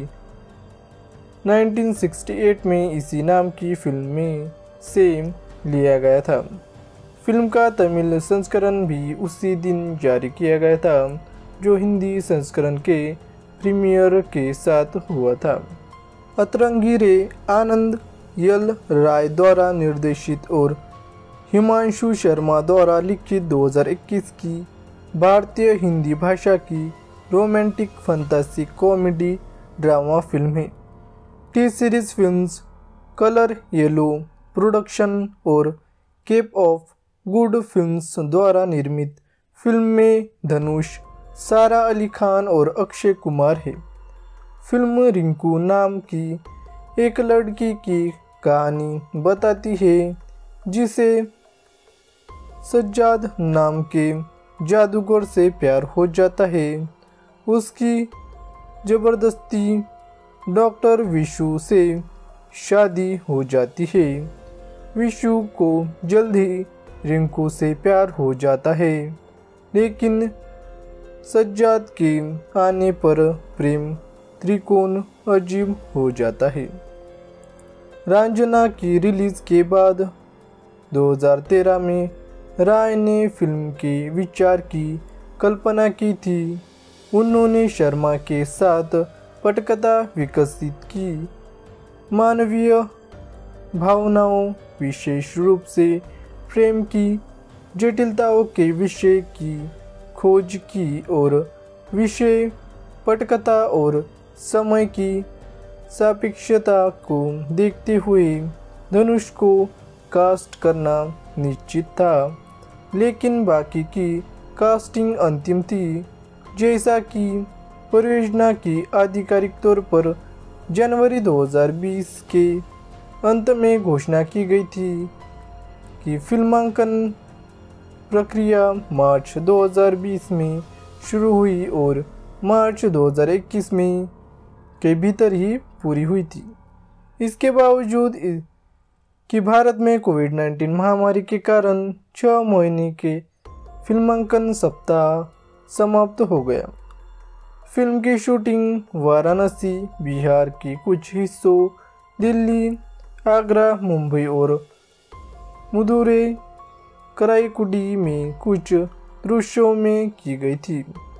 S2: उन्नीस सौ अड़सठ में इसी नाम की फिल्म में से लिया गया था। फिल्म का तमिल संस्करण भी उसी दिन जारी किया गया था जो हिंदी संस्करण के प्रीमियर के साथ हुआ था। अतरंगी रे आनंद यल राय द्वारा निर्देशित और हिमांशु शर्मा द्वारा लिखित दो हज़ार इक्कीस की भारतीय हिंदी भाषा की romantic fantasy comedy drama film है। T series films colour yellow production और केप ऑफ गुड फिल्म्स द्वारा निर्मित फिल्म में धनुष, सारा अली खान और अक्षय कुमार है। फिल्म रिंकू नाम की एक लड़की की कहानी बताती है जिसे सज्जाद नाम के जादूगर से प्यार हो जाता है। उसकी ज़बरदस्ती डॉक्टर विशु से शादी हो जाती है। विशु को जल्द ही रिंकू से प्यार हो जाता है, लेकिन सज्जाद के आने पर प्रेम त्रिकोण अजीब हो जाता है। रांझना की रिलीज के बाद दो हज़ार तेरह में राय ने फिल्म के विचार की कल्पना की थी। उन्होंने शर्मा के साथ पटकथा विकसित की। मानवीय भावनाओं, विशेष रूप से प्रेम की जटिलताओं के विषय की खोज की और विषय पटकथा और समय की सापेक्षता को देखते हुए धनुष को कास्ट करना निश्चित था, लेकिन बाकी की कास्टिंग अंतिम थी। जैसा कि परियोजना की आधिकारिक तौर पर जनवरी दो हज़ार बीस के अंत में घोषणा की गई थी कि फिल्मांकन प्रक्रिया मार्च दो हज़ार बीस में शुरू हुई और मार्च दो हज़ार इक्कीस में के भीतर ही पूरी हुई थी। इसके बावजूद कि भारत में कोविड नाइन्टीन महामारी के कारण छः महीने के फिल्मांकन सप्ताह समाप्त हो गया। फिल्म की शूटिंग वाराणसी, बिहार के कुछ हिस्सों, दिल्ली, आगरा, मुंबई और मदुरै, कराईकुडी में कुछ दृश्यों में की गई थी।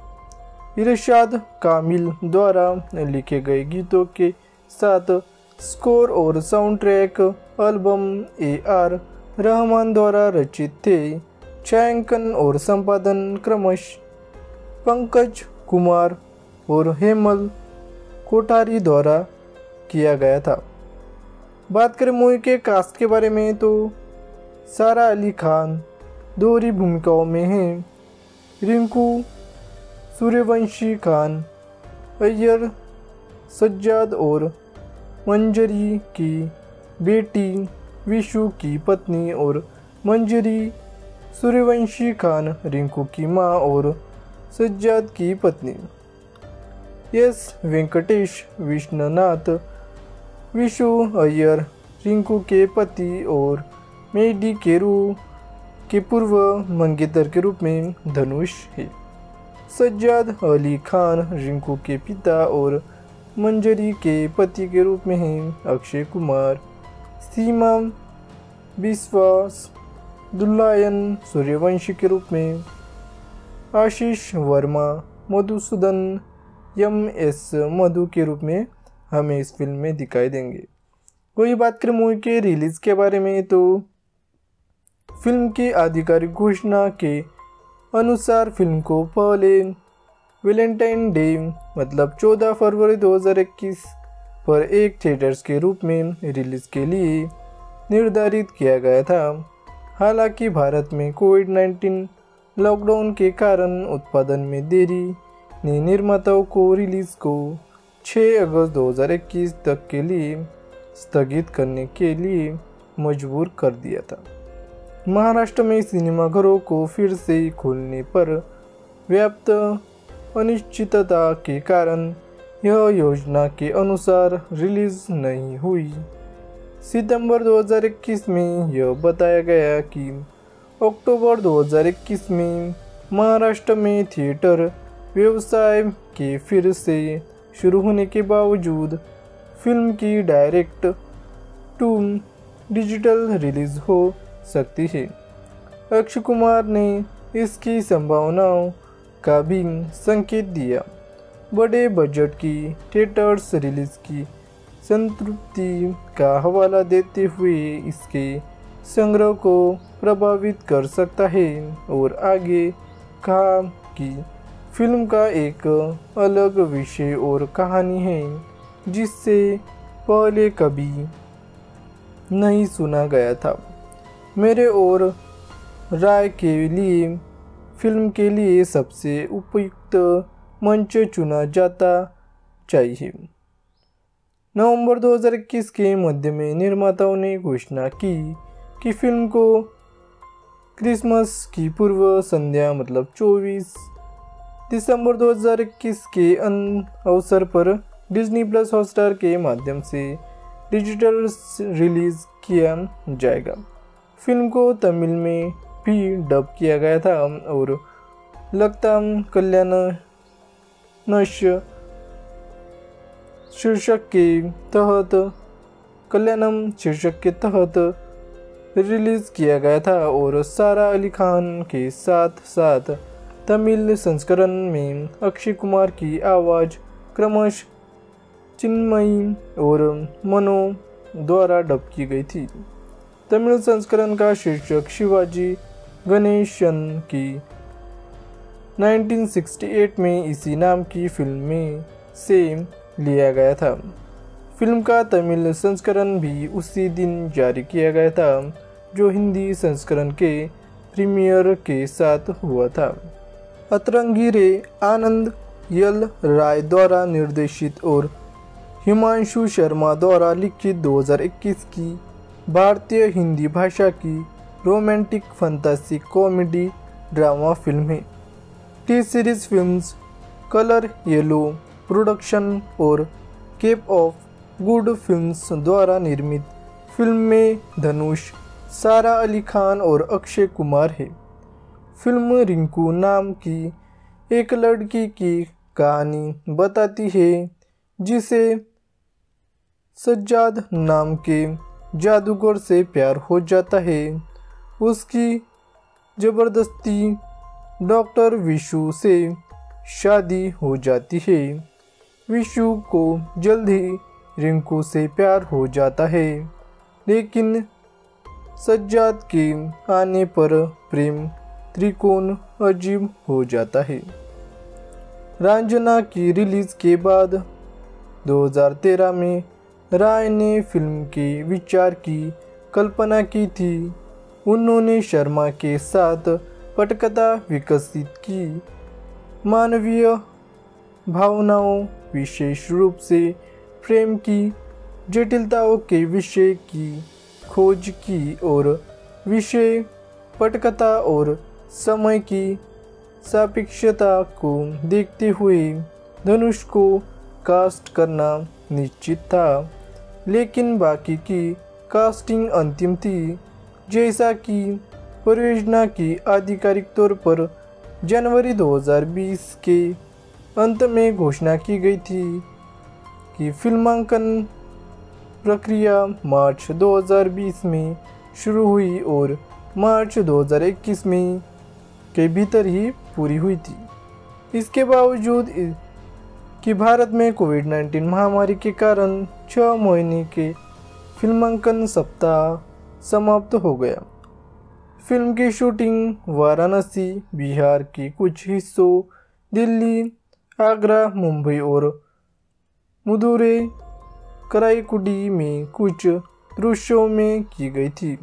S2: इरशाद कामिल द्वारा लिखे गए गीतों के साथ स्कोर और sound track album A R Rahman द्वारा रचित थे। छायांकन और संपादन क्रमश पंकज कुमार और हेमल कोठारी द्वारा किया गया था। बात करें मूवी के कास्ट के बारे में तो सारा अली खान दोहरी भूमिकाओं में हैं। रिंकू सूर्यवंशी खान अय्यर, सज्जाद और मंजरी की बेटी, विशु की पत्नी और मंजरी सूर्यवंशी खान रिंकू की माँ और सज्जाद की पत्नी। एस वेंकटेश विश्वनाथ विशु अय्यर रिंकू के पति और मेडी केरू के पूर्व मंगेतर के रूप में धनुष है। सज्जाद अली खान रिंकू के पिता और मंजरी के पति के रूप में हैं अक्षय कुमार। सीमा विश्वास दुल्लायन सूर्यवंशी के रूप में, आशीष वर्मा मधुसूदन एम एस मधु के रूप में हमें इस फिल्म में दिखाई देंगे। वही बात करें मूवी के रिलीज़ के बारे में तो फिल्म की आधिकारिक घोषणा के अनुसार फिल्म को पहले वैलेंटाइन डे मतलब चौदह फरवरी दो हज़ार इक्कीस पर एक थिएटर्स के रूप में रिलीज़ के लिए निर्धारित किया गया था। हालांकि भारत में कोविड नाइन्टीन लॉकडाउन के कारण उत्पादन में देरी ने निर्माताओं को रिलीज़ को छह अगस्त दो हज़ार इक्कीस तक के लिए स्थगित करने के लिए मजबूर कर दिया था। महाराष्ट्र में सिनेमाघरों को फिर से खोलने पर व्याप्त अनिश्चितता के कारण यह योजना के अनुसार रिलीज नहीं हुई। सितंबर दो हज़ार इक्कीस में यह बताया गया कि अक्टूबर दो हज़ार इक्कीस में महाराष्ट्र में थिएटर व्यवसाय के फिर से शुरू होने के बावजूद फिल्म की डायरेक्ट टू डिजिटल रिलीज हो सकती है। अक्षय कुमार ने इसकी संभावनाओं का भी संकेत दिया। बड़े बजट की थिएटर्स रिलीज की संतृप्ति का हवाला देते हुए इसके संग्रह को प्रभावित कर सकता है और आगे कहा कि फिल्म का एक अलग विषय और कहानी है जिससे पहले कभी नहीं सुना गया था। मेरे और राय के लिए फिल्म के लिए सबसे उपयुक्त मंच चुना जाता चाहिए। नवंबर दो हज़ार इक्कीस के मध्य में निर्माताओं ने घोषणा की कि फिल्म को क्रिसमस की पूर्व संध्या मतलब चौबीस दिसंबर दो हज़ार इक्कीस के अवसर पर डिज्नी प्लस हॉटस्टार के माध्यम से डिजिटल रिलीज किया जाएगा। फिल्म को तमिल में भी डब किया गया था और लगता कल्याण नश्य शीर्षक के तहत कल्याणम शीर्षक के तहत रिलीज किया गया था और सारा अली खान के साथ साथ तमिल संस्करण में अक्षय कुमार की आवाज़ क्रमश चिन्मयी और मनो द्वारा डब की गई थी। तमिल संस्करण का शीर्षक शिवाजी गणेशन की उन्नीस सौ अड़सठ में इसी नाम की फिल्म में से लिया गया था। फिल्म का तमिल संस्करण भी उसी दिन जारी किया गया था जो हिंदी संस्करण के प्रीमियर के साथ हुआ था। अतरंगी रे आनंद यल राय द्वारा निर्देशित और हिमांशु शर्मा द्वारा लिखित दो हज़ार इक्कीस की भारतीय हिंदी भाषा की romantic fantasy comedy drama film है। T series films colour yellow production और केप ऑफ गुड फिल्म्स द्वारा निर्मित फिल्म में धनुष, सारा अली खान और अक्षय कुमार है। फिल्म रिंकू नाम की एक लड़की की कहानी बताती है जिसे सज्जाद नाम के जादूगर से प्यार हो जाता है। उसकी ज़बरदस्ती डॉक्टर विशु से शादी हो जाती है। विशु को जल्द ही रिंकू से प्यार हो जाता है, लेकिन सज्जाद के आने पर प्रेम त्रिकोण अजीब हो जाता है। रांझना की रिलीज के बाद दो हज़ार तेरह में राय ने फिल्म के विचार की कल्पना की थी। उन्होंने शर्मा के साथ पटकथा विकसित की। मानवीय भावनाओं, विशेष रूप से प्रेम की जटिलताओं के विषय की खोज की और विषय पटकथा और समय की सापेक्षता को देखते हुए धनुष को कास्ट करना निश्चित था, लेकिन बाकी की कास्टिंग अंतिम थी। जैसा कि परियोजना की आधिकारिक तौर पर जनवरी दो हज़ार बीस के अंत में घोषणा की गई थी कि फिल्मांकन प्रक्रिया मार्च दो हज़ार बीस में शुरू हुई और मार्च दो हज़ार इक्कीस में के भीतर ही पूरी हुई थी। इसके बावजूद कि भारत में कोविड नाइन्टीन महामारी के कारण छः महीने के फिल्मांकन सप्ताह समाप्त हो गया। फिल्म की शूटिंग वाराणसी, बिहार के कुछ हिस्सों, दिल्ली, आगरा, मुंबई और मदुरै, कराईकुडी में कुछ दृश्यों में की गई थी।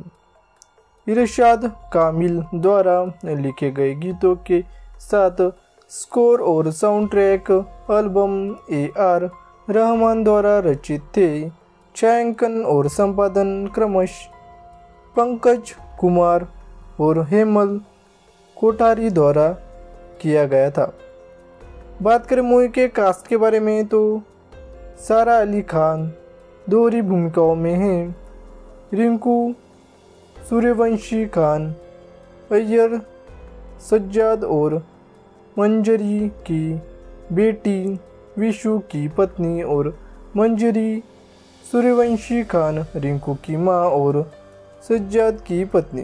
S2: इरशाद कामिल द्वारा लिखे गए गीतों के साथ स्कोर और sound track album A R Rahman द्वारा रचित थे। छायांकन और संपादन क्रमश पंकज कुमार और हेमल कोठारी द्वारा किया गया था। बात करें मूवी के कास्ट के बारे में तो सारा अली खान दोहरी भूमिकाओं में हैं। रिंकू सूर्यवंशी खान अय्यर सज्जाद और मंजरी की बेटी, विशु की पत्नी और मंजरी सूर्यवंशी खान रिंकू की मां और सज्जाद की पत्नी।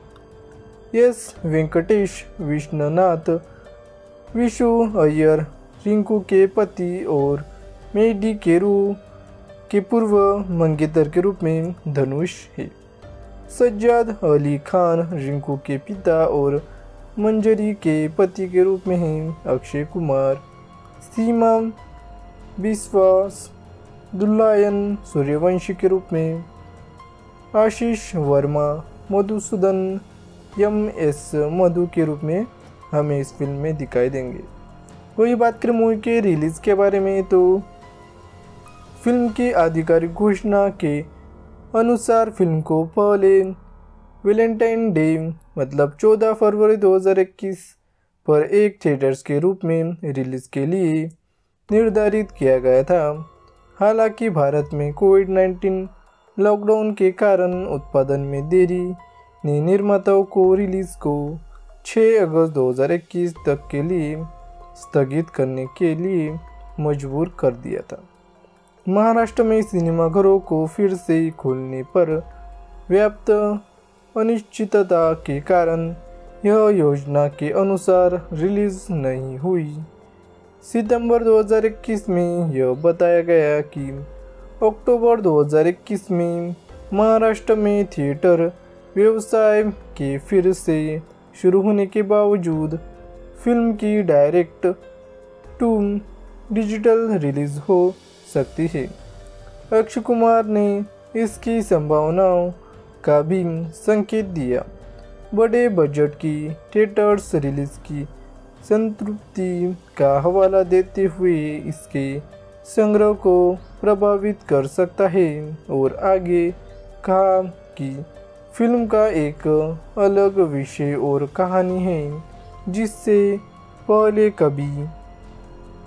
S2: एस वेंकटेश विश्वनाथ विशु अय्यर रिंकू के पति और मेडी केरू के पूर्व मंगेतर के रूप में धनुष है। सज्जाद अली खान रिंकू के पिता और मंजरी के पति के रूप में हैं अक्षय कुमार। सीमा विश्वास दुल्लायन सूर्यवंशी के रूप में, आशीष वर्मा मधुसूदन एम एस मधु के रूप में हमें इस फिल्म में दिखाई देंगे। वही बात करें मूवी के रिलीज़ के बारे में तो फिल्म की आधिकारिक घोषणा के अनुसार फिल्म को पहले वैलेंटाइन डे मतलब चौदह फरवरी दो हज़ार इक्कीस पर एक थिएटर्स के रूप में रिलीज़ के लिए निर्धारित किया गया था। हालांकि भारत में कोविड नाइन्टीन लॉकडाउन के कारण उत्पादन में देरी ने निर्माताओं को रिलीज़ को छह अगस्त दो हज़ार इक्कीस तक के लिए स्थगित करने के लिए मजबूर कर दिया था। महाराष्ट्र में सिनेमाघरों को फिर से खोलने पर व्याप्त अनिश्चितता के कारण यह योजना के अनुसार रिलीज नहीं हुई। सितंबर दो हज़ार इक्कीस में यह बताया गया कि अक्टूबर दो हज़ार इक्कीस में महाराष्ट्र में थिएटर व्यवसाय के फिर से शुरू होने के बावजूद फिल्म की डायरेक्ट टू डिजिटल रिलीज हो सकती है। अक्षय कुमार ने इसकी संभावनाओं का भी संकेत दिया। बड़े बजट की थिएटर्स रिलीज की संतृप्ति का हवाला देते हुए इसके संग्रह को प्रभावित कर सकता है और आगे कहा कि फिल्म का एक अलग विषय और कहानी है जिससे पहले कभी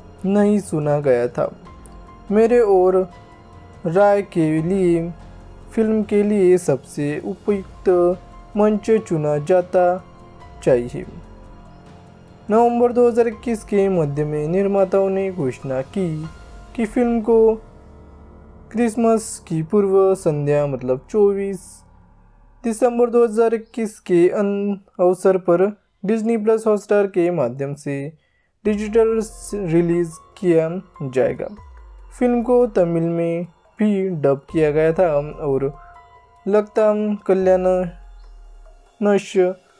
S2: नहीं सुना गया था। मेरे और राय के लिए फिल्म के लिए सबसे उपयुक्त मंच चुना जाता चाहिए। नवंबर दो हज़ार इक्कीस के मध्य में निर्माताओं ने घोषणा की कि फिल्म को क्रिसमस की पूर्व संध्या मतलब चौबीस दिसंबर दो हज़ार इक्कीस के अवसर पर डिज्नी प्लस हॉटस्टार के माध्यम से डिजिटल रिलीज किया जाएगा। फिल्म को तमिल में भी डब किया गया था और लगता कल्याण नश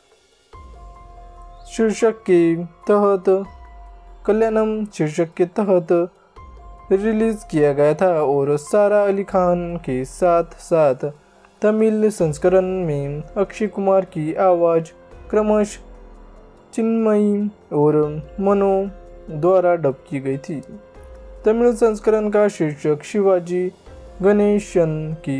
S2: शीर्षक के तहत कल्याणम शीर्षक के तहत रिलीज किया गया था और सारा अली खान के साथ साथ तमिल संस्करण में अक्षय कुमार की आवाज़ क्रमश चिन्मयी और मनो द्वारा डब की गई थी। तमिल संस्करण का शीर्षक शिवाजी गणेशन की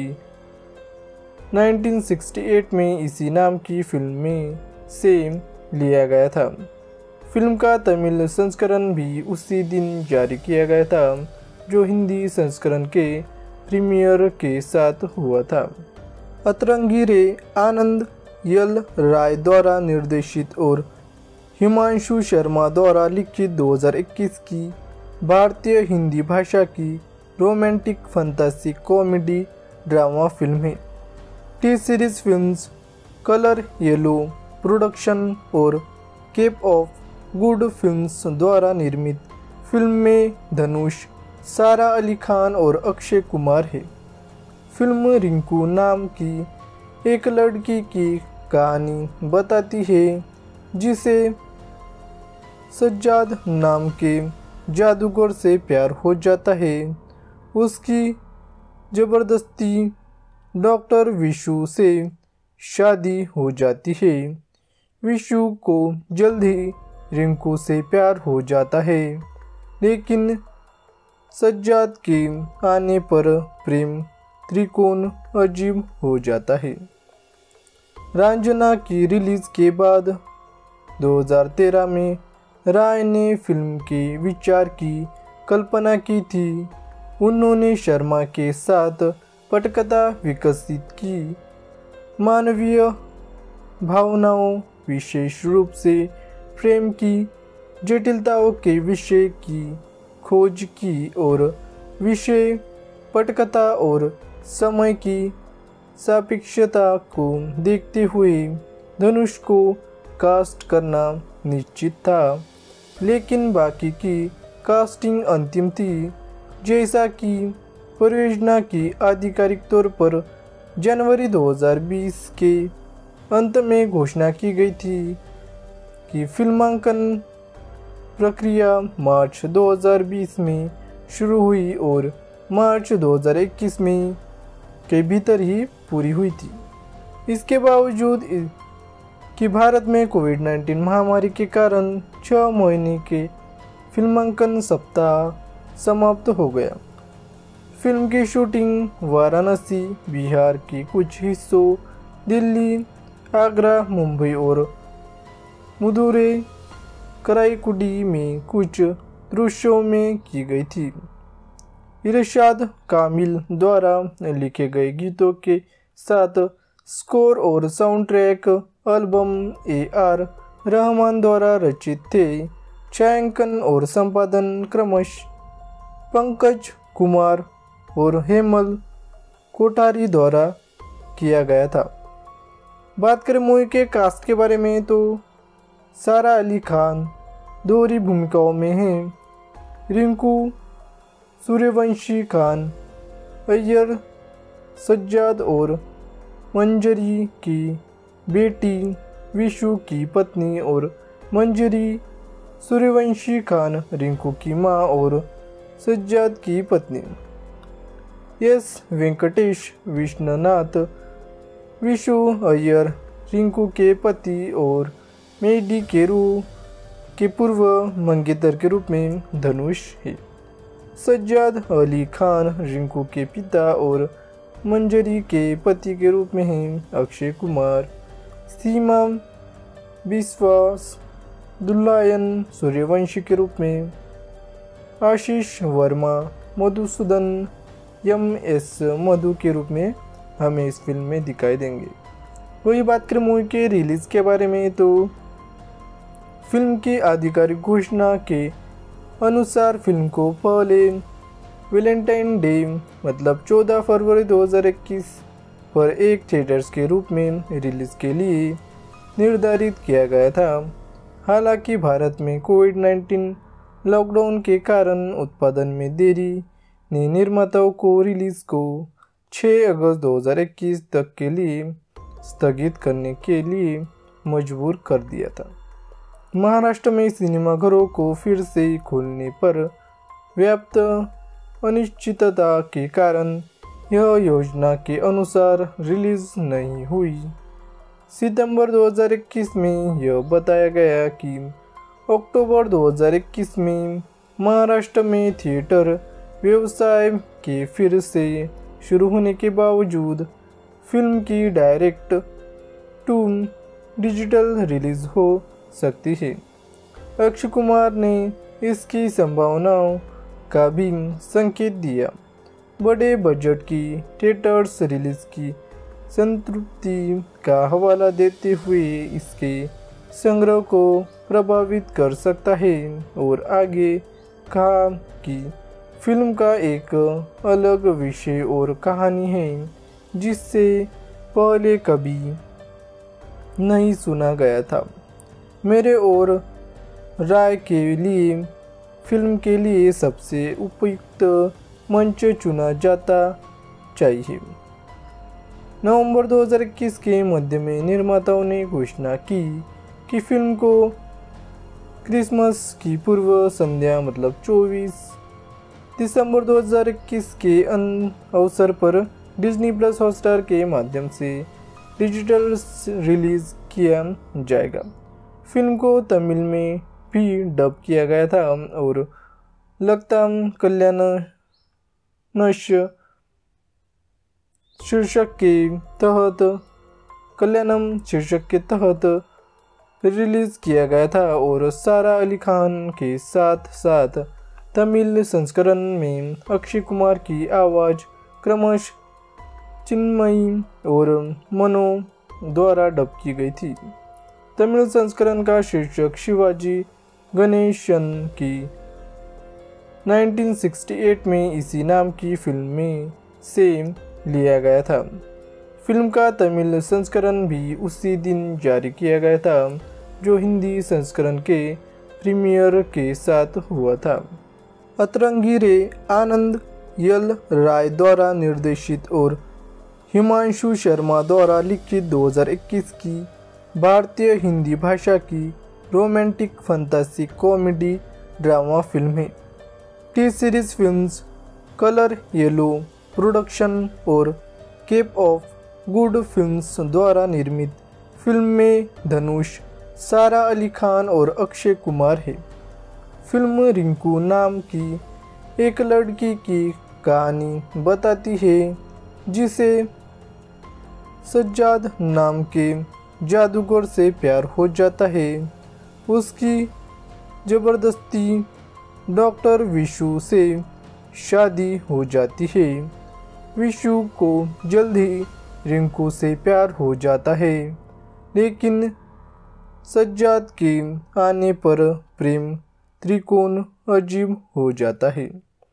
S2: उन्नीस सौ अड़सठ में इसी नाम की फिल्म में से लिया गया था। फिल्म का तमिल संस्करण भी उसी दिन जारी किया गया था जो हिंदी संस्करण के प्रीमियर के साथ हुआ था। अतरंगी रे आनंद यल राय द्वारा निर्देशित और हिमांशु शर्मा द्वारा लिखित दो हज़ार इक्कीस की भारतीय हिंदी भाषा की romantic fantasy comedy drama film है। T series films colour yellow production और केप ऑफ गुड फिल्म्स द्वारा निर्मित फिल्म में धनुष, सारा अली खान और अक्षय कुमार है। फिल्म रिंकू नाम की एक लड़की की कहानी बताती है जिसे सज्जाद नाम के जादूगर से प्यार हो जाता है। उसकी ज़बरदस्ती डॉक्टर विशु से शादी हो जाती है। विशु को जल्द ही रिंकू से प्यार हो जाता है, लेकिन सज्जाद के आने पर प्रेम त्रिकोण अजीब हो जाता है। रंजना की रिलीज के बाद दो हज़ार तेरह में राय ने फिल्म के विचार की कल्पना की थी। उन्होंने शर्मा के साथ पटकथा विकसित की, मानवीय भावनाओं विशेष रूप से प्रेम की जटिलताओं के विषय की खोज की और विषय पटकथा और समय की सापेक्षता को देखते हुए धनुष को कास्ट करना निश्चित था, लेकिन बाकी की कास्टिंग अंतिम थी। जैसा कि परियोजना की आधिकारिक तौर पर जनवरी दो हज़ार बीस के अंत में घोषणा की गई थी कि फिल्मांकन प्रक्रिया मार्च दो हज़ार बीस में शुरू हुई और मार्च दो हज़ार इक्कीस में के भीतर ही पूरी हुई थी। इसके बावजूद कि भारत में कोविड नाइन्टीन महामारी के कारण छः महीने के फिल्मांकन सप्ताह समाप्त हो गया। फिल्म की शूटिंग वाराणसी, बिहार के कुछ हिस्सों, दिल्ली, आगरा, मुंबई और मदुरै, कराईकुडी में कुछ दृश्यों में की गई थी। इरशाद कामिल द्वारा लिखे गए गीतों के साथ स्कोर और sound track album A R Rahman द्वारा रचित थे। छायांकन और संपादन क्रमश पंकज कुमार और हेमल कोठारी द्वारा किया गया था। बात करें मूवी के कास्ट के बारे में तो सारा अली खान दोहरी भूमिकाओं में हैं। रिंकू सूर्यवंशी खान अय्यर सज्जाद और मंजरी की बेटी, विशु की पत्नी और मंजरी सूर्यवंशी खान रिंकू की मां और सज्जाद की पत्नी। एस वेंकटेश विश्वनाथ विशु अय्यर रिंकू के पति और मेडी केरू के पूर्व मंगेतर के रूप में धनुष है। सज्जाद अली खान रिंकू के पिता और मंजरी के पति के रूप में हैं अक्षय कुमार। सीमा विश्वास दुल्लायन सूर्यवंशी के रूप में, आशीष वर्मा मधुसूदन एम एस मधु के रूप में हमें इस फिल्म में दिखाई देंगे। वही बात करें मूवी के रिलीज़ के बारे में तो फिल्म की आधिकारिक घोषणा के अनुसार फिल्म को पहले वैलेंटाइन डे मतलब चौदह फरवरी दो हज़ार इक्कीस पर एक थिएटर्स के रूप में रिलीज़ के लिए निर्धारित किया गया था। हालांकि भारत में कोविड नाइन्टीन लॉकडाउन के कारण उत्पादन में देरी ने निर्माताओं को रिलीज़ को छह अगस्त दो हज़ार इक्कीस तक के लिए स्थगित करने के लिए मजबूर कर दिया था। महाराष्ट्र में सिनेमाघरों को फिर से खोलने पर व्याप्त अनिश्चितता के कारण यह योजना के अनुसार रिलीज नहीं हुई। सितंबर दो हज़ार इक्कीस में यह बताया गया कि अक्टूबर दो हज़ार इक्कीस में महाराष्ट्र में थिएटर व्यवसाय के फिर से शुरू होने के बावजूद फिल्म की डायरेक्ट टू डिजिटल रिलीज हो सकती है। अक्षय कुमार ने इसकी संभावनाओं का भी संकेत दिया। बड़े बजट की थिएटर्स रिलीज की संतृप्ति का हवाला देते हुए इसके संग्रह को प्रभावित कर सकता है और आगे कहा कि फिल्म का एक अलग विषय और कहानी है जिससे पहले कभी नहीं सुना गया था। मेरे और राय के लिए फिल्म के लिए सबसे उपयुक्त मंच चुना जाता चाहिए। नवंबर दो हज़ार इक्कीस के मध्य में निर्माताओं ने घोषणा की कि फिल्म को क्रिसमस की पूर्व संध्या मतलब चौबीस दिसंबर दो हज़ार इक्कीस के अवसर पर डिज्नी प्लस हॉटस्टार के माध्यम से डिजिटल रिलीज किया जाएगा। फिल्म को तमिल में भी डब किया गया था और लगता कल्याण नश शीर्षक के तहत कल्याणम शीर्षक के तहत रिलीज किया गया था और सारा अली खान के साथ साथ तमिल संस्करण में अक्षय कुमार की आवाज़ क्रमश चिन्मयी और मनो द्वारा डब की गई थी। तमिल संस्करण का शीर्षक शिवाजी गणेशन की उन्नीस सौ अड़सठ में इसी नाम की फिल्म में से लिया गया था। फिल्म का तमिल संस्करण भी उसी दिन जारी किया गया था जो हिंदी संस्करण के प्रीमियर के साथ हुआ था। अतरंगी रे आनंद यल राय द्वारा निर्देशित और हिमांशु शर्मा द्वारा लिखित दो हज़ार इक्कीस की भारतीय हिंदी भाषा की romantic fantasy comedy drama film है। T series films colour yellow production और केप ऑफ गुड फिल्म्स द्वारा निर्मित फिल्म में धनुष, सारा अली खान और अक्षय कुमार है। फिल्म रिंकू नाम की एक लड़की की कहानी बताती है जिसे सज्जाद नाम के जादूगर से प्यार हो जाता है। उसकी ज़बरदस्ती डॉक्टर विशु से शादी हो जाती है। विशु को जल्द ही रिंकू से प्यार हो जाता है, लेकिन सज्जाद के आने पर प्रेम त्रिकोण अजीब हो जाता है।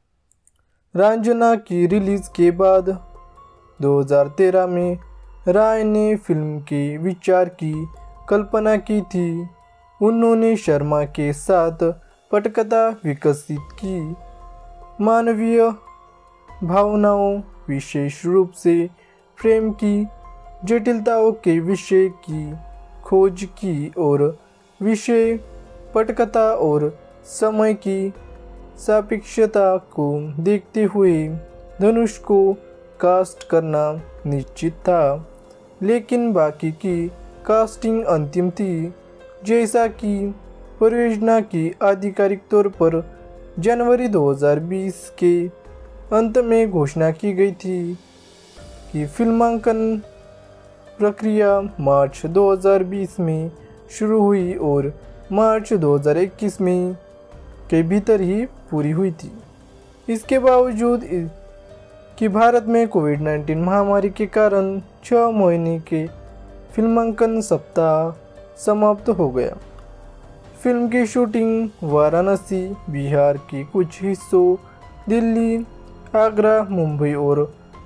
S2: रांझना की रिलीज के बाद दो हज़ार तेरह में राय ने फिल्म के विचार की कल्पना की थी। उन्होंने शर्मा के साथ पटकथा विकसित की, मानवीय भावनाओं विशेष रूप से प्रेम की जटिलताओं के विषय की खोज की और विषय पटकथा और समय की सापेक्षता को देखते हुए धनुष को कास्ट करना निश्चित था, लेकिन बाकी की कास्टिंग अंतिम थी। जैसा कि परियोजना की आधिकारिक तौर पर जनवरी दो हज़ार बीस के अंत में घोषणा की गई थी कि फिल्मांकन प्रक्रिया मार्च दो हज़ार बीस में शुरू हुई और मार्च दो हज़ार इक्कीस में के भीतर ही पूरी हुई थी। इसके बावजूद कि भारत में कोविड नाइन्टीन महामारी के कारण छः महीने के फिल्मांकन सप्ताह समाप्त हो गया। फिल्म की शूटिंग वाराणसी, बिहार के कुछ हिस्सों, दिल्ली, आगरा, मुंबई और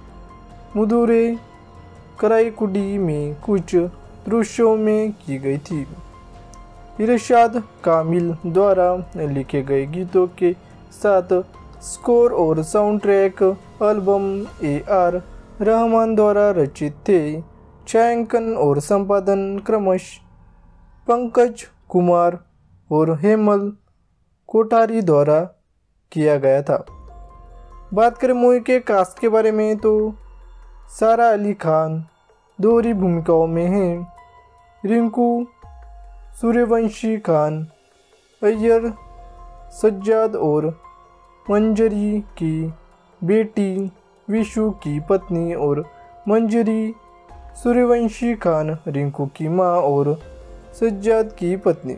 S2: मदुरै, कराईकुडी में कुछ दृश्यों में की गई थी। इरशाद कामिल द्वारा लिखे गए गीतों के साथ स्कोर और sound track album A R Rahman द्वारा रचित थे। छायांकन और संपादन क्रमश पंकज कुमार और हेमल कोठारी द्वारा किया गया था। बात करें मूवी के कास्ट के बारे में तो सारा अली खान दोहरी भूमिकाओं में हैं। रिंकू सूर्यवंशी खान अय्यर, सज्जाद और मंजरी की बेटी, विशु की पत्नी और मंजरी सूर्यवंशी खान रिंकू की माँ और सज्जाद की पत्नी।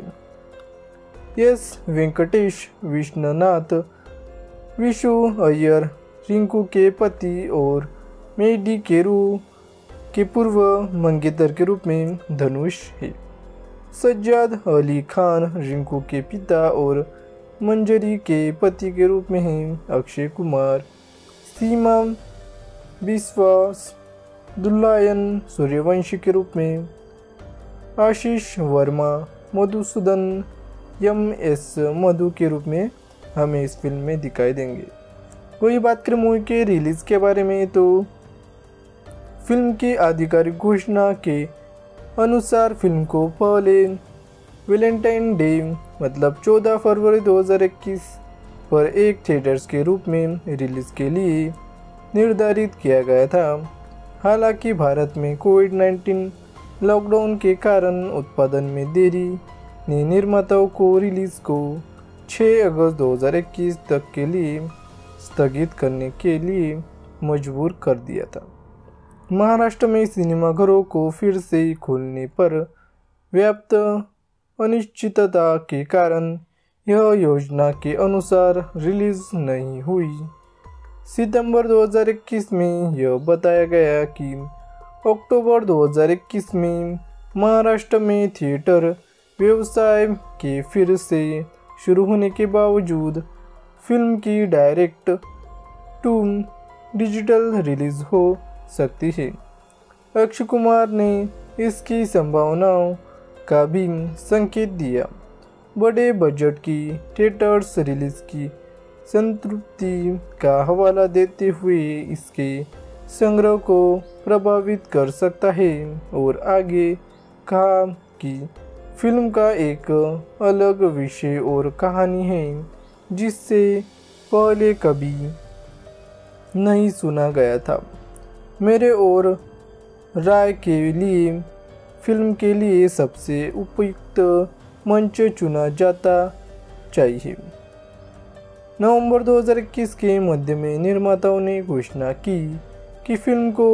S2: एस वेंकटेश विश्वनाथ विशु अय्यर रिंकू के पति और मेडी केरू के पूर्व मंगेतर के रूप में धनुष है। सज्जाद अली खान रिंकू के पिता और मंजरी के पति के रूप में हैं अक्षय कुमार। सीमा विश्वास दुल्लायन सूर्यवंशी के रूप में, आशीष वर्मा मधुसूदन एम एस मधु के रूप में हमें इस फिल्म में दिखाई देंगे। वही बात करें मूवी के रिलीज़ के बारे में तो फिल्म की आधिकारिक घोषणा के अनुसार फिल्म को पहले वैलेंटाइन डे मतलब चौदह फरवरी दो हज़ार इक्कीस पर एक थिएटर्स के रूप में रिलीज़ के लिए निर्धारित किया गया था। हालांकि भारत में कोविड नाइन्टीन लॉकडाउन के कारण उत्पादन में देरी ने निर्माताओं को रिलीज़ को छह अगस्त दो हज़ार इक्कीस तक के लिए स्थगित करने के लिए मजबूर कर दिया था। महाराष्ट्र में सिनेमाघरों को फिर से खोलने पर व्याप्त अनिश्चितता के कारण यह योजना के अनुसार रिलीज नहीं हुई। सितंबर दो हज़ार इक्कीस में यह बताया गया कि अक्टूबर दो हज़ार इक्कीस में महाराष्ट्र में थिएटर व्यवसाय के फिर से शुरू होने के बावजूद फिल्म की डायरेक्ट टू डिजिटल रिलीज हो सकती है। अक्षय कुमार ने इसकी संभावनाओं का भी संकेत दिया। बड़े बजट की थिएटर्स रिलीज की संतृप्ति का हवाला देते हुए इसके संग्रह को प्रभावित कर सकता है और आगे कहा कि फिल्म का एक अलग विषय और कहानी है जिससे पहले कभी नहीं सुना गया था। मेरे और राय के लिए फिल्म के लिए सबसे उपयुक्त मंच चुना जाता चाहिए। नवंबर दो हज़ार इक्कीस के मध्य में निर्माताओं ने घोषणा की कि फिल्म को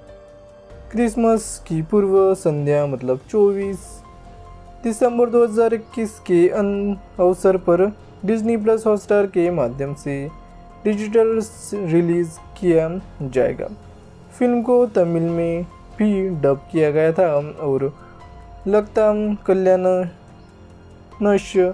S2: क्रिसमस की पूर्व संध्या मतलब चौबीस दिसंबर दो हज़ार इक्कीस के अवसर पर डिज्नी प्लस हॉटस्टार के माध्यम से डिजिटल रिलीज किया जाएगा। फिल्म को तमिल में भी डब किया गया था और लगता कल्याण नश्य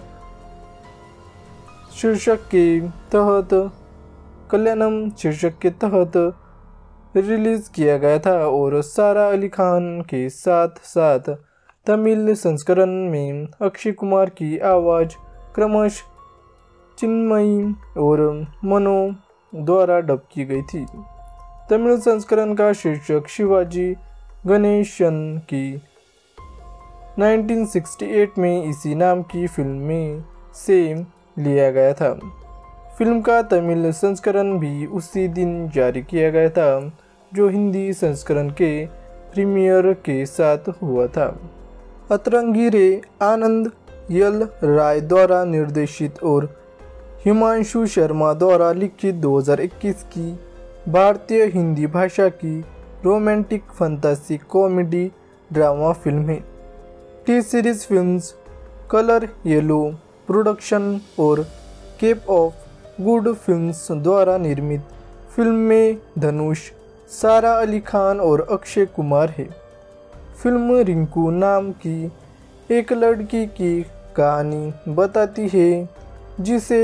S2: शीर्षक के तहत कल्याणम शीर्षक के तहत रिलीज किया गया था और सारा अली खान के साथ साथ तमिल संस्करण में अक्षय कुमार की आवाज़ क्रमश चिन्मयी और मनो द्वारा डब की गई थी। तमिल संस्करण का शीर्षक शिवाजी गणेशन की उन्नीस सौ अड़सठ में इसी नाम की फिल्म में से लिया गया था। फिल्म का तमिल संस्करण भी उसी दिन जारी किया गया था जो हिंदी संस्करण के प्रीमियर के साथ हुआ था। अतरंगी रे आनंद यल राय द्वारा निर्देशित और हिमांशु शर्मा द्वारा लिखित दो हज़ार इक्कीस की भारतीय हिंदी भाषा की romantic fantasy comedy drama film है। T series films colour yellow production और केप ऑफ गुड फिल्म्स द्वारा निर्मित फिल्म में धनुष, सारा अली खान और अक्षय कुमार है। फिल्म रिंकू नाम की एक लड़की की कहानी बताती है जिसे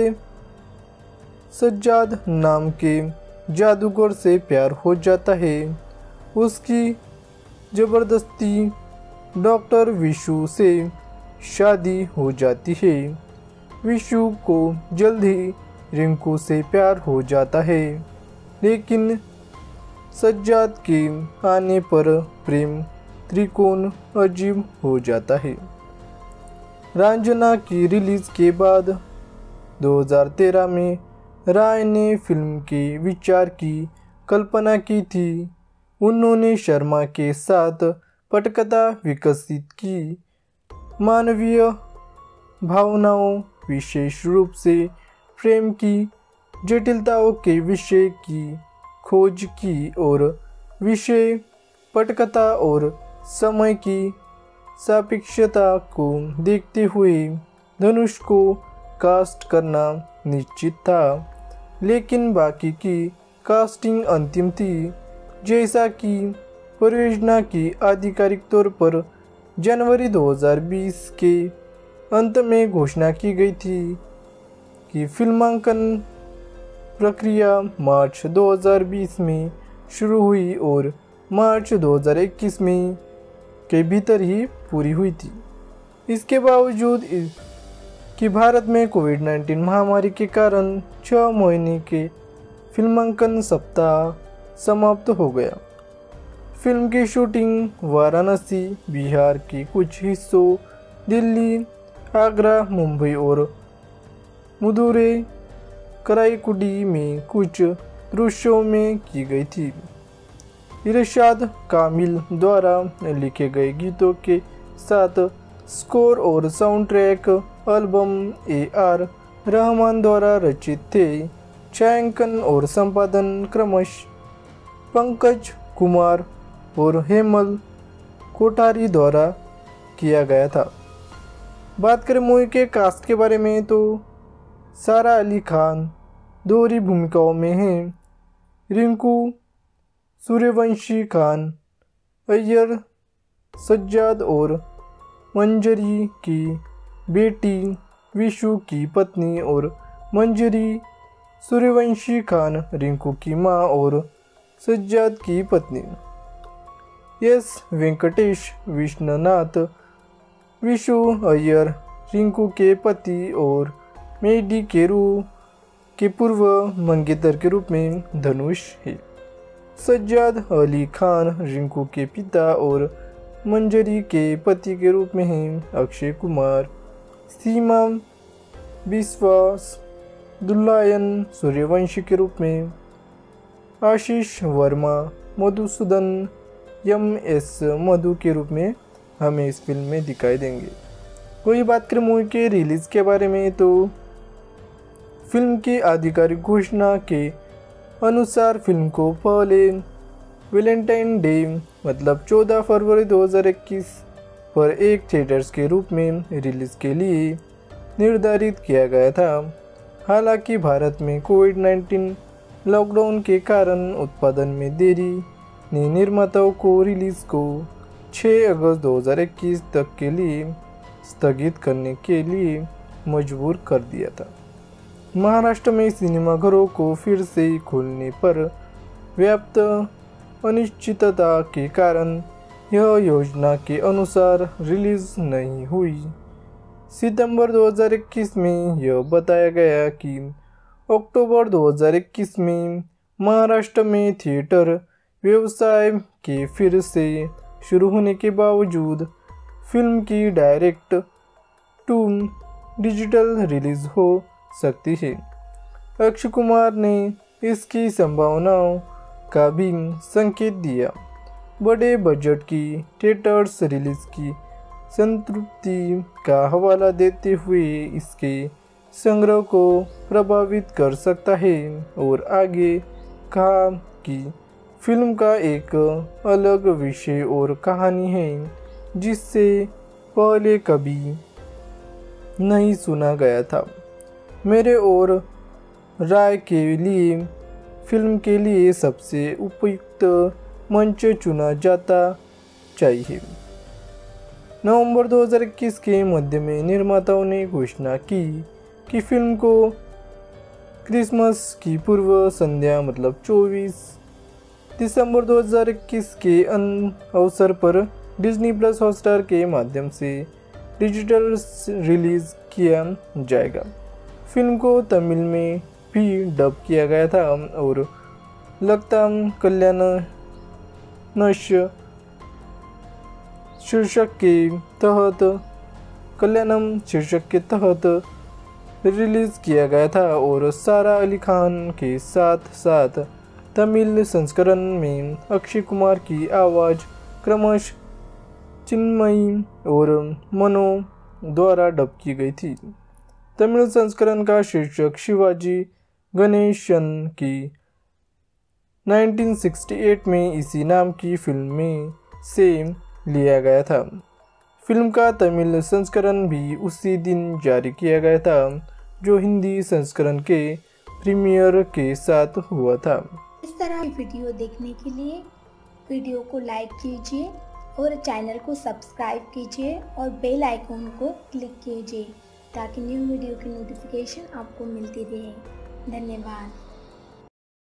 S2: सज्जाद नाम के जादूगर से प्यार हो जाता है। उसकी ज़बरदस्ती डॉक्टर विशु से शादी हो जाती है। विशु को जल्द ही रिंकू से प्यार हो जाता है, लेकिन सज्जाद के आने पर प्रेम त्रिकोण अजीब हो जाता है। रांझना की रिलीज के बाद दो हज़ार तेरह में राय ने फिल्म के विचार की कल्पना की थी। उन्होंने शर्मा के साथ पटकथा विकसित की। मानवीय भावनाओं, विशेष रूप से प्रेम की जटिलताओं के विषय की खोज की और विषय पटकथा और समय की सापेक्षता को देखते हुए धनुष को कास्ट करना निश्चित था, लेकिन बाकी की कास्टिंग अंतिम थी। जैसा कि परियोजना की आधिकारिक तौर पर जनवरी दो हज़ार बीस के अंत में घोषणा की गई थी कि फिल्मांकन प्रक्रिया मार्च दो हज़ार बीस में शुरू हुई और मार्च दो हज़ार इक्कीस में के भीतर ही पूरी हुई थी। इसके बावजूद कि भारत में कोविड नाइन्टीन महामारी के कारण छः महीने के फिल्मांकन सप्ताह समाप्त हो गया। फिल्म की शूटिंग वाराणसी, बिहार के कुछ हिस्सों, दिल्ली, आगरा, मुंबई और मदुरै, कराईकुडी में कुछ दृश्यों में की गई थी। इरशाद कामिल द्वारा लिखे गए गीतों के साथ स्कोर और sound track album A R Rahman द्वारा रचित थे। छायांकन और संपादन क्रमश पंकज कुमार और हेमल कोठारी द्वारा किया गया था। बात करें मूवी के कास्ट के बारे में तो सारा अली खान दोहरी भूमिकाओं में हैं। रिंकू सूर्यवंशी खान अय्यर सज्जाद और मंजरी की बेटी, विशु की पत्नी और मंजरी सूर्यवंशी खान रिंकू की मां और सज्जाद की पत्नी। एस वेंकटेश विश्वनाथ विशु अय्यर रिंकू के पति और मेडी केरू के पूर्व मंगेतर के रूप में धनुष है। सज्जाद अली खान रिंकू के पिता और मंजरी के पति के रूप में हैं अक्षय कुमार। सीमा विश्वास दुल्लायन सूर्यवंशी के रूप में, आशीष वर्मा मधुसूदन एम एस मधु के रूप में हमें इस फिल्म में दिखाई देंगे। कोई बात करें मूवी के रिलीज़ के बारे में तो फिल्म की आधिकारिक घोषणा के अनुसार फिल्म को पहले वैलेंटाइन डे मतलब चौदह फरवरी दो हज़ार इक्कीस पर एक थिएटर्स के रूप में रिलीज़ के लिए निर्धारित किया गया था। हालांकि भारत में कोविड नाइन्टीन लॉकडाउन के कारण उत्पादन में देरी ने निर्माताओं को रिलीज़ को छह अगस्त दो हज़ार इक्कीस तक के लिए स्थगित करने के लिए मजबूर कर दिया था। महाराष्ट्र में सिनेमाघरों को फिर से खोलने पर व्याप्त अनिश्चितता के कारण यह योजना के अनुसार रिलीज नहीं हुई। सितंबर दो हज़ार इक्कीस में यह बताया गया कि अक्टूबर दो हज़ार इक्कीस में महाराष्ट्र में थिएटर व्यवसाय के फिर से शुरू होने के बावजूद फिल्म की डायरेक्ट टू डिजिटल रिलीज हो सकती है। अक्षय कुमार ने इसकी संभावनाओं का भी संकेत दिया। बड़े बजट की थिएटर्स रिलीज की संतृप्ति का हवाला देते हुए इसके संग्रह को प्रभावित कर सकता है और आगे कहा कि फिल्म का एक अलग विषय और कहानी है जिससे पहले कभी नहीं सुना गया था। मेरे और राय के लिए फिल्म के लिए सबसे उपयुक्त मंच चुना जाता चाहिए। नवंबर दो हज़ार इक्कीस के मध्य में निर्माताओं ने घोषणा की कि फिल्म को क्रिसमस की पूर्व संध्या मतलब चौबीस दिसंबर दो हज़ार इक्कीस के अवसर पर डिज्नी प्लस हॉटस्टार के माध्यम से डिजिटल रिलीज किया जाएगा। फिल्म को तमिल में भी डब किया गया था और लगता कल्याण नश शीर्षक के तहत कल्याणम शीर्षक के तहत रिलीज किया गया था और सारा अली खान के साथ साथ तमिल संस्करण में अक्षय कुमार की आवाज़ क्रमश चिन्मयी और मनो द्वारा डब की गई थी। तमिल संस्करण का शीर्षक शिवाजी गणेशन की उन्नीस सौ अड़सठ में इसी नाम की फिल्म में से लिया गया था। फिल्म का तमिल संस्करण भी उसी दिन जारी किया गया था जो हिंदी संस्करण के प्रीमियर के साथ हुआ था।
S1: इस तरह की वीडियो देखने के लिए वीडियो को लाइक कीजिए और चैनल को सब्सक्राइब कीजिए और बेल आइकॉन को क्लिक कीजिए ताकि न्यू वीडियो की नोटिफिकेशन आपको मिलती रहे। धन्यवाद।